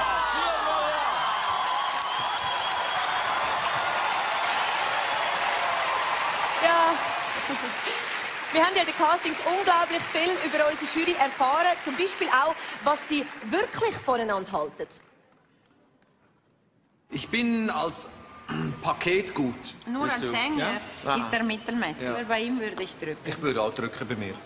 S2: Ja. Wir haben ja in den Castings unglaublich viel über unsere Jury erfahren. Zum Beispiel auch, was sie wirklich voneinander halten.
S23: Ich bin als Paket gut.
S6: Nur als Sänger
S23: Ja?
S6: ist er mittelmäßig.
S23: Ja.
S6: Bei ihm würde ich drücken.
S23: Ich würde auch drücken bei mir.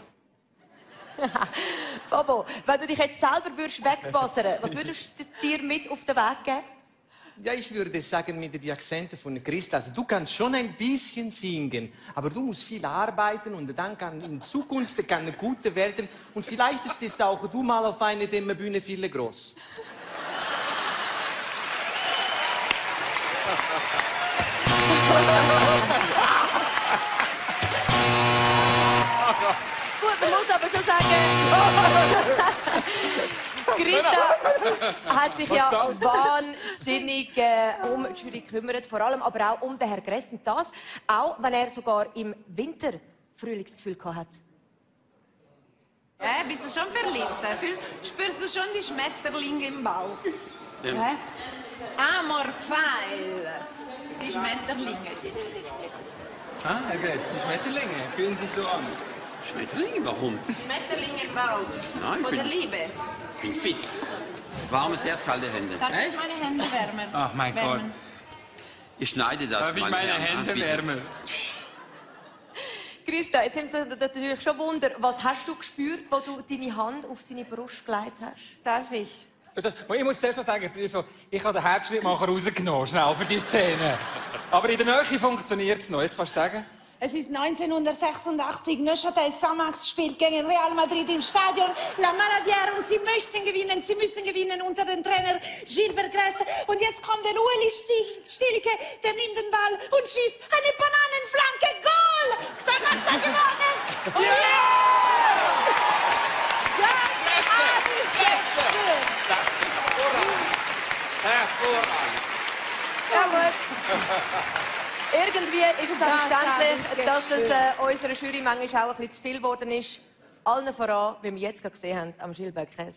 S2: Bobo, wenn du dich jetzt selber würdest wegpassern, was würdest du dir mit auf den Weg geben?
S3: Ja, ich würde sagen, mit den Akzenten von Christa, also du kannst schon ein bisschen singen, aber du musst viel arbeiten und dann kann in Zukunft kann eine gute werden und vielleicht stehst auch du mal auf einer Bühne viel groß.
S2: Gut, man muss aber schon sagen... Christa hat sich
S4: Was
S2: ja
S4: sagst du?
S2: wahnsinnig äh, um die Jury gekümmert, vor allem aber auch um den Herrn Gress. Und das, auch wenn er sogar im Winter Frühlingsgefühl hatte.
S6: Äh, bist du schon verliebt? Fühlst- Spürst du schon die Schmetterlinge im Bauch?
S5: Ähm.
S6: Hä? Amorpheil. Die Schmetterlinge.
S4: Ah, Herr Gress, die Schmetterlinge fühlen sich so an.
S5: Schmetterlinge, warum?
S6: Schmetterlinge im Bauch.
S5: Nein, ich
S6: Von
S5: bin-
S6: der Liebe.
S5: Ich bin fit. Warmes Herz, kalte Hände.
S6: Darf ich meine Hände wärmen?
S4: Ach mein Gott.
S6: Wärmen?
S5: Ich schneide das.
S4: Darf ich meine
S5: Herren.
S4: Hände
S5: Ah, bitte.
S4: wärmen?
S2: Christa, jetzt sind wir natürlich schon Wunder. Was hast du gespürt, als du deine Hand auf seine Brust gelegt hast?
S6: Darf ich?
S4: Das, ich muss zuerst noch sagen, Briefe, ich habe den Herzschrittmacher rausgenommen, schnell für die Szene. Aber in der Nähe funktioniert es noch. Jetzt kannst du sagen.
S6: Es ist neunzehnhundertsechsundachtzig. Neuchâtel Xamax spielt gegen Real Madrid im Stadion La Maladière und sie möchten gewinnen. Sie müssen gewinnen unter dem Trainer Gilbert Gress. Und jetzt kommt der Ueli Stich- Stilke, der nimmt den Ball und schießt eine Bananenflanke. Goal! Xamax hat gewonnen! Und ja! Ja,
S5: Hervorragend.
S2: Ja, gut. Irgendwie ist es auch verständlich, dass es äh, unserer Jury manchmal auch ein bisschen zu viel geworden ist. Allen voran, wie wir jetzt gerade gesehen haben, am Gilbert Gress.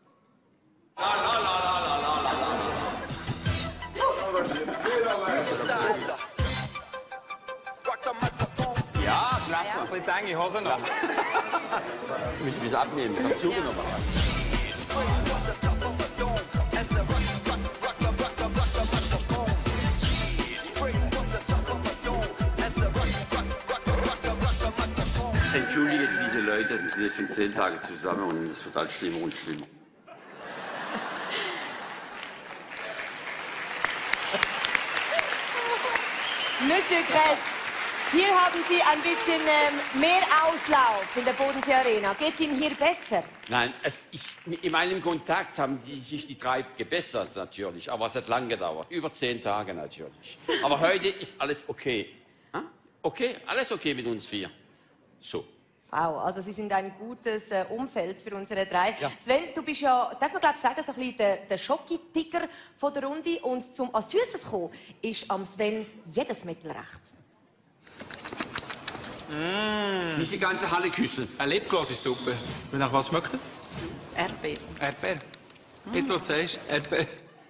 S5: Ja, klasse.
S4: Ein bisschen enge Hosen an.
S5: Ich muss mich abnehmen. Ich habe zugenommen. Entschuldige jetzt diese Leute, die sind jetzt schon zehn Tage zusammen und es wird alles schlimmer und schlimmer.
S2: Monsieur Gress, hier haben Sie ein bisschen ähm, mehr Auslauf in der Bodensee Arena. Geht es Ihnen hier besser?
S5: Nein, es, ich, in meinem Kontakt haben die, sich die drei gebessert natürlich, aber es hat lang gedauert. Über zehn Tage natürlich. Aber heute ist alles okay. Ha? Okay, alles okay mit uns vier. So.
S2: Wow, also Sie sind ein gutes äh, Umfeld für unsere drei.
S5: Ja.
S2: Sven, du bist ja, darf man glaube sagen, so ein bisschen der, der Schocki-Tiger von der Runde. Und zum an Süßes kommen, ist am Sven jedes Mittel recht.
S4: Mm.
S5: Nicht die ganze Halle küssen.
S4: Ein Lipgloss ist super. Und nach was schmeckt es?
S6: Erdbeer.
S4: Erdbeer. Jetzt, was du sagst, Erdbeer.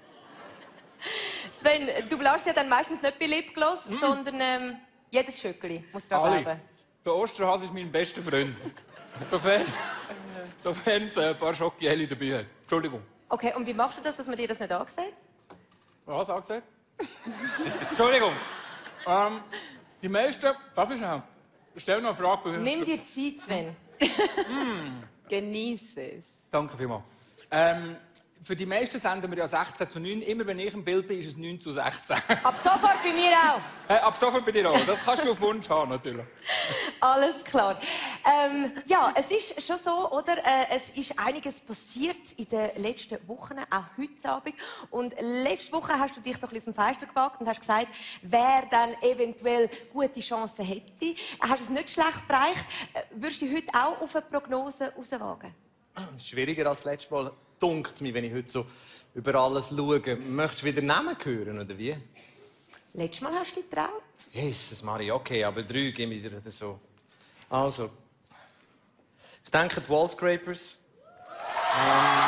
S2: Sven, du bleibst ja dann meistens nicht bei Lipgloss, sondern ähm, jedes Schöckeli muss dran
S4: Ali,
S2: bleiben.
S4: der Osterhase ist mein bester Freund. Sofern, sofern es ein paar Schokolade dabei hat. Entschuldigung.
S2: Okay, und wie machst du das, dass man dir das nicht angesagt?
S4: Was angesagt? Entschuldigung. Ähm, die meisten... Darf ich schnell? Stell noch eine Frage.
S2: Nimm dir Zeit, Sven.
S6: Genieße es.
S4: Danke vielmals. Ähm, für die meisten senden wir ja sechzehn zu neun. Immer wenn ich im Bild bin, ist es neun zu sechzehn.
S2: Ab sofort bei mir auch.
S4: Äh, ab sofort bei dir auch. Das kannst du auf Wunsch haben, natürlich.
S2: Alles klar. Ähm, ja, es ist schon so, oder? Äh, es ist einiges passiert in den letzten Wochen, auch heute Abend. Und letzte Woche hast du dich so ein bisschen aus dem Fenster gewagt und hast gesagt, wer dann eventuell gute Chancen hätte. Hast es nicht schlecht bereicht. Äh, würdest du heute auch auf eine Prognose rauswagen?
S3: Schwieriger als letztes Mal, dunkt es mir, wenn ich heute so über alles schaue. Möchtest du wieder Namen hören, oder wie?
S2: Letztes Mal hast du dich getraut.
S3: Jesus Maria, okay, aber drei gehen wieder oder so. Also, ich denke die Wallscrapers. Ähm,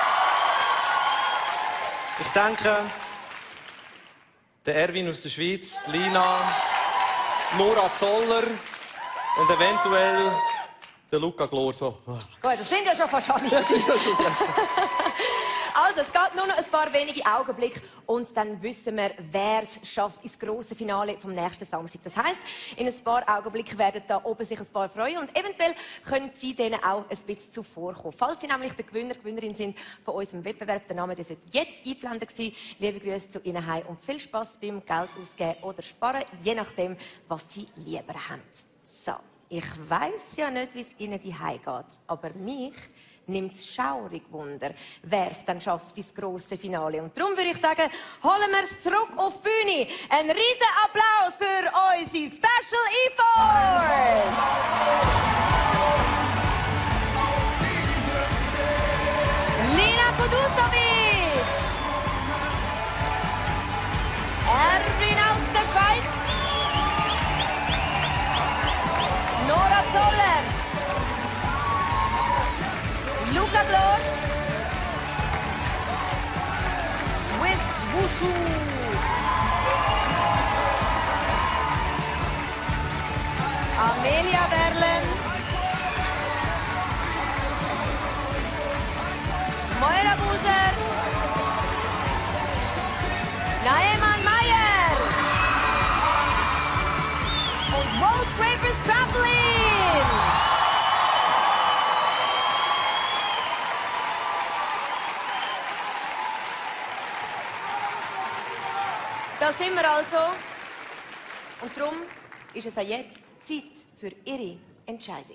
S3: ich denke der Erwin aus der Schweiz, die Lina, Nora Zoller und eventuell der Luca Glor. So.
S2: Gut, das sind ja schon fast alle.
S3: Das sind ja schon fast.
S2: Also, es geht nur noch ein paar wenige Augenblicke und dann wissen wir, wer es schafft ins grosse Finale vom nächsten Samstag. Das heisst, in ein paar Augenblicken werden da oben sich ein paar freuen und eventuell können Sie denen auch ein bisschen zuvorkommen. Falls Sie nämlich der Gewinner, Gewinnerin sind von unserem Wettbewerb, der Name der sollte jetzt eingeblendet sein. Liebe Grüße zu Ihnen heim und viel Spass beim Geld ausgeben oder sparen, je nachdem, was Sie lieber haben. So. Ich weiss ja nicht, wie es Ihnen die geht, aber mich nimmt es schaurig Wunder, wer es dann schafft ins grosse Finale. Und darum würde ich sagen, holen wir es zurück auf die Bühne. Ein riesen Applaus für unsere Special E-Force! Lina Wushu. Amelia Berlen. Moira Buser. Naeman Meyer. Und Wall Scrapers Trampoline. Da sind wir also. Und darum ist es auch jetzt Zeit für Ihre Entscheidung.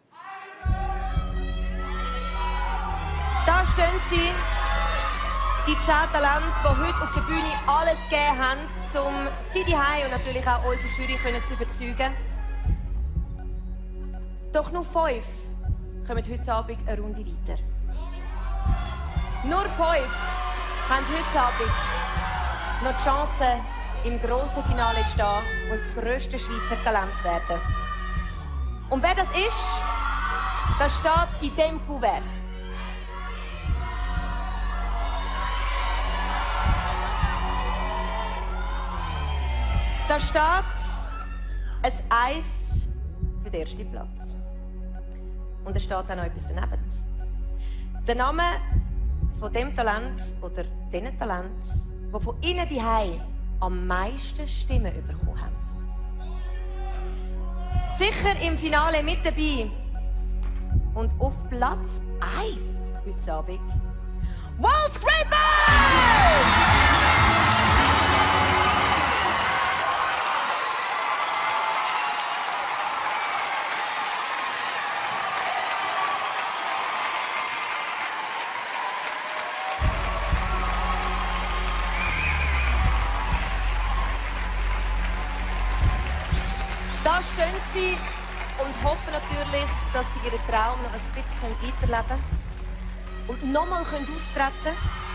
S2: Da stehen sie, die zehn Talente, die heute auf der Bühne alles gegeben haben, um sie daheim und natürlich auch unsere Jury zu überzeugen. Doch nur fünf kommen heute Abend eine Runde weiter. Nur fünf haben heute Abend noch die Chance, im grossen Finale zu stehen und das grösste Schweizer Talent zu werden. Und wer das ist, das steht in diesem Kuvert. Da steht ein Eis für den ersten Platz. Und da steht auch noch etwas daneben. Der Name von dem Talent oder diesen Talent, die von Ihnen daheim am meisten Stimmen bekommen haben. Sicher im Finale mit dabei. Und auf Platz eins heute Abend Wall Scrapers! Da stehen sie und hoffen natürlich, dass sie ihren Traum noch ein bisschen weiterleben können und nochmal auftreten können.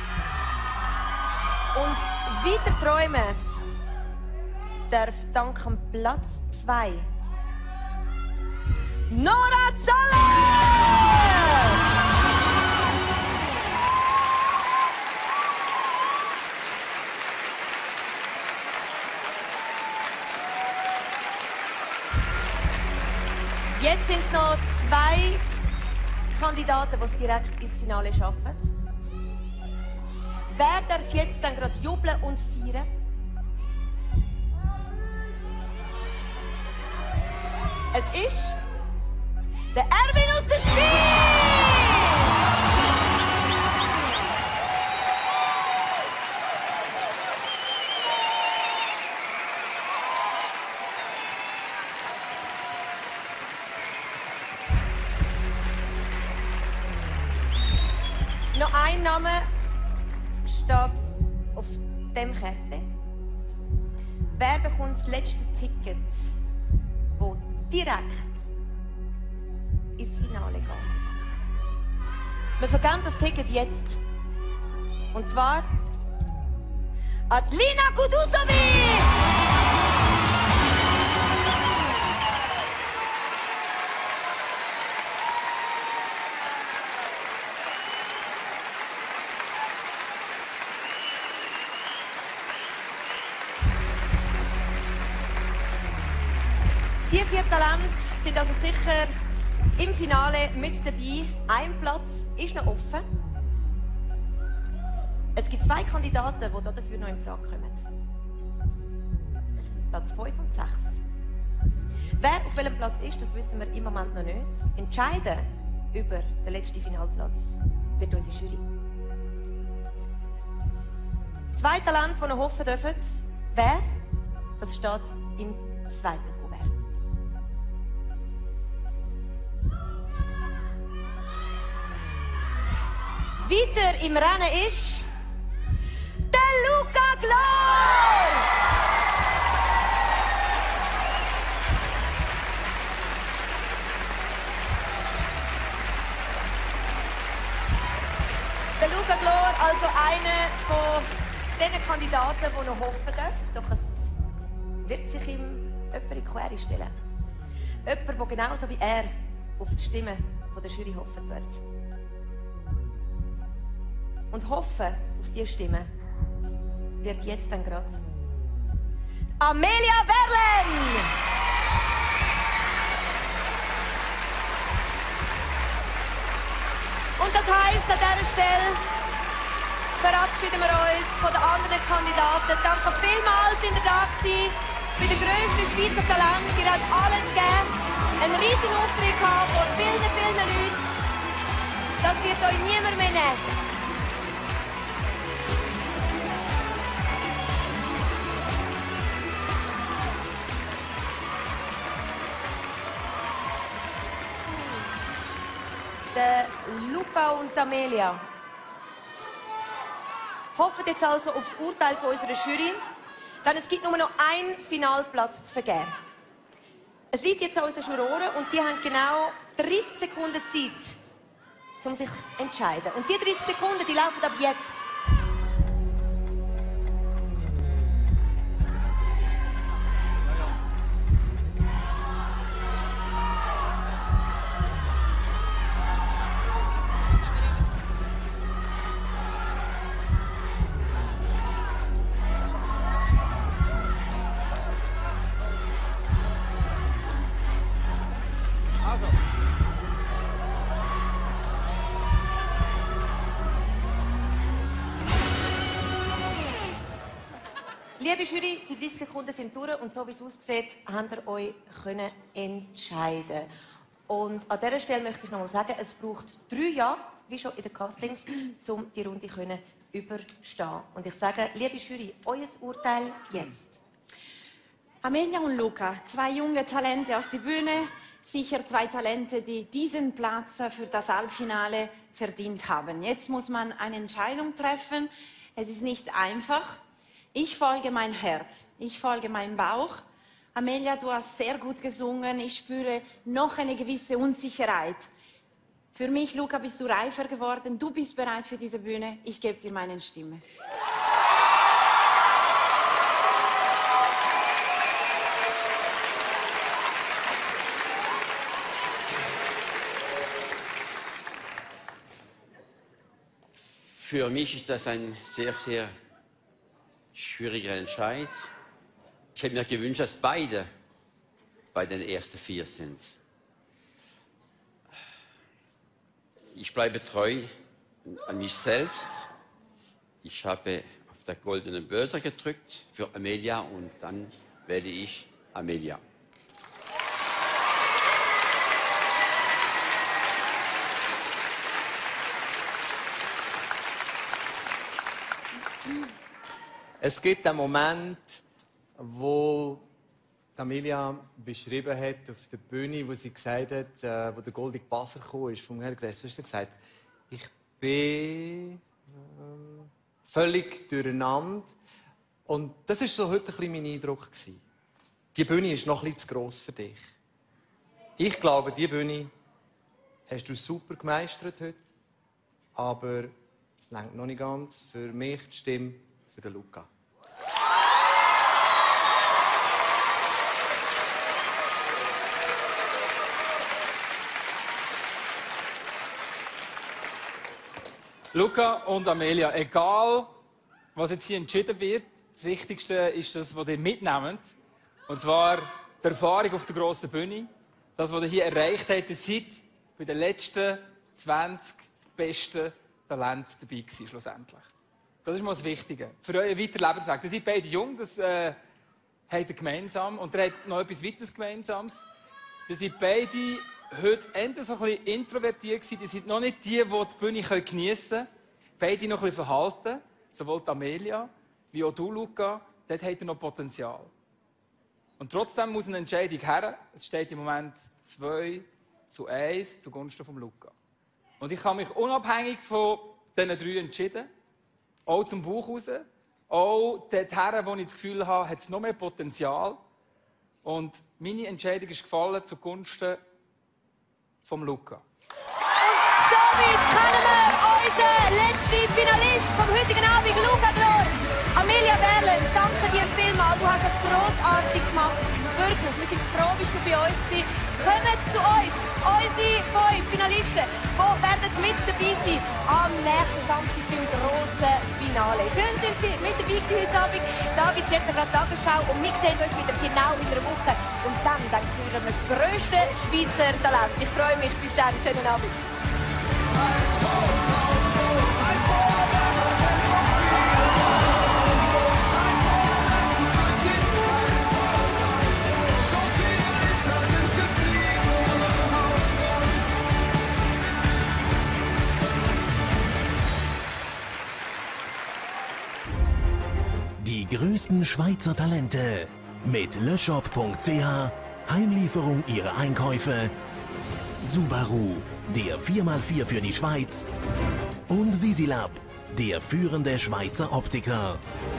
S2: Und weiter träumen darf dank dem Platz zwei Nora Zoller! Jetzt sind es noch zwei Kandidaten, die es direkt ins Finale schaffen. Wer darf jetzt dann gerade jubeln und feiern? Es ist der Erwin aus der Schweiz! Noch ein Name steht auf dem Kärtchen. Wer bekommt das letzte Ticket, das direkt ins Finale geht? Wir vergeben das Ticket jetzt. Und zwar an Lina Kudusovic! Die vier Talente sind also sicher im Finale mit dabei. Ein Platz ist noch offen. Es gibt zwei Kandidaten, die dafür noch in Frage kommen. Platz fünf und sechs. Wer auf welchem Platz ist, das wissen wir im Moment noch nicht. Entscheiden über den letzten Finalplatz wird unsere Jury. Zwei Talente, die noch hoffen dürfen. Wer? Das steht im zweiten Kuvert. Weiter im Rennen ist der Luca Glor! Der Luca Glor, also einer von den Kandidaten, die noch hoffen dürfen. Doch es wird sich ihm jemand in die Quere stellen. Jemand, der genauso wie er auf die Stimme der Jury hoffen wird. Und hoffen auf diese Stimme wird jetzt dann gerade Amelia Berlen! Und das heisst, an dieser Stelle verabschieden wir uns von den anderen Kandidaten. Danke vielmals, sind ihr da gewesen. Bei der grössten Schweizer Talent. Ihr habt alles gegeben. Einen riesigen Auftritt gehabt von vielen, vielen Leuten. Das wird euch niemand mehr nehmen. Der Luca und Amelia hoffen jetzt also auf das Urteil von unserer Jury, denn es gibt nur noch einen Finalplatz zu vergeben. Es liegt jetzt an unseren Juroren und die haben genau dreißig Sekunden Zeit, um sich zu entscheiden. Und diese dreißig Sekunden, die laufen ab jetzt. Liebe Jury, die dreißig Sekunden sind durch und so wie es aussieht, habt ihr euch können entscheiden. Und an dieser Stelle möchte ich noch mal sagen, es braucht drei Jahre, wie schon in den Castings, um die Runde können überstehen. Und ich sage, liebe Jury, euer Urteil jetzt.
S6: Amelia und Luca, zwei junge Talente auf die Bühne, sicher zwei Talente, die diesen Platz für das Halbfinale verdient haben. Jetzt muss man eine Entscheidung treffen. Es ist nicht einfach. Ich folge mein Herz, ich folge meinem Bauch. Amelia, du hast sehr gut gesungen. Ich spüre noch eine gewisse Unsicherheit. Für mich, Luca, bist du reifer geworden. Du bist bereit für diese Bühne. Ich gebe dir meine Stimme.
S5: Für mich ist das ein sehr, sehr schwieriger Entscheid. Ich hätte mir gewünscht, dass beide bei den ersten vier sind. Ich bleibe treu an mich selbst. Ich habe auf der goldenen Börse gedrückt für Amelia und dann wähle ich Amelia.
S3: Es gibt einen Moment, wo Amelia beschrieben hat auf der Bühne, wo sie gesagt hat, äh, wo der goldene Buzzer kam, ist vom Herrn Gress, hast du gesagt, ich bin äh, völlig durcheinander. Und das war so heute ein bisschen mein Eindruck. Die Bühne ist noch ein bisschen zu gross für dich. Ich glaube, diese Bühne hast du super gemeistert heute, aber es reicht noch nicht ganz. Für mich die Stimme für den Luca.
S4: Luca und Amelia, egal was jetzt hier entschieden wird, das Wichtigste ist das, was ihr mitnehmt. Und zwar die Erfahrung auf der grossen Bühne. Das, was ihr hier erreicht habt, ihr seid bei den letzten zwanzig besten Talenten dabei gewesen, schlussendlich. Das ist mal das Wichtige. Für euren weiteren Lebensweg. Ihr seid beide jung, das äh, habt ihr gemeinsam. Und ihr habt noch etwas weiteres Gemeinsames. Ihr seid beide heute eher so ein bisschen introvertiert gewesen. Die sind noch nicht die, die die Bühne geniessen können. Beide noch ein bisschen verhalten. Sowohl Amelia wie auch du, Luca. Dort habt ihr noch Potenzial. Und trotzdem muss eine Entscheidung her. Es steht im Moment zwei zu eins zugunsten von Luca. Und ich habe mich unabhängig von diesen drei entschieden. Auch zum Bauch raus. Auch dorthin, wo ich das Gefühl habe, hat es noch mehr Potenzial. Und meine Entscheidung ist gefallen zugunsten vom Luca.
S2: Und somit kennen wir unseren letzten Finalist vom heutigen Abend, Luca Dror. Amelia Berlen, danke dir vielmals. Du hast es grossartig gemacht. Wirklich, wir sind froh, bist du bei uns gewesen. kommt zu uns. Unsere fünf Finalisten, die werden mit dabei sein am nächsten Samstag beim grossen Finale. Schön sind Sie mit dabei gewesen heute Abend. Da gibt es jetzt eine Tagesschau und wir sehen uns wieder genau in einer Woche. Und dann, dann hören wir das grösste Schweizer Talent. Ich freue mich. Bis dann. Schönen Abend.
S9: Die größten Schweizer Talente mit leshop punkt c h, Heimlieferung Ihrer Einkäufe, Subaru, der vier mal vier für die Schweiz und Visilab, der führende Schweizer Optiker.